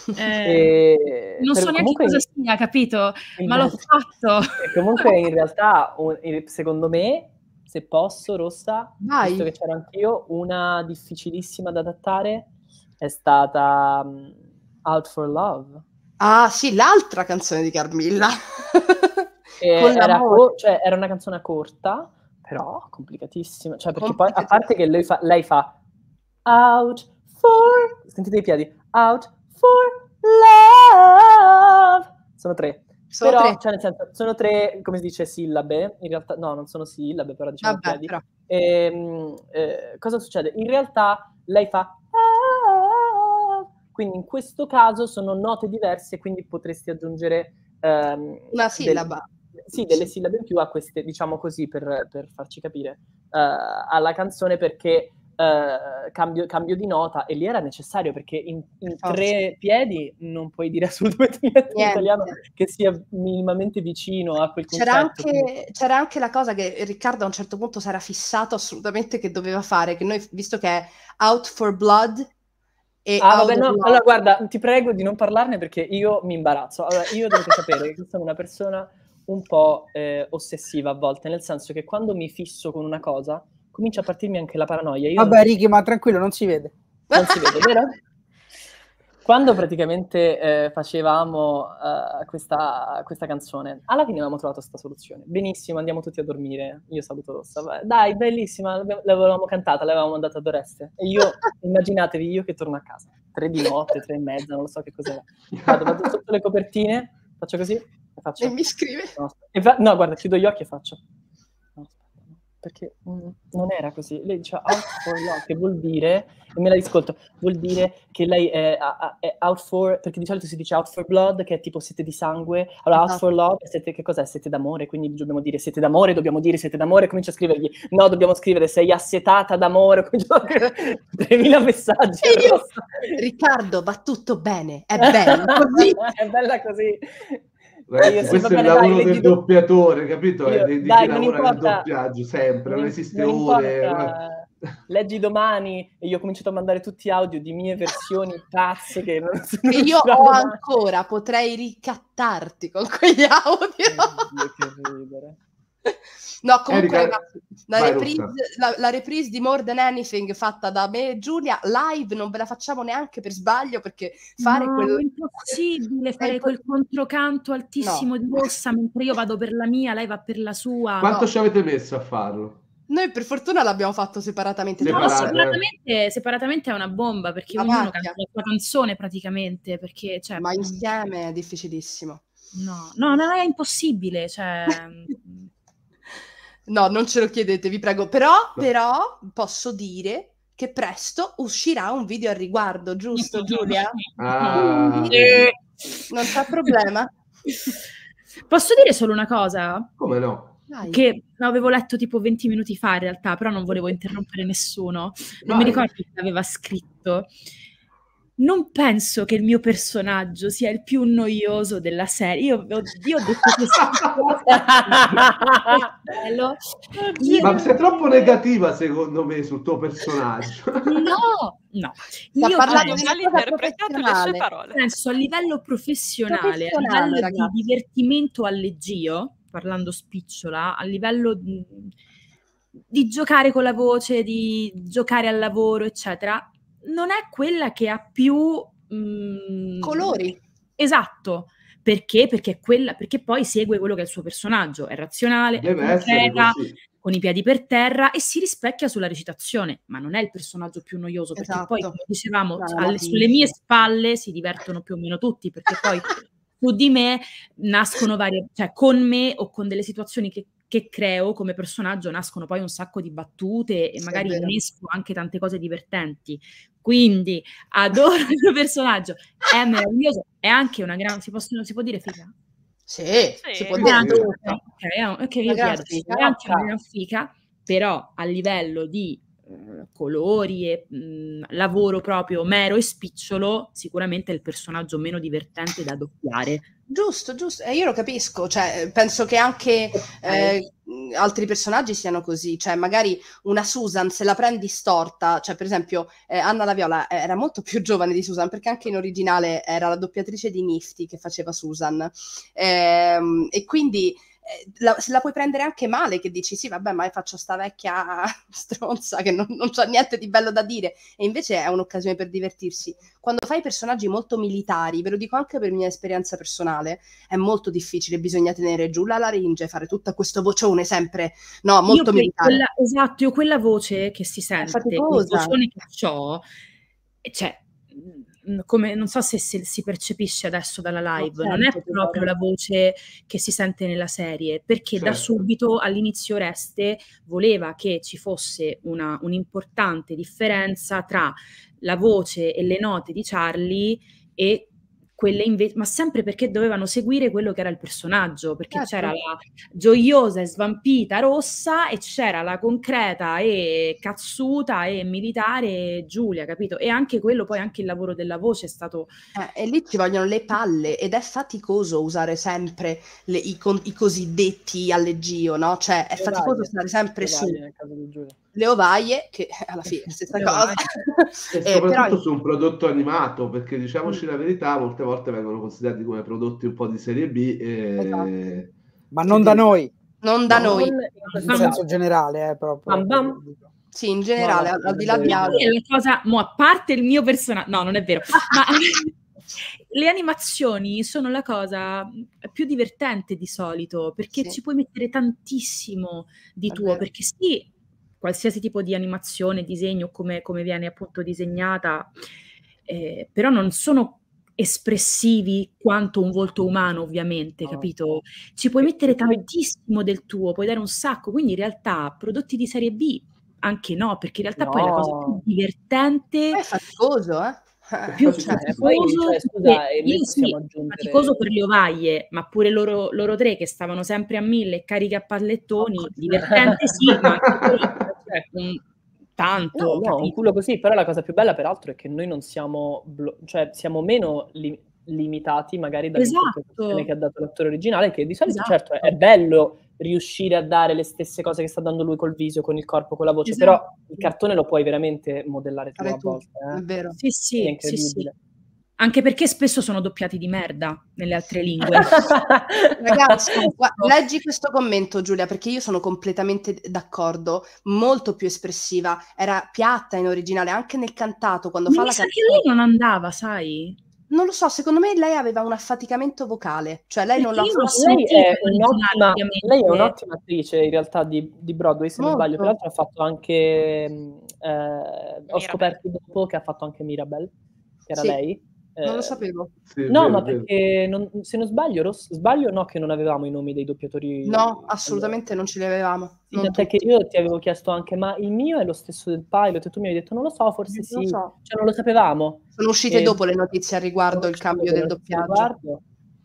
Non so neanche cosa sia, capito? Ma l'ho fatto. Comunque in realtà, secondo me, se posso, Rossa, vai, visto che c'ero anch'io, una difficilissima da adattare è stata Out for Love. Ah sì, l'altra canzone di Carmilla. Era una canzone corta, però complicatissima. Cioè, perché poi, a parte che lei fa Out for... Sentite i piedi. Out for love. Sono tre. Però, cioè, nel senso, sono 3, come si dice, sillabe. In realtà, no, non sono sillabe, però diciamo piedi. Però. Cosa succede? In realtà lei fa... Quindi in questo caso sono note diverse, quindi potresti aggiungere... una sillaba. Delle sillabe in più a queste, diciamo così, per farci capire, alla canzone, perché cambio di nota, e lì era necessario, perché in 3 piedi non puoi dire assolutamente niente in italiano che sia minimamente vicino a quel concetto. C'era anche la cosa che Riccardo a un certo punto si era fissato assolutamente che doveva fare, che noi, visto che è Out for Blood... vabbè, no, allora guarda, ti prego di non parlarne perché io mi imbarazzo. Allora, io dovete sapere che sono una persona un po' ossessiva a volte, nel senso che quando mi fisso con una cosa comincia a partirmi anche la paranoia. Vabbè, Ricky, ma tranquillo, non si vede. Non si vede, vero? Quando praticamente facevamo questa canzone, alla fine avevamo trovato questa soluzione. Benissimo, andiamo tutti a dormire. Io saluto Rossa. Dai, bellissima, l'avevamo cantata, l'avevamo mandata ad Oreste. E io, immaginatevi, io che torno a casa. 3 di notte, 3 e mezza, non lo so che cos'era. Vado sotto le copertine, faccio così, e faccio... E mi scrive. No, guarda, chiudo gli occhi e faccio... No, aspetta, perché non era così. Lei diceva out for love, che vuol dire, e me la riscolto, vuol dire che lei è out for, perché di solito si dice out for blood, che è tipo sete di sangue, allora out for love, che cos'è? Sete d'amore, quindi dobbiamo dire sete d'amore, comincia a scrivergli, no, dobbiamo scrivere sei assetata d'amore, comincia a scrivere 3000 messaggi. Riccardo, va tutto bene, è bello così. È bella così. Ragazzi, questo è il lavoro del doppiatore, capito? Di chi lavora nel doppiaggio, sempre, non esiste ore. Leggi domani e io ho cominciato a mandare tutti audio di mie versioni pazze che non sono io ho ancora, potrei ricattarti con quegli audio. Che ridere. No, comunque la reprise di More Than Anything fatta da me e Giulia live non ve la facciamo neanche per sbaglio, perché fare è impossibile fare quel controcanto altissimo di Rossa mentre io vado per la mia, lei va per la sua. Quanto ci avete messo a farlo? Noi per fortuna l'abbiamo fatto separatamente. Separatamente è una bomba, perché ognuno canta la sua canzone praticamente, perché, cioè, ma insieme è difficilissimo. No, non è impossibile, cioè... No, non ce lo chiedete, vi prego. Però posso dire che presto uscirà un video al riguardo, giusto Giulia? Quindi, non c'è problema. Posso dire solo una cosa? Come no? Che avevo letto tipo 20 minuti fa in realtà, però non volevo interrompere nessuno. Non mi ricordo chi aveva scritto. Non penso che il mio personaggio sia il più noioso della serie. Io ho detto questa cosa. Ma sei troppo negativa, secondo me, sul tuo personaggio. No. Sta parlando di interpretato le sue parole. Penso a livello professionale, a livello ragazzi, di divertimento al leggio, parlando spicciola, a livello di giocare con la voce, di giocare al lavoro, eccetera. Non è quella che ha più colori. Esatto. Perché? Perché poi segue quello che è il suo personaggio, è razionale, è concreta, con i piedi per terra e si rispecchia sulla recitazione, ma non è il personaggio più noioso, perché poi, come dicevamo, sulle mie spalle si divertono più o meno tutti, perché poi su di me nascono varie, cioè con me o con delle situazioni che creo come personaggio nascono poi un sacco di battute e magari unisco anche tante cose divertenti. Quindi adoro il mio personaggio, è meraviglioso, è anche una gran... si può dire figa? Sì, si può dire. Ok, io chiedo, è anche una gran figa, però a livello di colori e lavoro proprio mero e spicciolo, sicuramente è il personaggio meno divertente da doppiare. Giusto, io lo capisco, cioè penso che anche altri personaggi siano così, cioè magari una Susan se la prendi storta, cioè per esempio Anna La Viola era molto più giovane di Susan, perché anche in originale era la doppiatrice di Nifty che faceva Susan, e quindi se la puoi prendere anche male, che dici sì vabbè ma faccio sta vecchia stronza che non c'ha niente di bello da dire, e invece è un'occasione per divertirsi. Quando fai personaggi molto militari, ve lo dico anche per mia esperienza personale, è molto difficile, bisogna tenere giù la laringe, fare tutta questo vocione sempre, no, molto militare. Esatto, io quella voce che si sente, il vocione che ho, cioè come non so se si percepisce adesso dalla live, non è proprio la voce che si sente nella serie, perché da subito all'inizio Oreste voleva che ci fosse un'importante differenza tra la voce e le note di Charlie e quelle invece, ma sempre perché dovevano seguire quello che era il personaggio, perché c'era la gioiosa e svampita Rossa e c'era la concreta e cazzuta e militare Giulia, capito? E anche quello, poi anche il lavoro della voce è stato... e lì ci vogliono le palle ed è faticoso usare sempre i cosiddetti alleggio, no? Cioè è faticoso stare sempre su le ovaie, che alla fine è la stessa cosa. E soprattutto su un prodotto animato, perché diciamoci la verità, molte volte vengono considerati come prodotti un po' di serie B, ma non da noi. Non da noi. In senso generale, proprio. Sì, in generale, al di là di altro. La cosa, a parte il mio personaggio, no, non è vero, ma le animazioni sono la cosa più divertente di solito, perché ci puoi mettere tantissimo di tuo, perché sì, qualsiasi tipo di animazione, disegno, come viene appunto disegnata, però non sono espressivi quanto un volto umano, ovviamente, capito? Ci puoi mettere tantissimo del tuo, puoi dare un sacco, quindi in realtà prodotti di serie B anche no, perché in realtà poi la cosa più divertente è faticoso, più Cioè, faticoso, poi, scusa, e noi sì, possiamo aggiungere... faticoso per le ovaie, ma pure loro tre che stavano sempre a 1000 carichi a pallettoni, divertente sì, ma anche cioè, tanto, No, un culo così, però la cosa più bella peraltro è che noi non siamo, cioè siamo meno limitati magari dall'interpretazione che ha dato l'attore originale, che di solito certo è bello riuscire a dare le stesse cose che sta dando lui col viso, con il corpo, con la voce, però il cartone lo puoi veramente modellare tu a volte. È vero. Sì, è incredibile. sì. Anche perché spesso sono doppiati di merda nelle altre lingue. Ragazzi, leggi questo commento, Giulia, perché io sono completamente d'accordo, molto più espressiva, era piatta in originale, anche nel cantato, quando fa la canzone. Che lei non andava, sai? Non lo so, secondo me lei aveva un affaticamento vocale, cioè lei non l'ha lei è un'ottima attrice in realtà di Broadway, se non sbaglio, peraltro ha fatto anche ho scoperto dopo che ha fatto anche Mirabel, che era lei. Non lo sapevo. No, ma perché se non sbaglio, no, che non avevamo i nomi dei doppiatori. No, assolutamente non ce li avevamo. Perché io ti avevo chiesto anche, ma il mio è lo stesso del pilot? E tu mi hai detto, non lo so, forse sì. Cioè, non lo sapevamo. Sono uscite dopo le notizie al riguardo, il cambio del doppiaggio.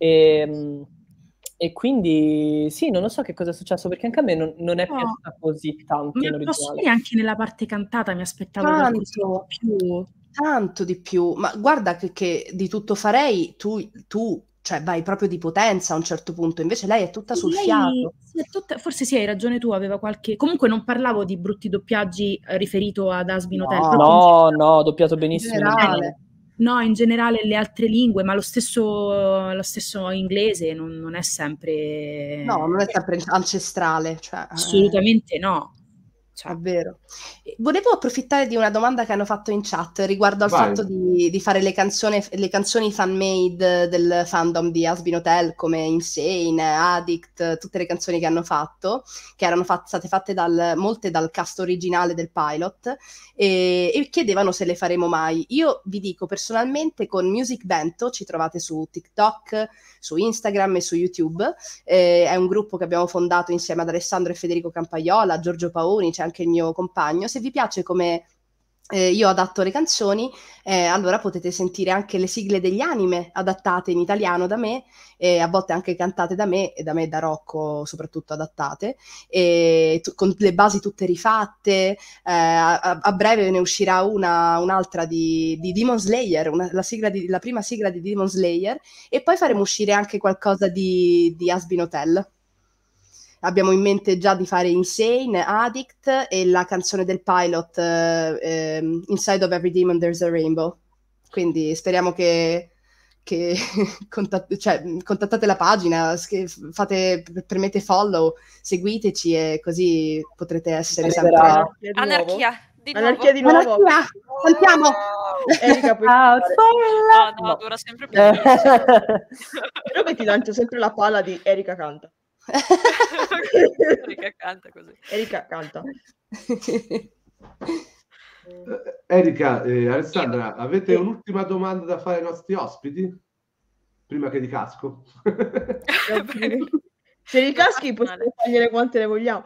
E quindi, sì, non lo so che cosa è successo, perché anche a me non è piaciuta così tanto in originale. Posso dire anche nella parte cantata mi aspettavo qualcosa più. Tanto di più, ma guarda che di tutto farei, tu cioè vai proprio di potenza a un certo punto, invece lei è tutta sul fiato. Forse sì, hai ragione tu, aveva qualche... Comunque non parlavo di brutti doppiaggi riferito ad Hazbin Hotel. No, doppiato benissimo. No, in generale le altre lingue, ma lo stesso inglese non è sempre... No, non è sempre ancestrale. Cioè, assolutamente no. È vero. Volevo approfittare di una domanda che hanno fatto in chat riguardo al fatto di fare le canzoni fan-made del fandom di Hazbin Hotel, come Insane, Addict, tutte le canzoni che hanno fatto, che erano state fatte molte dal cast originale del pilot, e chiedevano se le faremo mai. Io vi dico personalmente, con Music Bento ci trovate su TikTok, su Instagram e su YouTube, è un gruppo che abbiamo fondato insieme ad Alessandro e Federico Campaiola, Giorgio Paoni, c'è anche il mio compagno. Se vi piace come io adatto le canzoni, allora potete sentire anche le sigle degli anime adattate in italiano da me, a volte anche cantate da me, e da me e da Rocco soprattutto adattate, con le basi tutte rifatte. A breve ne uscirà un'altra di Demon Slayer, la prima sigla di Demon Slayer, e poi faremo uscire anche qualcosa di Hazbin Hotel. Abbiamo in mente già di fare Insane, Addict e la canzone del pilot Inside of Every Demon There's a Rainbow. Quindi speriamo che contattate la pagina, premete follow, seguiteci e così potrete essere sempre... Anarchia di nuovo. Anarchia di nuovo. Cantiamo! Erika, puoi no, dura sempre più. Però che ti lancio sempre la palla di Erika canta. Erika canta così. Erika canta. Erika, Alessandra, avete un'ultima domanda da fare ai nostri ospiti? Prima che ricasco. Se ricaschi possiamo togliere quante ne vogliamo.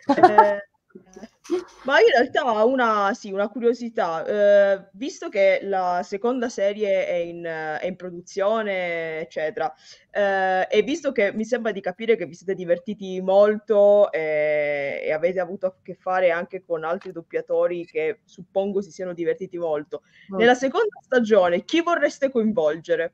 Ma in realtà una curiosità, visto che la seconda serie è in produzione, eccetera, e visto che mi sembra di capire che vi siete divertiti molto e avete avuto a che fare anche con altri doppiatori che suppongo si siano divertiti molto, nella seconda stagione chi vorreste coinvolgere?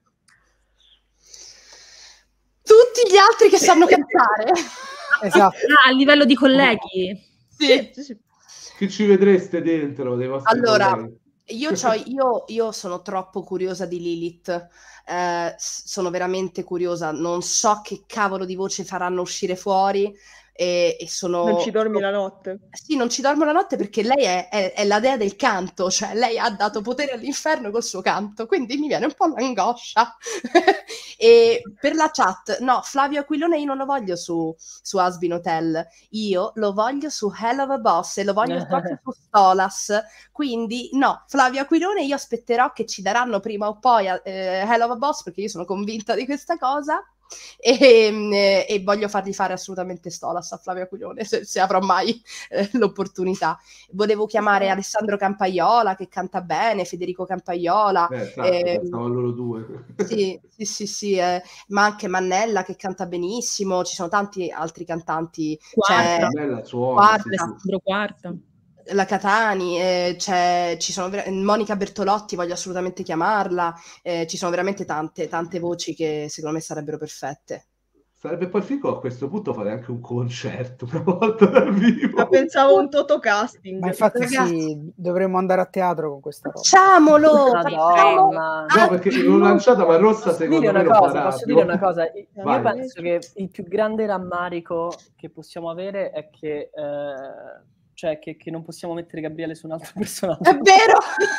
Tutti gli altri che sanno cantare. Esatto. A livello di colleghi. Sì. Chi ci vedreste dentro dei vostri colleghi? Io sono troppo curiosa di Lilith, sono veramente curiosa, non so che cavolo di voce faranno uscire fuori, e Non sono... ci dormi la notte? Sì, non ci dormo la notte perché lei è la dea del canto, cioè lei ha dato potere all'inferno col suo canto, quindi mi viene un po' l'angoscia. E per la chat, no, Flavio Aquilone io non lo voglio su Asbin Hotel, io lo voglio su Hell of a Boss e lo voglio proprio su Stolas, quindi no, Flavio Aquilone io aspetterò che ci daranno prima o poi Hell of a Boss perché io sono convinta di questa cosa. E voglio fargli fare assolutamente Stolas a Flavio Aquilone se avrò mai l'opportunità. Volevo chiamare Alessandro Campaiola che canta bene, Federico Campaiola, Esatto, pensavo a loro due. sì, ma anche Mannella che canta benissimo, ci sono tanti altri cantanti, Quarta. Mannella suona, sì, sì. Alessandro Quarta. la Catani, ci sono Monica Bertolotti, voglio assolutamente chiamarla, ci sono veramente tante voci che secondo me sarebbero perfette. Sarebbe poi figo a questo punto fare anche un concerto una volta dal vivo. Ma pensavo un Toto casting. Ma infatti Ragazzi, sì, dovremmo andare a teatro con questa roba. Facciamolo! Madonna. No, perché l'ho lanciata, ma Rossa secondo me lo farà. Posso dire una cosa? Io Vai. penso che il più grande rammarico che possiamo avere è che cioè che non possiamo mettere Gabriele su un altro personaggio. È vero!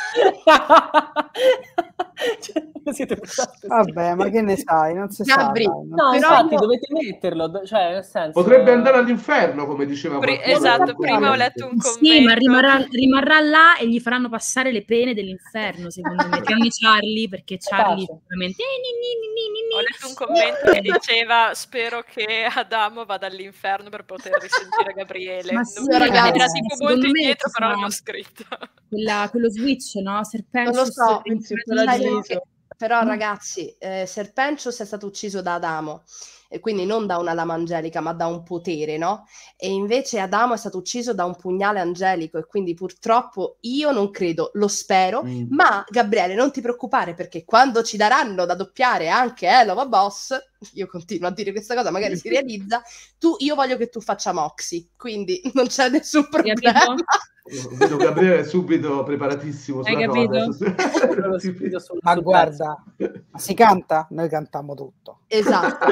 Siete Vabbè, ma che ne sai? Non si Gabri, sa. Dai, no, però infatti io- dovete metterlo, cioè nel senso... Potrebbe andare all'inferno, come diceva qualcuno. Esatto, prima ho letto un commento. Sì, ma rimarrà là e gli faranno passare le pene dell'inferno, secondo me. Tranne Charlie, perché Charlie veramente... Ho letto un commento che diceva spero che Adamo vada all'inferno per poter risentire Gabriele. Ma sì, ragazzi, era tipo secondo molto me indietro, ci però sarà l'ho scritto. quello switch, no? Serpentius, Non lo so, Paradiso. però ragazzi, Serpentius è stato ucciso da Adamo, e quindi non da una lama angelica, ma da un potere, no? E invece Adamo è stato ucciso da un pugnale angelico, e quindi purtroppo io non credo, lo spero, ma Gabriele non ti preoccupare, perché quando ci daranno da doppiare anche Hell of a Boss, io continuo a dire questa cosa, magari si realizza, io voglio che tu faccia Moxie, quindi non c'è nessun problema. Vedo Gabriele subito preparatissimo Hai sulla capito? cosa. Ma guarda, ma si canta? Noi cantiamo tutto. Esatto.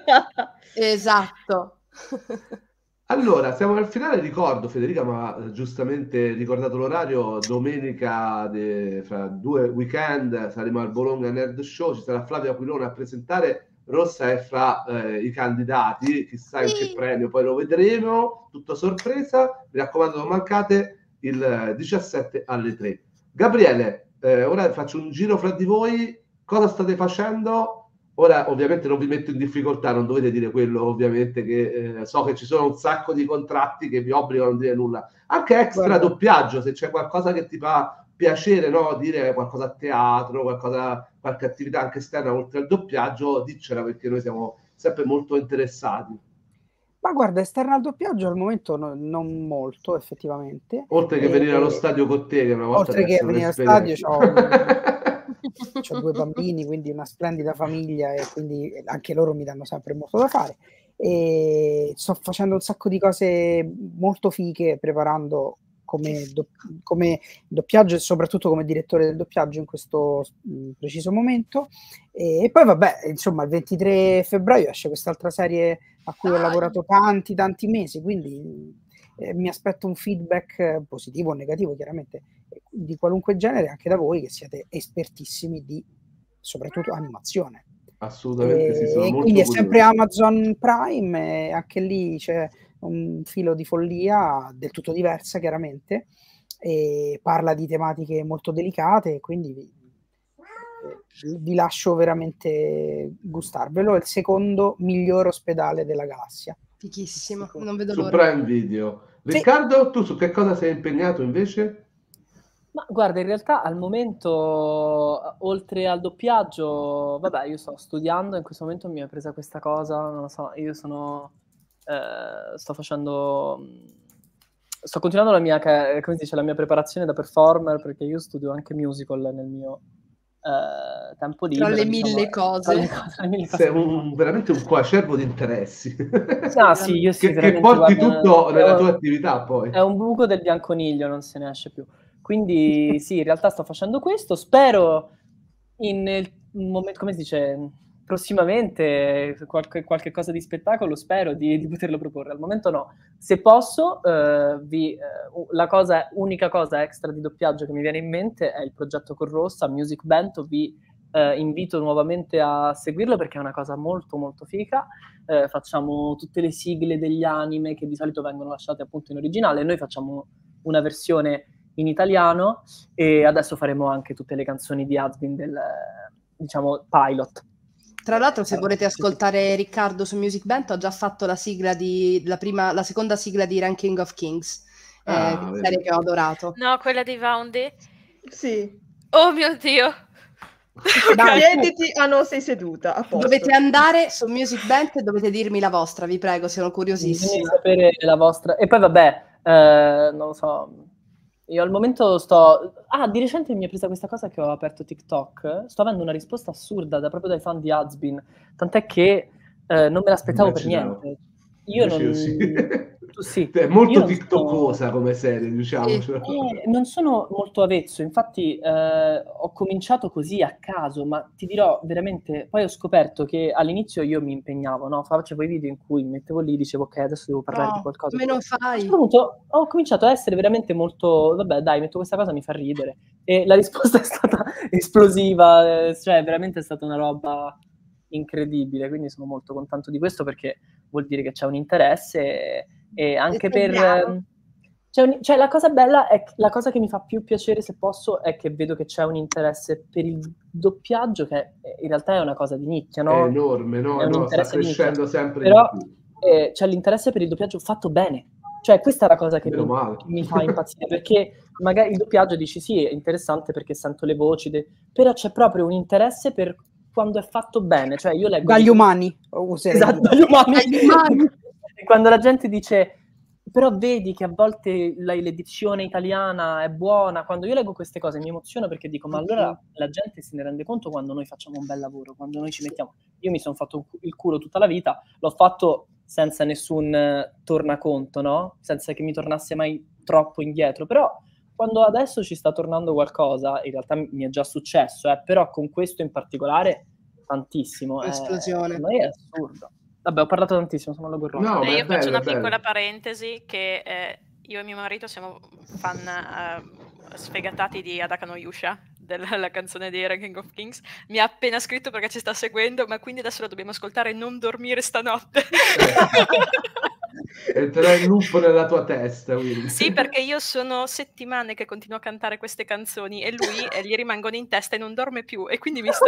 Esatto. Allora, siamo al finale, ricordo, Federica mi ha giustamente ricordato l'orario, domenica fra 2 weekend saremo al Bologna Nerd Show, ci sarà Flavio Aquilone a presentare, Rossa è fra i candidati, chissà in che premio, poi lo vedremo, tutto sorpresa, mi raccomando non mancate, il 17 alle 3. Gabriele, ora faccio un giro fra di voi, cosa state facendo? Ora ovviamente non vi metto in difficoltà, non dovete dire quello ovviamente, che so che ci sono un sacco di contratti che vi obbligano a non dire nulla, anche extra doppiaggio, se c'è qualcosa che ti fa piacere, no? Dire qualcosa a teatro, qualche attività anche esterna oltre al doppiaggio, diccela, perché noi siamo sempre molto interessati. Ma guarda, esterna al doppiaggio al momento non molto, effettivamente. Oltre che venire allo stadio con te, che una volta oltre che venire allo stadio c'ho 2 bambini, quindi una splendida famiglia, e quindi anche loro mi danno sempre molto da fare. E sto facendo un sacco di cose molto fighe, preparando come doppiaggio e soprattutto come direttore del doppiaggio in questo preciso momento. E poi vabbè, insomma, il 23 febbraio esce quest'altra serie a cui ho lavorato tanti mesi, quindi mi aspetto un feedback positivo o negativo, chiaramente, di qualunque genere, anche da voi che siete espertissimi di soprattutto animazione. Assolutamente sì, sono molto quindi è curioso. sempre Amazon Prime, e anche lì c'è un filo di follia del tutto diversa, chiaramente, e parla di tematiche molto delicate, quindi vi lascio veramente gustarvelo. È il secondo miglior ospedale della galassia. Fichissimo, non vedo Su l'ora. Prime Video. Riccardo, tu su che cosa sei impegnato invece? Ma guarda, in realtà al momento, oltre al doppiaggio, vabbè, io sto studiando, in questo momento mi è presa questa cosa, non lo so, io sto continuando la mia, come si dice, la mia preparazione da performer, perché io studio anche musical nel mio tempo libero. Tra le mille cose. Sei veramente un coacervo di interessi. Ah, sì, io sì, che porti tutto nella tua attività poi. È un buco del bianconiglio, non se ne esce più. Quindi sì, in realtà sto facendo questo, spero in un momento, come si dice, prossimamente qualche cosa di spettacolo spero di poterlo proporre. Al momento no. Se posso, unica cosa extra di doppiaggio che mi viene in mente è il progetto con Rossa, Music Bento. Vi invito nuovamente a seguirlo perché è una cosa molto molto figa. Facciamo tutte le sigle degli anime che di solito vengono lasciate appunto in originale, noi facciamo una versione in italiano e adesso faremo anche tutte le canzoni di Hazbin del, diciamo, pilot. Tra l'altro, se volete ascoltare Riccardo su Music Bento, ha già fatto la sigla la seconda sigla di Ranking of Kings, serie che ho adorato. No, quella dei Vaundy? Sì. Oh mio Dio! Siediti, no, sei seduta. A posto. Dovete andare su Music Bento e dovete dirmi la vostra, vi prego, sono curiosissima. Bisogna sapere la vostra. E poi vabbè, non lo so. Io al momento di recente mi è presa questa cosa che ho aperto TikTok. Sto avendo una risposta assurda proprio dai fan di Hazbin. Tant'è che non me l'aspettavo per niente. Io non... Tu sì. È molto tiktokosa come serie, diciamocelo. Non sono molto avezzo, infatti ho cominciato così a caso, ma ti dirò veramente, poi ho scoperto che all'inizio io mi impegnavo, no? Facevo i video in cui mi mettevo lì, dicevo ok, adesso devo parlare di qualcosa. Come lo fai? A un certo punto ho cominciato a essere veramente molto, vabbè dai, metto questa cosa, mi fa ridere. E la risposta è stata esplosiva, cioè veramente è stata una roba incredibile, quindi sono molto contento di questo perché vuol dire che c'è un interesse e anche cioè la cosa bella è la cosa che mi fa più piacere, se posso, è che vedo che c'è un interesse per il doppiaggio che in realtà è una cosa di nicchia, no? È enorme, no, sta crescendo sempre però, di più. C'è l'interesse per il doppiaggio fatto bene, cioè questa è la cosa che mi fa impazzire, perché magari il doppiaggio dici sì, è interessante perché sento le voci, però c'è proprio un interesse per quando è fatto bene, cioè io leggo... Dagli umani. Esatto, dagli umani. E quando la gente dice, però vedi che a volte l'edizione italiana è buona, quando io leggo queste cose mi emoziono perché dico, ma allora la gente se ne rende conto quando noi facciamo un bel lavoro, quando noi ci mettiamo... Io mi sono fatto il culo tutta la vita, l'ho fatto senza nessun tornaconto, no? Senza che mi tornasse mai troppo indietro, però... Quando adesso ci sta tornando qualcosa, in realtà mi è già successo, però con questo in particolare tantissimo. Esplosione. Per noi è assurdo. Vabbè, ho parlato tantissimo, sono logorroso. No, io faccio una piccola parentesi che io e mio marito siamo fan sfegatati di Adaka no Yusha, della canzone di Ranking of Kings. Mi ha appena scritto perché ci sta seguendo, ma quindi adesso lo dobbiamo ascoltare e non dormire stanotte. Entrerà in loop nella tua testa, quindi. Sì, perché io sono settimane che continuo a cantare queste canzoni e lui gli rimangono in testa e non dorme più e quindi mi sta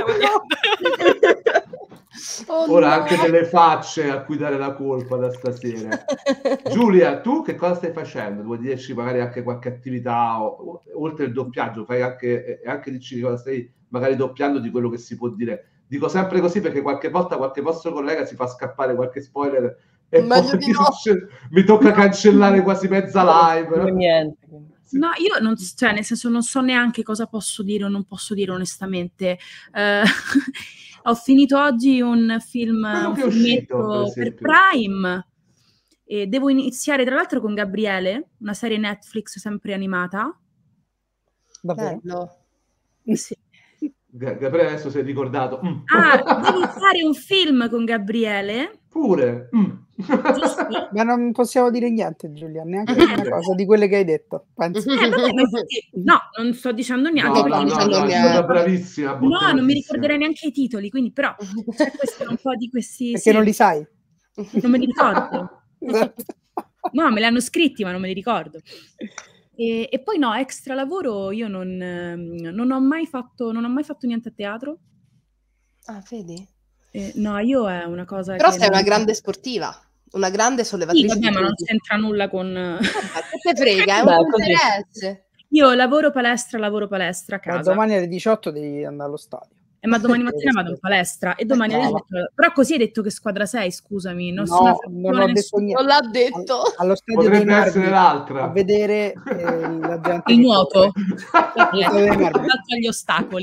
odiando. Ora anche delle facce a cui dare la colpa da stasera. Giulia, tu che cosa stai facendo? Vuoi dirci magari anche qualche attività oltre il doppiaggio? Fai anche dici cosa stai magari doppiando di quello che si può dire. Dico sempre così perché qualche volta qualche vostro collega si fa scappare qualche spoiler e poi mi tocca cancellare quasi mezza live. Niente. No, io non, cioè, nel senso, non so neanche cosa posso dire o non posso dire onestamente. Ho finito oggi un filmetto per Prime e devo iniziare tra l'altro con Gabriele, una serie Netflix sempre animata. Bello. Sì. Gabriele adesso si è ricordato. Devo fare un film con Gabriele. Pure. Ma non possiamo dire niente, Giulia, neanche una cosa di quelle che hai detto. Vabbè, no, non sto dicendo niente. No, è stata bravissima. No, non mi ricorderei neanche i titoli, quindi però c'è questo, un po' di questi... Perché non li sai? Non me li ricordo. No, me li hanno scritti, ma non me li ricordo. E poi no, extra lavoro io non ho mai fatto niente a teatro. Vedi? No, io è una cosa Però che sei una grande sportiva, una grande sollevatrice. Sì, vabbè, ma non c'entra nulla con... Che te frega, è un interesse. Io lavoro palestra a casa. Ma domani alle 18 devi andare allo stadio. Ma domani mattina vado in palestra e domani alle 18... Però così hai detto che squadra sei, scusami. Non ho detto niente. Non l'ha detto. Allo stadio potrebbe essere l'altra. A vedere la gente il nuoto. Agli ostacoli.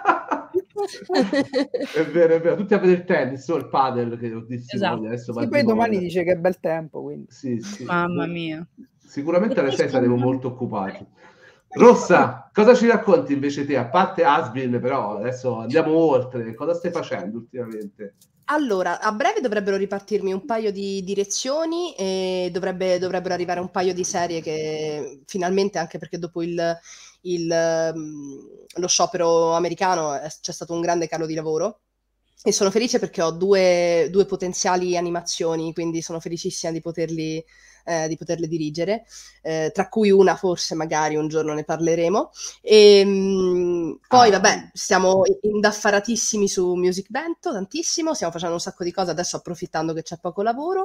È vero, tutti a vedere il tennis o il padel che ho detto. Esatto. Adesso e poi domani dice che è bel tempo, quindi. Sì. Mamma mia. Sicuramente alle 6 saremo molto occupati. Rossa, cosa ci racconti invece te? A parte Asbin, però adesso andiamo oltre. Cosa stai facendo ultimamente? Allora, a breve dovrebbero ripartirmi un paio di direzioni e dovrebbero arrivare un paio di serie che finalmente, anche perché dopo lo sciopero americano c'è stato un grande calo di lavoro. E sono felice perché ho due potenziali animazioni, quindi sono felicissima di poterle dirigere, tra cui una forse magari un giorno ne parleremo. Poi vabbè, stiamo indaffaratissimi su Music Bento, tantissimo, stiamo facendo un sacco di cose, adesso approfittando che c'è poco lavoro.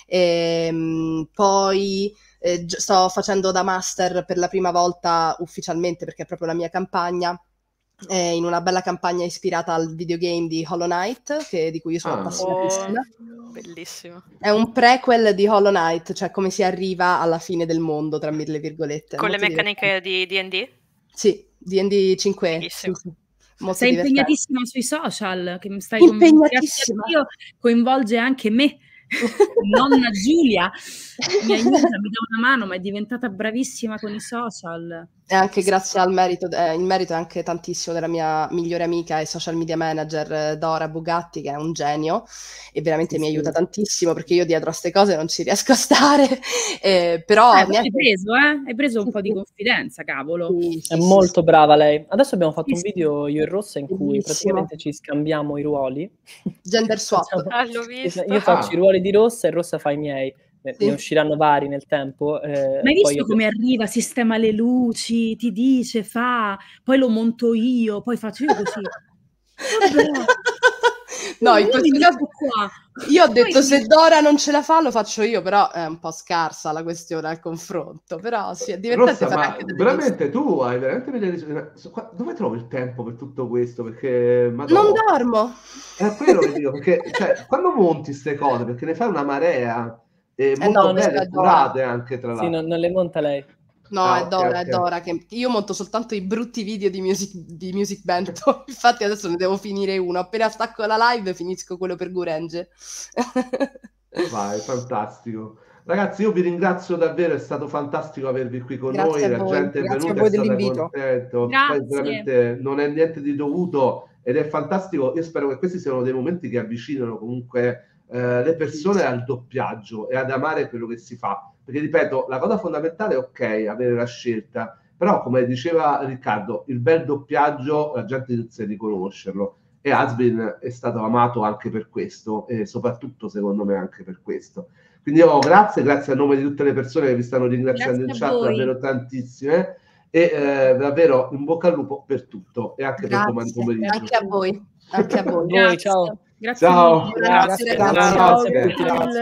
Poi sto facendo da master per la prima volta ufficialmente, perché è proprio la mia campagna, in una bella campagna ispirata al videogame di Hollow Knight, di cui io sono appassionatissima. Bellissimo. È un prequel di Hollow Knight, cioè come si arriva alla fine del mondo, tra mille virgolette. Con le meccaniche di D&D? Sì, D&D 5. Bellissimo. Sì. Molto sei divertente. impegnatissima sui social, che mi stai Impegnatissima. Io coinvolge anche me. Nonna Giulia mi aiuta, mi dà una mano, ma è diventata bravissima con i social. E anche grazie al merito, il merito è anche tantissimo della mia migliore amica e social media manager Dora Bugatti, che è un genio e veramente mi aiuta tantissimo, perché io dietro a ste cose non ci riesco a stare. Però hai preso un po' di confidenza, cavolo. È molto brava lei. Adesso abbiamo fatto un video io e Rossa in cui praticamente ci scambiamo i ruoli. Gender swap. L'ho visto. Io faccio i ruoli di Rossa e Rossa fa i miei. Ne usciranno vari nel tempo. Ma hai visto come arriva, sistema le luci, ti dice, poi lo monto io, poi faccio io così. No, in questo caso io ho detto se Dora non ce la fa lo faccio io, però è un po' scarsa la questione al confronto, però sì, è divertente. Rossa, ma veramente tu hai veramente dove trovi il tempo per tutto questo? Perché non dormo. È quello che dico, perché cioè, quando monti ste cose, perché ne fai una marea molto belle, curate anche tra l'altro. Sì, non le monta lei. No, è Dora, che io monto soltanto i brutti video di Music Bento. Infatti adesso ne devo finire uno. Appena stacco la live finisco quello per Gurenge. Vai, fantastico. Ragazzi, io vi ringrazio davvero, è stato fantastico avervi qui con noi, la gente è venuta, è stata contenta. Poi veramente non è niente di dovuto ed è fantastico. Io spero che questi siano dei momenti che avvicinano comunque le persone al doppiaggio e ad amare quello che si fa. Perché ripeto, la cosa fondamentale è ok, avere la scelta, però come diceva Riccardo, il bel doppiaggio la gente inizia a riconoscerlo e Asbin è stato amato anche per questo e soprattutto secondo me anche per questo. Quindi grazie a nome di tutte le persone che vi stanno ringraziando in chat, davvero tantissime, e davvero in bocca al lupo per tutto e anche per domani pomeriggio. Anche a voi. Ciao. Grazie. Ciao. Grazie. Ciao.